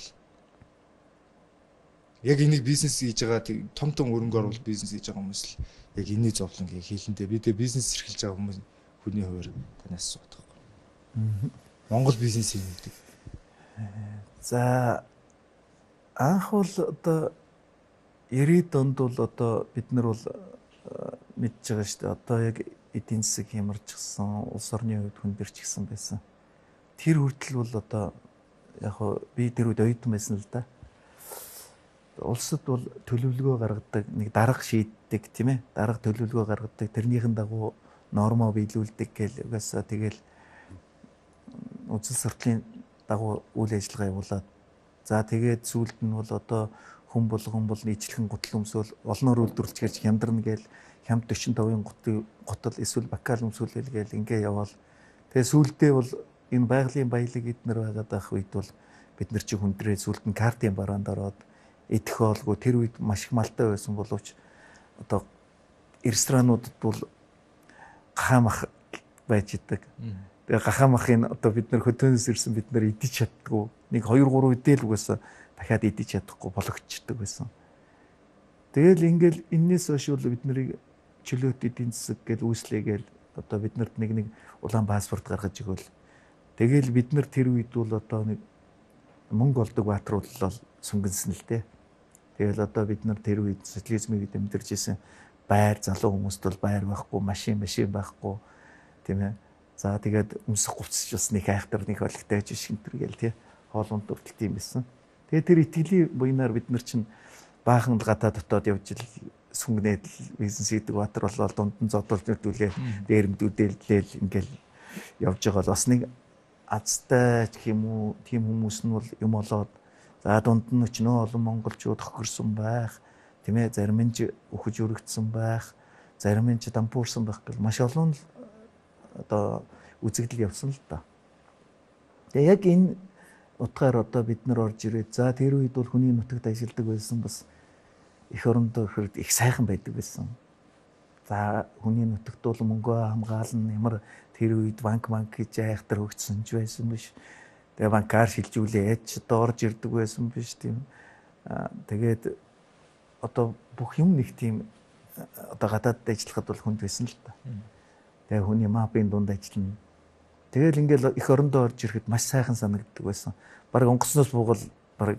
Яг энийг бизнес хийж байгаа том том хөрөнгө оруулалт бизнес хийж байгаа хүмүүс л яг энэний зовлонгийг хийлэндээ би тэгээ бизнес эрхэлж байгаа хүмүүс хүний хувьд танаас асуудаг. Монгол бизнес юм гэдэг. За анх бол одоо эргээд донд бол одоо бид нар бол мэдж байгаа шүү дээ. Одоо яг эдийн засаг хямарчсан, улс орны хувьд хүндэрч гисэн байсан. Тэр хүртэл бол одоо яг би тэр үед оюутан байсан л да. Улсад бол төлөвлөгөө гаргадаг, нэг дарга шийддэг тийм ээ. Дарга төлөвлөгөө гаргадаг, тэрнийхэн дагуу нормоо биелүүлдэг гэл угаасаа тэгэл үзэл сурталын дагуу үйл ажиллагаа явуулаад за тэгээд сүүлд нь бол одоо хүн болгон бол нийтлэн гутал өмсөөл олноор үйлдвэрлэж гэрч хямдарна гээл хямд forty-five гутал гутал эсвэл бакал өмсөөлөл гээл ингээ яваал. Тэгээд сүүлдээ бол энэ байгалийн баялаг эднэр байгаад байх үед бол бид нар чи хүндрээ сүүлд нь картын бараанд ороод идэх олгүй тэр үед маш их малтай байсан боловч одоо ресторануудад бол гахамах байж идэг. Тэгээ гахамахын одоо бид нар хөдөөнөөс ирсэн бид нар идэж чаддгүй. Нэг two three үдэл угаасаа дахиад идэж чадахгүй болгочдөг байсан. Тэгэл ингээл энэс хойш бол бид нарыг чөлөөт эдийн засаг гэж үүслэгээл одоо биднэрт нэг нэг улаан паспорт гаргаж өгөөл. Тэгэл бид нар тэр үед бол одоо нэг мөнгө олдог баатар бол сүнгэнсэн л дээ. Тэгэл одоо бид нар тэр үед социализмыг дэмдэрж исэн байр залуу хүмүүст бол байр байхгүй, машин машин байхгүй тийм ээ. За тэгээд өмсөх хувцсч бас нэг айхтар нэг олигтой гэж шинтэр гээл тий. Хоолунд хүртэл тийм байсан. Тэгээд тэр итгэлийн буйнаар бид нар чинь баахан гадаа дотоод явж ил сүнгнээд бизнес хийдэг баатар болол дунд нь зодолж нүдүүлээ дээрмдүүдэлдэл ингээл явж байгаа бол бас нэг азтай гэх юм уу тийм хүмүүс нь бол юм болоод за дунд нь ч нөө олон монголчууд хохирсон байх тийм ээ, зарим нь ч өхөж өргөцсөн байх, зарим нь ч дампуурсан байх гэл маш олон одоо үзэгдэл явсан л да. Тэгээ яг энэ утгаар одоо бид нар орж ирээд за тэр үед бол хүний нутагт ажилладаг байсан бас их орондоо ихэд их сайхан байдаг байсан. За хүний нутагт бол мөнгөө хамгаална ямар тэр үед банк банк гэж айхтар хөгжсөн ч байсан биш. Тэгээ банкар шилжүүлээ ээж одоо орж ирдэг байсан биш тийм. Тэгээд одоо бүх юм нэг тийм одоо гадаадд ажиллахад бол хүнд байсан л та. Тэгээ хүний мапын дунд ажиллана. Тэгэл ингээл их орондоо орж ирэхэд маш сайхан санагддаг байсан. Бараг онгоцноос буугал бараг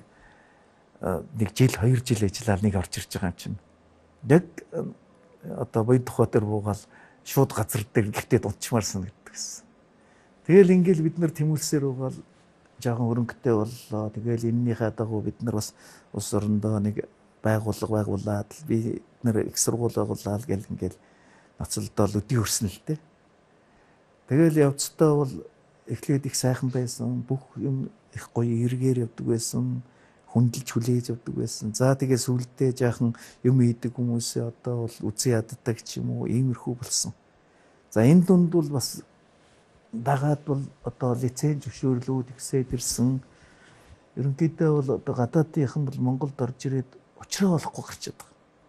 нэг жил хоёр жил ажиллаад нэг орж ирж байгаа юм чинь. Яг одоо буйд тухай дээр буугаал шууд газар дээр гэхдээ дунчмаар санагддаг гэсэн. Тэгэл ингээл бид нар тэмүүлсээр буугаал жоохон өрөнгөтэй боллоо. Тэгэл энэнийхээ дагуу бид нар бас ус орондоо нэг байгууллага байгуулад би нар их сургууль байгуулаад гэл ингээл ноцолдоо өдий өрсөн л дээ. Тэгэл явцдаа бол эхлээд их сайхан байсан. Бүх юм их гоё эргээр явдаг байсан. Хүндэлж хүлээж явдаг байсан. За тэгээ сүулдээ жаахан юм хийдэг хүмүүсээ одоо бол үзэн яддаг ч юм уу иймэрхүү болсон. За энэ дунд бол бас дагаад бол одоо лиценз зөвшөөрлүүд ихсээд ирсэн. Ерөнхийдөө бол одоо гадаадынхан бол Монголд орж ирээд учраа олохгүй гарч чаддаг.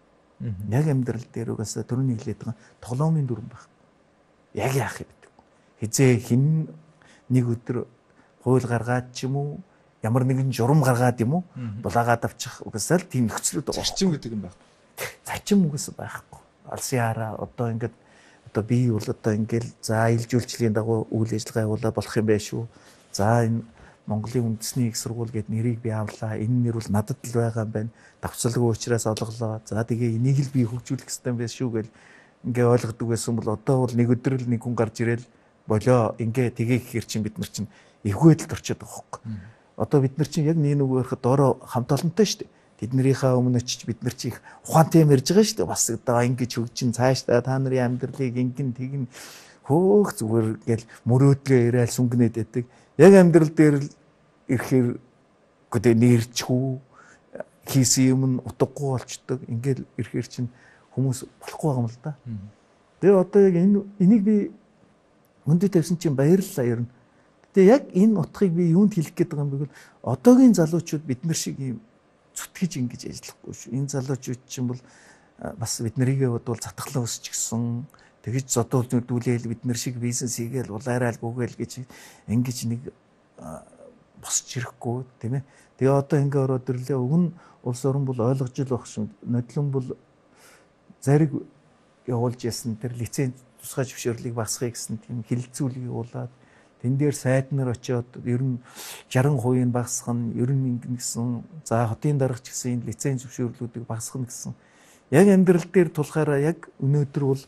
Яг амьдрал дээр угаасаа түрүүний хэлээд байгаа тоглоомын дүрэн байх. Яг яах юм бэ? Хизээ хин нэг өдөр хууль гаргаад ч юм уу ямар нэгэн журам гаргаад юм уу булаагаад авчих угаасаа л тийм нөхцлүүд байгаа. Зарчим гэдэг юм байна. Зарчим угаасаа байхгүй. Алсын хараа одоо ингээд одоо би бол одоо ингээл за ил жуулчлалын дагуу үйл ажиллагаа явуулаад болох юм байх шүү. За энэ Монголын үндэсний их сургууль гэдэг нэрийг би авлаа. Энэ нэр бол надад л байгаа юм байна. Давцалгүй учраас олголоо. За тэгээ энийг л би хөгжүүлэх хэрэгтэй юм байна шүү гэл ингээ ойлгодог байсан бол одоо бол нэг өдөр л нэг хүн гарч ирэл болоо ингээ тгээ гэхэр чинь бид нар чинь эвгүй байдалд орчод байгаа хөөхгүй. Одоо бид нар чинь яг нэг нэг өрхөд доороо хамт олонтой шүү дээ. Тэднэрийнхээ өмнө ч бид нар чи их ухаантай юм ярьж байгаа шүү дээ. Бас одоо ингэж хөгжин цаашдаа та нарын амьдралыг ингэн тэгин хөөх зүгээр гэл мөрөөдлөө ирээл сүнгнээд байдаг. Яг амьдрал дээр л ирэхээр гэдэг нэрчгүй хийсэн юм нь утгагүй болчдөг. Ингээл ирэхээр чинь хүмүүс болохгүй байгаа юм л да. Тэгээ одоо яг энэ энийг би хүндэт тавьсан чинь баярлалаа ернэ. Тэгээ яг энэ утгыг би юунд хэлэх гээд байгаа юм бэ гэвэл одоогийн залуучууд бид нар шиг юм зүтгэж ингэж ажиллахгүй шүү. Энэ залуучууд чинь бол бас бид нарыгээ бодвол затгалан өсч гисэн тэгэж зодуулж нүдүүлээл бид нар шиг бизнес хийгээл улаарай гүгээл гэж ингэж нэг босч ирэхгүй тийм ээ. Тэгээ одоо ингэ ороод ирлээ. Уг нь улс орн бол ойлгож ил байх шин. Нодлон бол зариг явуулж ясан тэр лиценз тусгай зөвшөөрлийг багасгахыг гэсэн тийм хилцүүлгийг явуулаад тэн дээр сайд нар очиод ер нь шаран хувийн багасгах нь ер нь ингэн гэсэн за хотын дарга ч гэсэн энэ лиценз зөвшөөрлүүдийг багасгах нь гэсэн. Яг амьдрал дээр тулахаараа яг өнөөдөр бол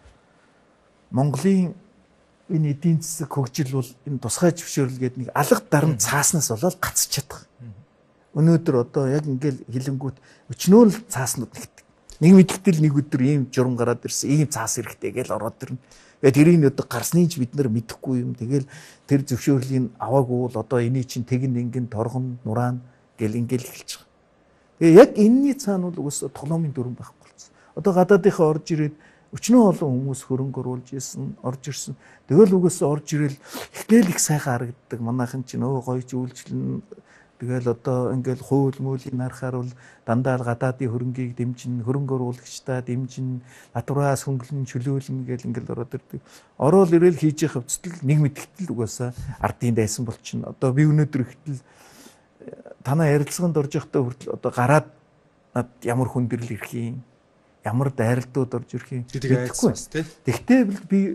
Монголын энэ эдийн засаг хөгжил бол энэ тусгай зөвшөөрөл гэдэг нэг алга даран цааснаас болоод гацч чадах. Өнөөдөр одоо яг ингээл хилэнгүүт өчнөө л цааснууд нэгдэг. Нэг мэдгэтэл нэг өдөр ийм журам гараад ирсэн, ийм цаас эрэхтэй гэж ороод ирнэ. Тэгээд тэрийг одоо гарсныг ч бид нар мэдэхгүй юм. Тэгэл тэр зөвшөөрлийг аваагүй бол одоо эний чинь тэгин ингэн торгон нураан гэл ингээл эхэлж байгаа. Тэгээ яг энэний цаана бол угсаа тоглоомын дүрэн байхгүй болсон. Одоо гадаадынхаа орж ирээд өчнөө олон хүмүүс хөрөнгө оруулж исэн, орж ирсэн. Тэгэл угсаа орж ирэл ихгээл их сайхан харагддаг. Манайхан чинь өө гоё зүйлчлэн тэгэл одоо ингээл хууль муулийн харахаар бол дандаа л гадаадын хөрөнгийг дэмжин, хөрөнгө оруулагчдаа дэмжин, натураас хөнгөлн чөлөөлнө гэл ингээл ороод ирдэг. Ороод ирэл хийж явах хэвцэл нэг мэдгэтэл угаасаа ардын дайсан болчихно. Одоо би өнөөдөр ихтэл танаа ярилцлаганд орж явахдаа хүртэл одоо гараад над ямар хүндрэл ирэх юм, ямар дайралтууд орж ирэх юм гэдэггүй. Тэгтээ би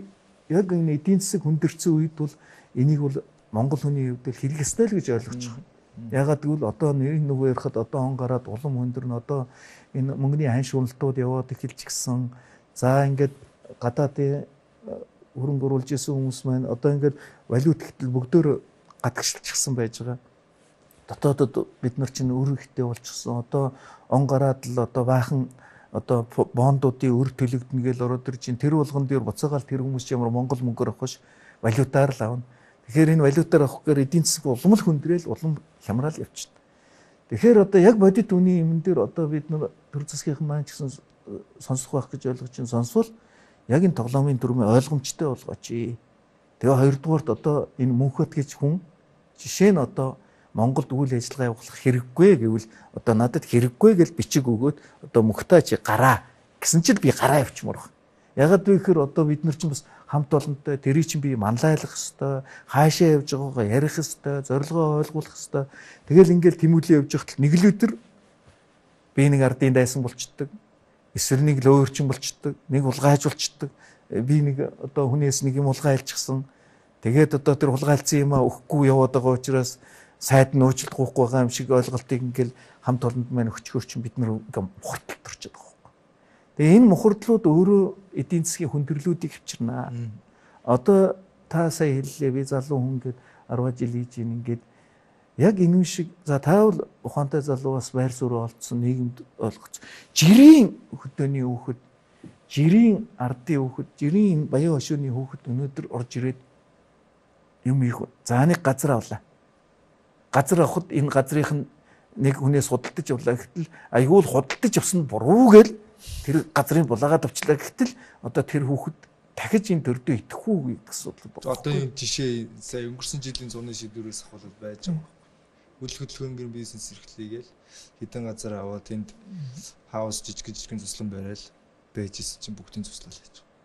яг энэ эдийн засаг хүндэрсэн үед бол энийг бол монгол хүний хувьд хийх ёстой л гэж ойлгож байгаа. Ягаад гэвэл одоо нэг нөгөө ярихад одоо он гараад улам өндөрн одоо энэ мөнгөний хань шуналтууд яваад эхэлж гисэн. За ингээд гадаадын хөрөнгө оруулж исэн хүмүүс маань одоо ингээд валют гэтэл бүгдөө гадагшилчихсан байж байгаа. Дотоодод бид нар чинь өр ихтэй болчихсон. Одоо он гараад л одоо баахан одоо бондуудын өр төлөгдөн гэж ороод ир чинь тэр болгон дээр буцаагаал тэр хүмүүс ямар монгол мөнгөөр авахш валютаар л авна. Тэгэхээр энэ валютаар авахгаар эдийн засаг улам л хүндрээл улам хямраал явчихна. Тэгэхээр одоо яг бодит үний юм дээр одоо бид нар төр засгийнхан маань ч гэсэн сонсох байх гэж ойлгож чинь сонсвол яг энэ тоглоомын дүрмээ ойлгомжтой болгооч. Тэгээ хоёрдугаарт одоо энэ мөнхөт гэж хүн жишээ нь одоо Монголд үйл ажиллагаа явуулах хэрэггүй гэвэл одоо надад хэрэггүй гэж бичиг өгөөд одоо мөхтөө чи гараа гэсэн чинь би гараа явчмаар байна. Ягаад вэ гэхээр одоо бид нар чинь бас хамт олонтой тэрийг чинь би манлайлах хэвээр хаашаа явж байгаагаа ярих хэвээр зорилгоо ойлгуулах хэвээр тэгэл ингээл тэмүүлээ явж байхад нэг л өдөр би нэг ардын дайсан болчдөг. Эсвэл нэг л өөрчин болчдөг. Нэг улгайж болчдөг. Би нэг одоо хүнээс нэг юм улгайлчихсан. Тэгээд одоо тэр улгайлцсан юм а өгөхгүй яваад байгаа учраас сайд нь уучлалт гоохгүй байгаа юм шиг ойлголтыг ингээл хамт олонд маань өчгөр чинь бид нар ингээм мухардалт орчод байгаа юм. Тэгээ энэ мухардлууд өөрөө эдийн засгийн хүндрэлүүдийг авчирнаа. Одоо та сая хэллээ би залуу хүн гээд арван жил хийж ийн ингээд яг энэ шиг за таавал ухаантай залуу бас байр суурь олцсон нийгэмд ойлгоц. Жирийн хөдөөний хүүхэд, жирийн ардын хүүхэд, жирийн баян хошууны хүүхэд өнөөдөр орж ирээд юм их за нэг газар авлаа. Газар авахд энэ газрынх нь нэг хүнээс худалдаж явлаа гэтэл айгүй л худалдаж явсан буруу гэл тэр газрын булаагаад авчлаа гэтэл одоо тэр хүүхэд дахиж энэ төрдөө идэхгүй гэсэн асуудал байна. Одоо энэ жишээ сая өнгөрсөн жилийн зуны шийдвэрээс хавал байж байгаа. Үйл хөдөлгөөний бизнес эрхлэгээл хэдэн газар аваад тэнд хаус жижиг жижигхэн туслан барайл байжсэн чинь бүгдийн туслал хийж байгаа.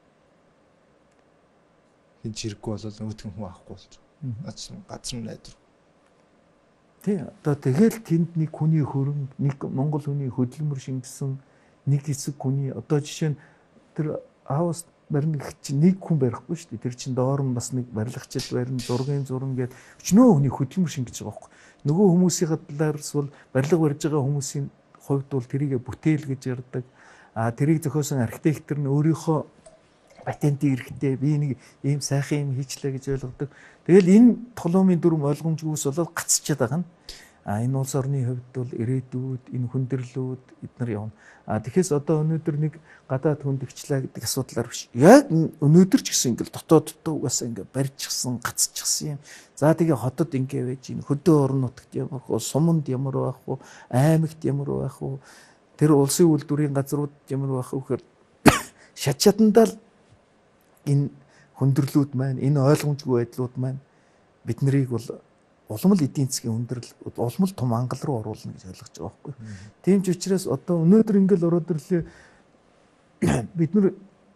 Хин чирэггүй болол өөтгөн хүн авахгүй болж байгаа. Наач газар нь найдвар. Тий, одоо тэгэл тэнд нэг хүний хөрөнгө, нэг монгол хүний хөдөлмөр шингэсэн нэг хэсэг хүний одоо жишээ нь тэр хаус барьна гэх чинь нэг хүн барихгүй шүү дээ. Тэр чинь доор нь бас нэг барилгачд барина, зургийн зуран гээд өчнөө хүний хөдөлмөр шингэж байгаа байхгүй. Нөгөө хүмүүсийн талаарс бол барилга барьж байгаа хүмүүсийн хувьд бол тэрийг бүтээл гэж ярддаг. А тэрийг зохиосон архитектор нь өөрийнхөө патентийн эрхтэй би нэг ийм сайхан юм хийчлээ гэж ойлгодог. Тэгэл энэ тоглоомын дүрм ойлгомжгүйс болол гацчихад байгаа нь. А энэ улс орны хувьд бол ирээдүйд энэ хүндрэлүүд эднэр явна. А тэгэхээр одоо өнөөдөр нэг гадаад хүндэгчлээ гэдэг асуудлаар биш. Яг өнөөдөр ч гэсэн ингээл дотоод дотоо угаасаа ингээ барьчихсан, гацчихсан юм. За тэгээ хотод ингээ байж энэ хөдөө орон нутагт ямар вэ? Суманд ямар байх вэ? Аймагт ямар байх вэ? Тэр улсын үйлдвэрийн газрууд ямар байх вэ гэхээр шат шатандаа л энэ хүндрэлүүд маань, энэ ойлгомжгүй байдлууд маань бид нарыг бол улам л эдийн засгийн хүндрэл, улам л том ангал руу оруулна гэж ойлгож байгаа байхгүй. Тийм ч учраас одоо өнөөдөр ингээл ороод ирлээ бид нар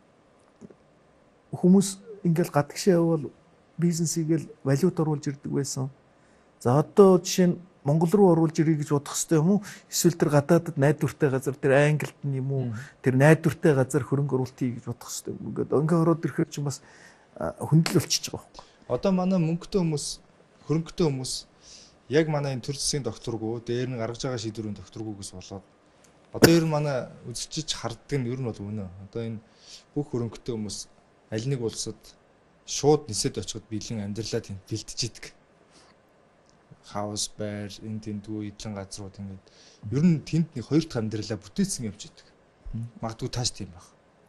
хүмүүс ингээл гадагшаа явбал бизнесийгэл валют оруулж ирдэг байсан. За одоо жишээ нь Монгол руу оруулж ирэх гэж бодох хэрэгтэй юм уу? Эсвэл тэр гадаадд найдвартай газар, тэр Англид нь юм уу? Тэр найдвартай газар хөрөнгө оруулалт хий гэж бодох хэрэгтэй. Ингээд ингээ ороод ирэхээр чинь бас хүндэл болчихж байгаа байхгүй. Одоо манай мөнгөтэй хүмүүс, хөрөнгөтэй хүмүүс яг манай энэ төр засгийн докторгүй, дээр нь гаргаж байгаа шийдвэрийн докторгүйгээс болоод одоо ер нь манай үзэгчиж харддаг нь ер нь бол үнэ. Одоо энэ бүх хөрөнгөтэй хүмүүс аль нэг улсад шууд нисэд очиход бэлэн амьдралаа тэнд бэлдэж идэг. Хаус байр, энэ тэндгүй эдлэн газрууд ингээд ер нь тэнд нэг хоёр дахь амьдралаа бүтээсэн явж идэг. Магадгүй тааш тийм байх.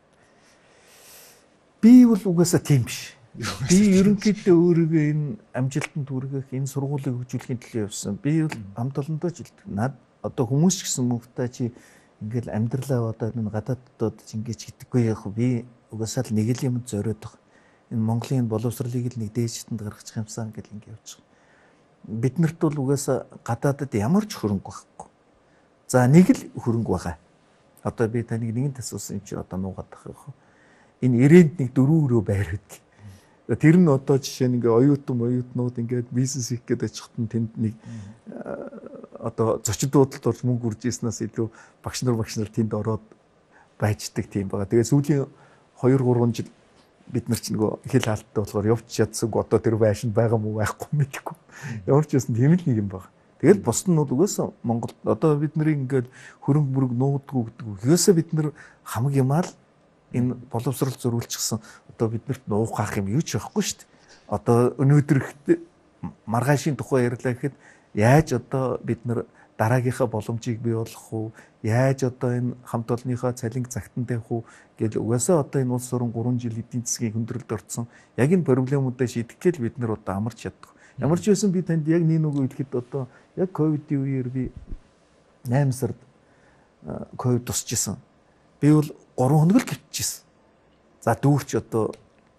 Би бол угаасаа тийм биш. Би ерөнхийдөө өөрийгөө энэ амжилтанд хүргэх, энэ сургуулийг хөгжүүлэхийн төлөө явсан. Би бол хамт олондоо ч хэлдэг. Наад одоо хүмүүс ч гэсэн мөнхтэй чи ингээл амьдралаа одоо энэ гадааддод ч ингэж гэдэггүй яг би угаасаа л нэг л юм зориод байгаа. Энэ Монголын боловсролыг л нэг дээжтэнд гаргачих юмсан гэл ингэ явж байгаа. Биднэрт бол угаасаа гадаадад ямар ч хөрөнгө байхгүй. За нэг л хөрөнгө байгаа. Одоо би таныг нэгэн асуусан юм чи одоо нуугаад байгаа юм. Энэ ирээнд нэг дөрвөн өрөө байр гэдэг. Тэр нь одоо жишээ нь ингээ оюутан оюутнууд ингээд бизнес хийх гээд очихт нь тэнд нэг одоо зочид дуудалд орж мөнгө үрж ийснээс илүү багш нар багш нар тэнд ороод байждаг тийм байгаа. Тэгээ сүүлийн хоёр гурван жил бид нар ч нөгөө хэл хаалттай болохоор явж чадсангүй одоо тэр байшинд байгаа мó байхгүй мэдэхгүй. Ямар ч байсан тийм л нэг юм байна. Тэгэл бусд нь бол угаасаа Монгол одоо бид нарыг ингээд хөрөнгө мөрөг нуудгүй гэдэг. Угаасаа бид нар хамаг юмаа л энэ боловсрол зөрүүлчихсэн одоо биднэрт нуухах юм юу ч байхгүй шүү дээ. Одоо өнөөдөр маргаашийн тухай ярьлаа гэхэд яаж одоо бид нар дараагийнхаа боломжийг бий болгох уу? Яаж одоо энэ хамт олонныхоо цалинг цагтан тавих уу гэж угаасаа одоо энэ улс орон гурван жил эдийн засгийн хүндрэлд орсон. Яг энэ проблемуудаа шийдэх гээл бид нар одоо амарч чаддаг. Ямар ч байсан би танд яг нэг үг хэлэхэд одоо яг ковидын үеэр би найман сард ковид тусчихсан. Би бол гурван хоног л гिचчихсэн. За дүүрч одоо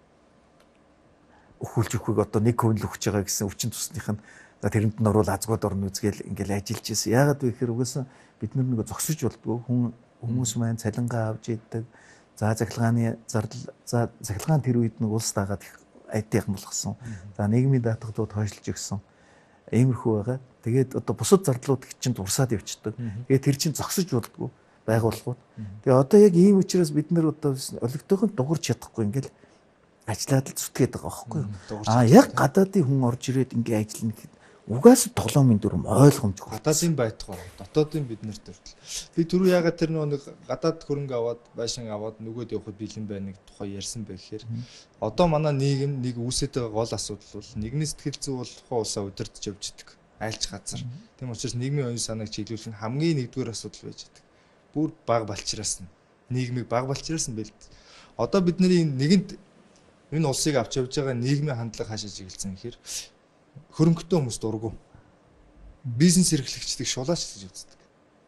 өхүүлж өгөхийг одоо нэг ковид л өгч байгаа гэсэн өвчин тусных нь за тэрэнд нь орвол азгууд орно үзгээл ингээл ажиллаж ирсэн. Яагаад вэ гэхээр угаасаа бид нар нэг зогсож болдгоо хүн хүмүүс маань цалингаа авч идэг. За захилгааны зардал за захилгаан тэр үед нэг улс дагаад их айдтайхан болгосон. За нийгмийн даатгалууд хойшлж өгсөн. Иймэрхүү байгаа. Тэгээд одоо бусад зардлууд чинь дурсаад явчихдаг. Тэгээд тэр чинь зогсож болдгоо байгууллагууд. Тэгээ одоо яг ийм учраас бид нар одоо олигтойхон дуурч чадахгүй ингээл ажиллаад л зүтгээд байгаа байхгүй юу? Аа яг гадаадын хүн орж ирээд ингээ ажиллана гэхэд угаасаа тоглоомын дүрм ойлгомжгүй. Гадаадын байтугай, дотоодын бид нарт төртөл. Би түрүү ягаад тэр нэг гадаад хөрөнгө аваад, байшин аваад нөгөөд явахд бэлэн байна нэг тухай ярьсан байх гэхээр одоо манай нийгэм нэг үүсэж байгаа гол асуудал бол нэгний сэтгэл зүй болохоо усаа удирдах явж идэг. Айлч газар. Тийм учраас нийгмийн оюун санааг чиглүүлэх нь хамгийн нэгдүгээр асуудал байж идэг. Бүр баг балчраас нь нийгмийг баг балчраас нь бэлд. Одоо бидний нэгэнд энэ улсыг авч явж байгаа нийгмийн хандлага хаашаа чиглэлсэн гэхээр хөрөнгөтэй хүмүүс дургу. Бизнес эрхлэгчдийг шулаач гэж үздэг.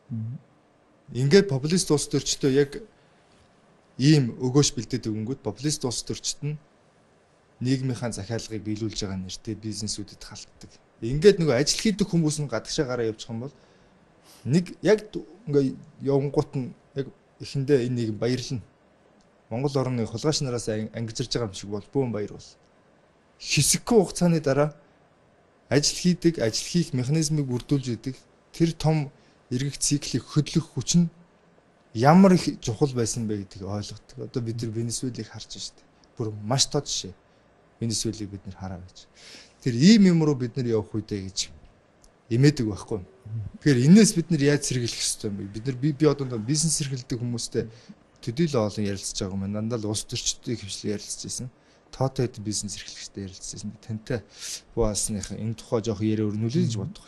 Ингээд популист улс төрчдөө яг ийм өгөөж бэлдээд өгөнгүүд популист улс төрчд нь нийгмийнхаа захиалгыг биелүүлж байгаа нэртэй бизнесүүдэд халтдаг. Ингээд нөгөө ажил хийдэг хүмүүс нь гадагшаа гараа явчих юм бол нэг яг ингээ явгонгууд нь яг эхэндээ энэ нийгэм баярлна. Монгол орны хулгайч нараас ангижирж байгаа юм шиг бол бөөн баяр бол. Хэсэггүй хугацааны дараа ажил хийдэг, ажил хийх механизмыг бүрдүүлж идэг тэр том эргэх циклийг хөдлөх хүч нь ямар их чухал байсан бэ гэдгийг ойлгодог. Одоо бид нар Венесуэлийг харж штэ. Бүр маш тод жишээ. Венесуэлийг бид нар хараа байж. Тэр ийм юм руу бид нар явах үедээ гэж имээдэг байхгүй юу? Тэгэхээр энэс бид нар яаж сэргийлэх ёстой юм бэ? Бид нар би би одоо бизнес эрхэлдэг хүмүүстэй төдийлөө олон ярилцж байгаа юм. Дандаа л улс төрчдийн хвшлээ ярилцж байсан. Тоотой бизнес эрхлэгчтэй ярилцсан. Тантай бууасных энэ тухай жоох яриа өрнүүлээ гэж боддог.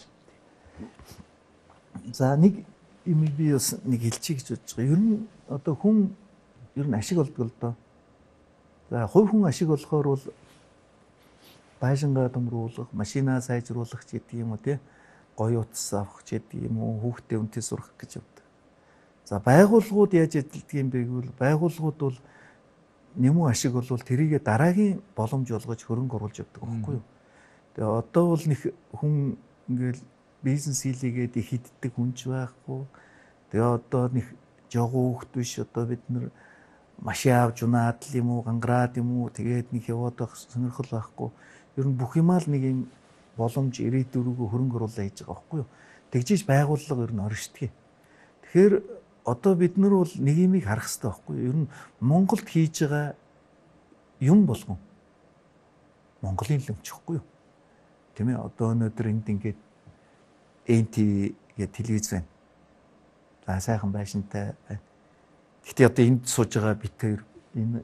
За нэг юм би бас нэг хэлчих гэж бодож байгаа. Ер нь одоо хүн ер нь ашиг олдог л доо. За хувь хүн ашиг олохоор бол байшингаа томруулах, машинаа сайжруулах гэдэг юм уу тий. Гоё утас авах гэдэг юм уу, хүүхдээ үнтэй сурах гэж явдаг. За байгууллагууд яаж ажилладаг юм бэ гэвэл байгууллагууд бол нэмүү ашиг бол тэрийгэ дараагийн боломж олгож хөрөнгө оруулж явдаг байхгүй юу. Тэгээ одоо бол нэг хүн ингээл бизнес хийлээгээд их хиддэг хүнч байхгүй. Тэгээ одоо нэг жогоо хөвгт биш одоо бид нар машин авч унаад л юм уу, гангараад юм уу тэгээд нэг яваад байх сонирхол байхгүй. Ер нь бүх юмаа л нэг юм боломж ирээдүрөөгөө хөрөнгө оруулаа хийж байгаа байхгүй юу. Тэгжиж байгууллага ер нь оршдгийг. Тэгэхээр одоо бид нар бол нэг юмыг харах хэрэгтэй байхгүй юу? Ер нь Монголд хийж байгаа юм болгон Монголын л өмчихгүй юу? Тийм ээ одоо өнөөдөр энд ингээд эн ти ви гэх телевиз байна. За сайхан байшинтай байна. Гэхдээ одоо энд сууж байгаа бид хоёр энэ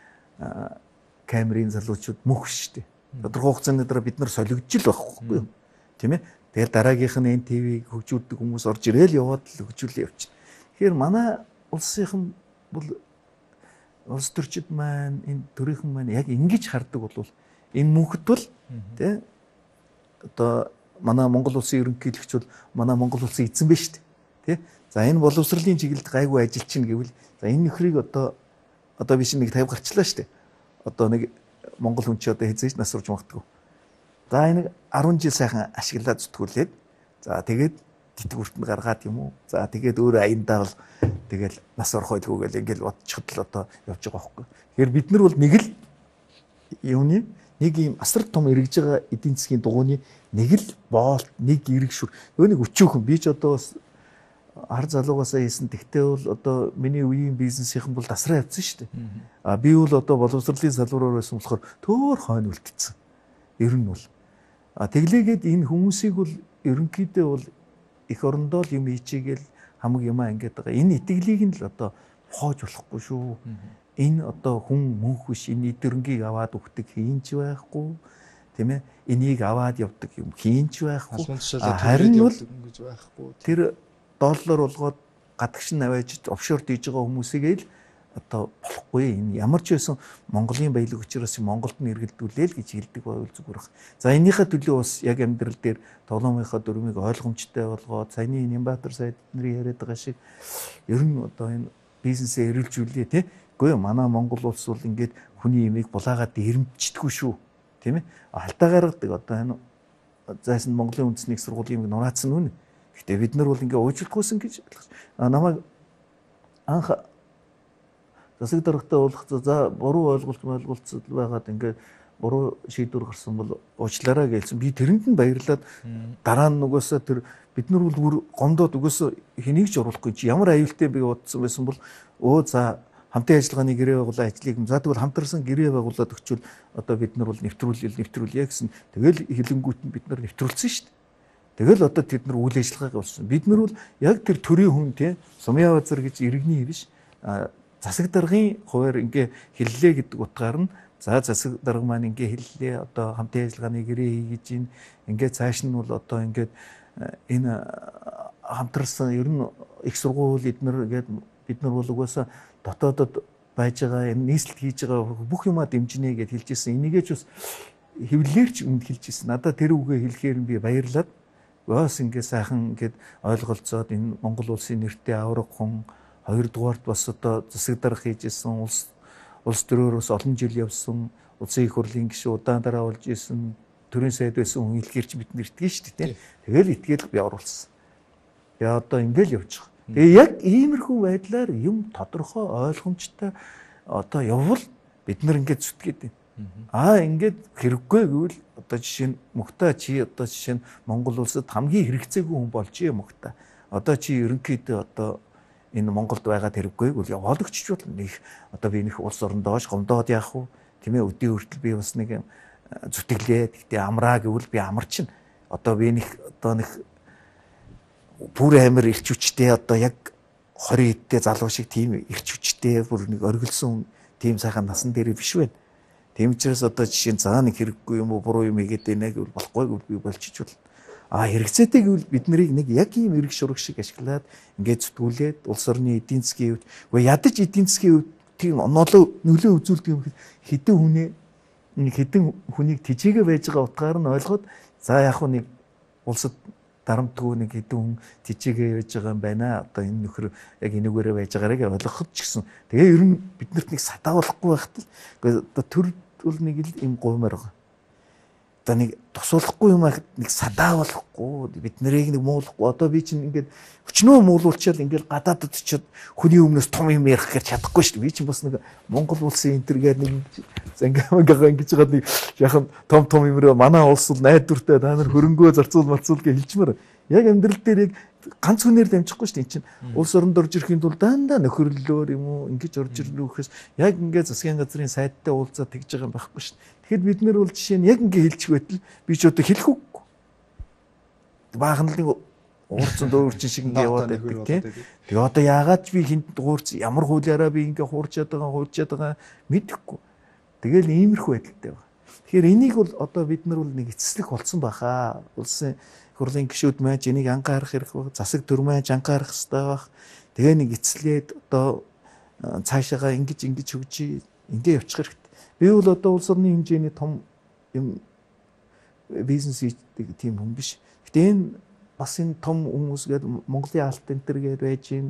камерын залуучууд мөх шүү дээ. Тодорхой хугацааны дараа бид нар солигдож л байхгүй юу? Тийм ээ. Тэгэл дараагийнх нь эн ти ви-г хөгжүүлдэг хүмүүс орж ирээл яваад л хөгжүүлээ явчих. Тэгэхээр манай улсынхан бол улс төрчид маань энэ төрийнхэн маань яг ингэж хардаг бол энэ мөнхөд бол тий одоо манай Монгол улсын ерөнхийлөгч бол манай Монгол улсын эзэн байна шүү дээ тий. За энэ боловсролын чиглэлд гайгүй ажиллаж чинь гэвэл за энэ нөхрийг одоо одоо биш нэг тавь гарчлаа шүү дээ. Одоо нэг Монгол хүн чи одоо хэзээ ч нас урж магтгүй. За энэ арван жил сайхан ашиглаад зүтгүүлээд за тэгээд тэтгэвртэнд гаргаад юм уу. За тэгээд өөрөө аяндаа бол тэгэл нас орох байлгүй гэл ингээл бодчиход л одоо явж байгаа байхгүй. Тэгэхээр бид нар бол нэг л юуны нэг юм асар том эргэж байгаа эдийн засгийн дугууны нэг л боолт нэг эрэг шүр. Өө нэг өчөөхөн би ч одоо бас ар залуугаасаа хийсэн. Тэгтээ бол одоо миний үеийн бизнесийнхэн бол тасраа явцсан шүү дээ. А би бол одоо боловсролын салбараар байсан болохоор төөр хойно үлдсэн. Ер нь бол. А тэглээгээд энэ хүмүүсийг бол ерөнхийдөө бол эх орондоо л юм хийчихгээл хамаг юмаа ингээд байгаа. Энэ итгэлийг нь л одоо хоож болохгүй шүү. Энэ одоо хүн мөнх биш, энэ идэрнгийг аваад өгдөг хийнч байхгүй. Тийм ээ. Энийг аваад явдаг юм хийнч байхгүй. Харин бол гэж байхгүй. Тэр доллар болгоод гадагш нь аваажиж офшорд хийж байгаа хүмүүсийг л одоо болохгүй. Энэ ямар ч байсан Монголын баялаг учраас Монголд нь эргэлдүүлээл гэж хэлдэг байвал зүгээр баг. За энийхээ төлөө бас яг амьдрал дээр тоглоомынхаа дүрмийг ойлгомжтой болгоод саяны Нямбатар сайд бидний яриад байгаа шиг ер нь одоо энэ бизнесээ эрэлжүүлээ тий. Үгүй манай Монгол улс бол ингээд хүний имийг булаагаад дэрэмждэггүй шүү. Тийм ээ. Алдаа гаргадаг одоо энэ зайсан Монголын үндэсний их сургуулийн нураацсан үнэ. Гэхдээ бид нар бол ингээ уучлахгүйсэн гэж намайг анх засаг даргатай болох за буруу ойлголт ойлголцол байгаад ингээ буруу шийдвэр гарсан бол уучлаарай гэлсэн. Би тэрэнд нь баярлаад дараа нь нугасаа тэр бид нар бол бүр гомдоод угсаа хэнийг ч оруулахгүй чи ямар аюултай би бодсон байсан бол өө за хамтын ажиллагааны гэрээ байгуулаа ажлыг за тэгвэл хамтарсан гэрээ байгуулад өгчвөл одоо бид нар бол нэвтрүүлэл нэвтрүүлье гэсэн. Тэгэл хилэнгүүт нь бид нар нэвтрүүлсэн шүү дээ. Тэгэл одоо тэд нар үйл ажиллагааг болсон. Бид нар бол яг тэр төрийн хүн тий Сумья Базар гэж иргэний биш засаг даргын хуваар ингээ хэллээ гэдэг утгаар нь за засаг дарга маань ингээ хэллээ одоо хамтын ажиллагааны гэрээ хийж ийн ингээ цааш нь бол одоо ингээ энэ хамтарсан ер нь их сургууль эднэр гээд бид нар бол угаасаа дотоодод байж байгаа энэ нийслэл хийж байгаа бүх юмаа дэмжинэ гэж хэлж ирсэн. Энийгээ ч бас хэвлэлээр ч үнд хэлж ирсэн. Надад тэр үгээ хэлэхээр би баярлаад бас ингээ сайхан ингээд ойлголцоод энэ Монгол улсын нэртэй авраг хүн хоёрдугаарт бас одоо засаг дарга хийжсэн улс улс төрөөс олон жил явсан улсын их хурлын гишүүн удаан дараа болж исэн төрийн сайд байсан хүн илгээрч бид нар итгэж шүү дээ. Тэгэл итгээл би оруулсан. Би одоо ингээл явж байгаа. Тэгээ яг иймэрхүү байдлаар юм тодорхой ойлгомжтой одоо явбал бид нар ингээд зүтгээд байна. Аа ингээд хэрэггүй гэвэл одоо жишээ нь Мухта чи одоо жишээ нь Монгол улсад хамгийн хэрэгцээгүй хүн болж юм Мухта. Одоо чи ерөнхийдөө одоо энэ Монголд байгаад хэрэггүй гэвэл яваад өгчч бол нэг одоо би нэг улс орондоош гомдоод яах вэ? Тийм ээ өдөө хүртэл би бас нэг зүтгэлээ. Гэхдээ амраа гэвэл би амарчин. Одоо би нэг одоо нэг бүр амир ирч хүчтэй одоо яг хорин эдтэй залуу шиг тийм ирч хүчтэй бүр нэг оргилсон тийм сайхан насан дээр биш байна. Тийм учраас одоо жишээ нь цаа нэг хэрэггүй юм уу буруу юм игээд байна гэвэл болохгүй гэвэл би болчих бол а хэрэгцээтэй гэвэл бид нарыг нэг яг ийм эрг шураг шиг ашиглаад ингээд зүтгүүлээд улс орны эдийн засгийн хувьд үгүй ядаж эдийн засгийн хувьд тийм онолоо нөлөө үзүүлдэг юм хэдэн хүнээ хэдэн хүнийг тижээгээ байж байгаа утгаар нь ойлгоод за яг хөө нэг улсад дарамтгүй нэг хэдэн хүн тижээгээ байж байгаа юм байна. Одоо энэ нөхөр яг энүүгээрээ байж байгаарэ гэж ойлгоход ч гэсэн тэгээ ер нь биднэрт нэг садаа болохгүй байхад л одоо төр бол нэг л юм гуймаар байгаа. Одоо нэг тусуулахгүй юм нэг садаа болохгүй бид нарыг нэг муулахгүй одоо би чинь ингээд өчнөө муулуулчаал ингээд гадаадд очиод хүний өмнөөс том юм ярих гэж чадахгүй шүү дээ. Би чинь бас нэг Монгол улсын энтергээд нэг зангаагаа ингэж байгаа нэг яхан том том юмроо манай улс бол найдвартай та нар хөрөнгөө зарцуул марцуул гэж хэлчмээр яг амьдрал дээр яг ганц хүнээр дамжихгүй шүү дээ. Энд чинь улс оронд орж ирэхийн тулд дандаа нөхөрлөлөөр юм уу ингэж орж ирлээ гэхээс яг ингээд засгийн газрын сайдтай уулзаад тэгж байгаа юм байхгүй шүү дээ. Тэгэхээр бид нэр бол жишээ нь яг ингээд хэлчих байтал би ч одоо хэлэх үгүй. Баахан л нэг уурцсан дөөрчин шиг ингээд яваад байдаг тийм. Тэгээ одоо яагаад би хинт уурц ямар хуулиараа би ингээд хуурчаад байгаа хуурчаад байгаа мэдэхгүй. Тэгэл иймэрхүү байдалтай байна. Тэгэхээр энийг бол одоо бид нар бол нэг эцэслэх болсон баха. Улсын хурлын гишүүд маань энийг анхаарах хэрэг баг. Засаг дүр маань анхаарах хэрэгтэй баг. Тэгээ нэг эцлээд одоо цаашаага ингэж ингэж хөгжиж ингээ явчих хэрэгтэй. Би бол одоо улс орны хэмжээний том юм бизнес хийдэг тийм хүн биш. Гэтэ энэ бас энэ том хүмүүс гээд Монголын алт энтер гээд байж гин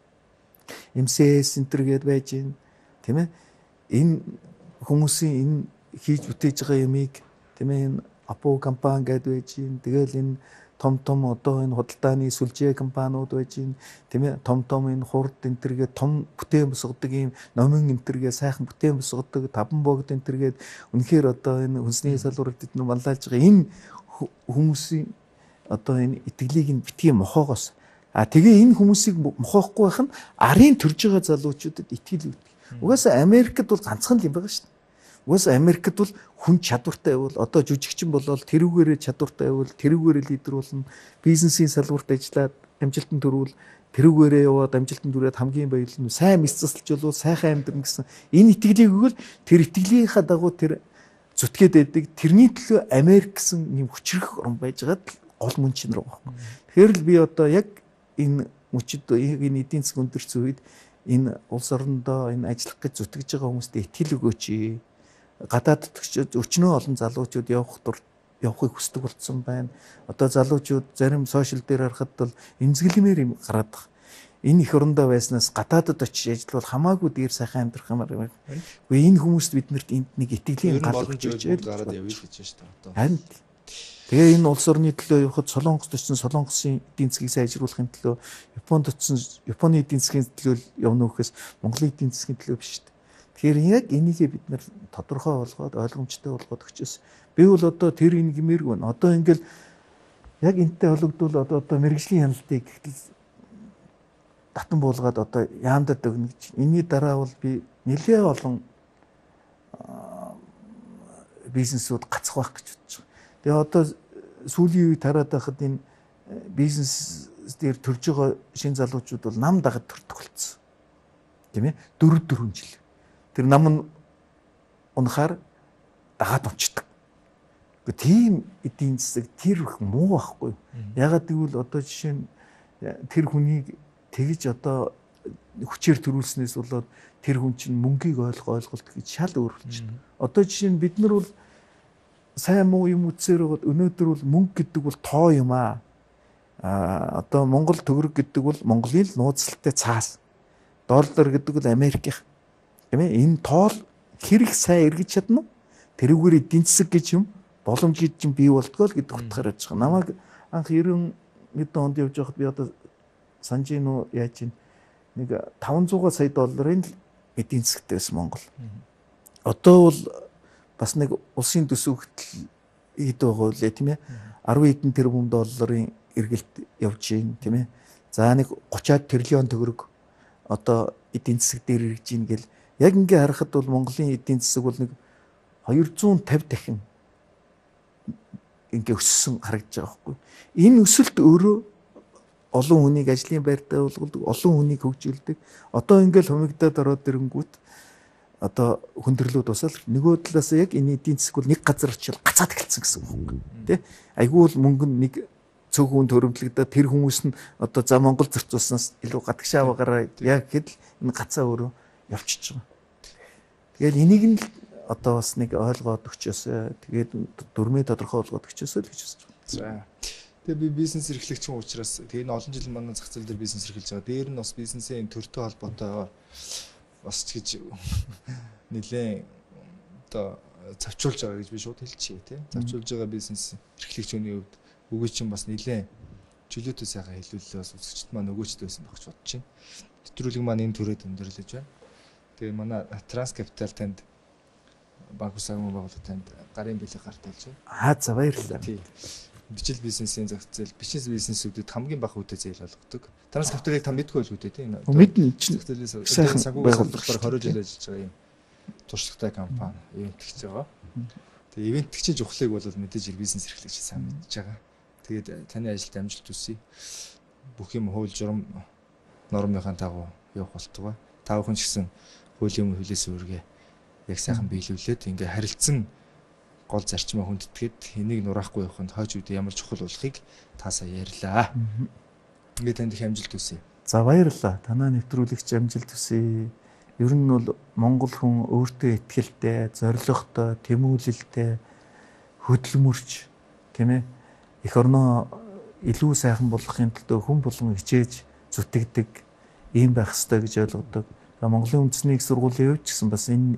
эм си эс энтер гээд байж гин тийм ээ энэ хүмүүсийн энэ хийж бүтээж байгаа ямиг тийм ээ энэ Апо компани гээд байж гин тэгэл энэ том том одоо энэ худалдааны сүлжээ компаниуд байж гин тийм ээ том том энэ хурд энтергээ том бүтээн босгодог ийм номин энтергээ сайхан бүтээн босгодог таван богд энтергээд үнэхээр одоо энэ хүнсний салбарт эдгээр манлайлж байгаа энэ хүмүүсийн одоо энэ итгэлийг нь битгий мохоогоос А тэгээ энэ хүмүүсийг мохоохгүй байх нь арын төрж байгаа залуучуудад итгэл өгдөг. Угаасаа Америкт бол ганцхан л юм байгаа шүү дээ. Угаасаа Америкт бол хүн чадвартай байвал одоо жүжигчин болол тэрүүгээрээ чадвартай байвал тэрүүгээрээ лидер болно. Бизнесийн салбарт ажиллаад амжилтанд төрвөл тэрүүгээрээ яваад амжилтанд түрээд хамгийн баярлал нь сайн мэс засалж болов сайхан амьдрын гэсэн энэ итгэлийг өгвөл тэр итгэлийнхаа дагуу тэр зүтгээд байдаг. Тэрний төлөө Америк гэсэн юм хүчрэх орн байжгаад гол мөн чинь рүү байна. Тэгэхээр л би одоо яг энэ мөчид энэ эдийн засгийн өндөрцөн үед энэ улс орондоо энэ ажиллах гэж зүтгэж байгаа хүмүүст итгэл өгөөч. Гадаад төчөд өчнөө олон залуучууд явах тур явахыг хүсдэг болсон байна. Одоо залуучууд зарим сошиал дээр харахад бол эмзэглэмээр юм гараад байна. Энэ их орондоо байснаас гадаадд очиж ажиллавал хамаагүй дээр сайхан амьдрах юмар байна. Гэхдээ энэ хүмүүст биднэрт энд нэг итгэлийн гал өгч байж гараад явъя л гэж байна шүү дээ. Харин тэгээ энэ улс орны төлөө явахад Солонгост очсон Солонгосын эдийн засгийг сайжруулахын төлөө Японд очсон Японы эдийн засгийн төлөө явна гэхээс Монголын эдийн засгийн төлөө биш шүү дээ. Тэгэхээр яг энийгээ бид нар тодорхой болгоод ойлгомжтой болгоод өгчөөс би бол одоо тэр энэ гэмээргүй байна. Одоо ингээл яг энтэй холбогдвол одоо одоо мэрэгжлийн хяналтыг татан буулгаад одоо яамдад өгнө гэж. Энийний дараа бол би нэлээ олон бизнесүүд гацх байх гэж бодож байгаа. Тэгээ одоо сүүлийн үед хараад байхад энэ бизнес дээр төрж байгаа шинэ залуучууд бол нам дагад төрдөг болсон. Тийм ээ? дөрөв дөрвөн жил. Тэр нам нь унахаар дагаад унцдаг. Гэхдээ тийм эдийн засаг тэр их муу байхгүй. Ягаад гэвэл одоо жишээ нь тэр хүнийг тэгж одоо хүчээр төрүүлснээс болоод тэр хүн чинь мөнгийг ойлгох ойлголт гэж шал өөр болчихно. Одоо жишээ нь бид нар бол сайн муу юм үзсээр байгаа өнөөдөр бол мөнгө гэдэг бол тоо юм аа. А одоо Монгол төгрөг гэдэг бол Монголын нууцлалтай цаас. Доллар гэдэг бол Америкийн. Тийм ээ? Энэ тоол хэрэг сайн эргэж чадна уу? Тэрүүгээр эдийн засаг гэж юм боломж гэж юм бий болтгоо л гэдэг утгаар яаж байгаа. Намайг анх девяносто хэдэн онд явж байхад би одоо санаж ийн үү яаж ийн нэг таванзуй сая долларын эдийн засгтай байсан Монгол. Одоо бол бас нэг улсын төсөвтөл хэд байгаа үлээ тийм ээ. арван хэдэн тэрбум долларын эргэлт явж байна тийм ээ. За нэг гучаад тэрлион төгрөг одоо эдийн засаг дээр ирж ийн гэл яг ингээ харахад бол Монголын эдийн засаг бол нэг двести пятьдесят дахин ингээ өссөн харагдаж байгаа байхгүй. Энэ өсөлт өөрөө олон хүнийг ажлын байртаа болгодог, олон хүнийг хөгжүүлдэг. Одоо ингээл хумигдаад ороод ирэнгүүт одоо хүндрэлүүд усаал нөгөө талаас яг энэ эдийн засаг бол нэг газар очил гацаад эхэлсэн гэсэн үг байхгүй. Тэ? Айгүй бол мөнгө нь нэг цөөхөн төрөмтлөгдөө тэр хүмүүс нь одоо за Монгол зарцуулснаас илүү гадагшаа байгаараа яг хэд л энэ гацаа өөрөө явчихж байгаа. Тэгээд энийг нь одоо бас нэг ойлгоод өгчөөсэй. Тэгээд дөрмөө тодорхой болгоод өгчөөсэй л гэж үзэж байна. За. Тэгээ би бизнес эрхлэгчин учраас тэгээ энэ олон жилийн манай зах зээл дээр бизнес эрхэлж байгаа. Дээр нь бас бизнесийн төртэй холбоотой бас ч гэж нэлээд одоо завчуулж байгаа гэж би шууд хэлчихье тий. Завчуулж байгаа бизнес эрхлэгчний хувьд өгөөч чинь бас нэлээд чөлөөтэй сайхан хэлүүлээ бас үзэгчд маань өгөөчтэй байсан багч бодож байна. Тэтгэврүүлэг маань энэ төрөд өндөрлөж байна. Тэгээ манай Транскапитал танд банк усаагийн байгууллага танд гарын бэлэг гарт болж байна. Аа за баярлалаа. Тий. Бичил бизнесийн зах зээл, бичил бизнесүүдэд хамгийн бага үедээ зээл болгодог. Транскапиталыг та мэдгүй байлгүй дээ энэ. Мэднэ чинь сайхан байгууллагаар тwenty жил ажиллаж байгаа юм. Туршлагатай компани ивент хийж байгаа. Тэгээ ивент хийх жухлыг бол мэдээж бизнес эрхлэгч сайн мэдж байгаа. Тэгээд таны ажилд амжилт хүсье. Бүх юм хууль журам нормынхаа дагуу явах болтугай. Та бүхэн ч гэсэн хуулийн хөлөөс үүргээ яг сайхан биелүүлээд ингээ харилцсан гол зарчмаа хүндэтгээд энийг нураахгүй явахын хойч үед ямар чухал болохыг таасаа ярьлаа. Ингээ танд их амжилт хүсье. За баярлалаа. Танаа нэвтрүүлэгч амжилт хүсье. Ер нь бол монгол хүн өөртөө итгэлтэй, зоригтой, тэмүүлэлтэй, хөдөлмөрч тийм ээ. Эх орноо илүү сайхан болгохын тулд хүн болгон хичээж зүтгэдэг ийм байх ёстой гэж ойлгодог. Монголын үндэсний их сургуулийн хувьд ч гэсэн бас энэ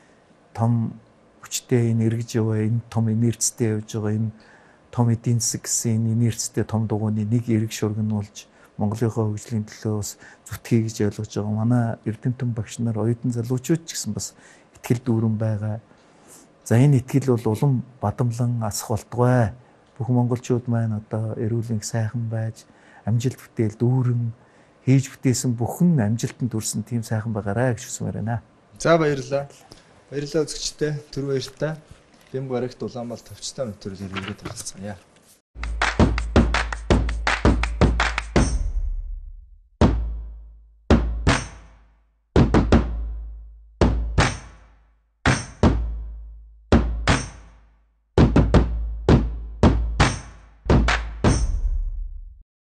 том хүчтэй энэ эргэж яваа энэ том инерцтэй явж байгаа энэ том эдийн засаг гэсэн энэ инерцтэй том дугуйны нэг эрг шурган болж Монголынхоо хөгжлийн төлөө бас зүтгэе гэж ойлгож байгаа. Манай Эрдэмтэн багш нар оюутан залуучууд ч гэсэн бас итгэл дүүрэн байгаа. За энэ итгэл бол улам бадамлан асах болтугай. Бүх монголчууд маань одоо эрүүл их сайхан байж амжилт бүтээл дүүрэн хийж бүтээсэн бүхэн амжилтанд хүрсэн тийм сайхан байгаарай гэж хүсмээр байна. За баярлалаа. Баярлалаа үзэгчдээ. Түр баяртай. Бямб гарагт Улаанбаал төвчтэй өнтөр зэрэг ирээд байна.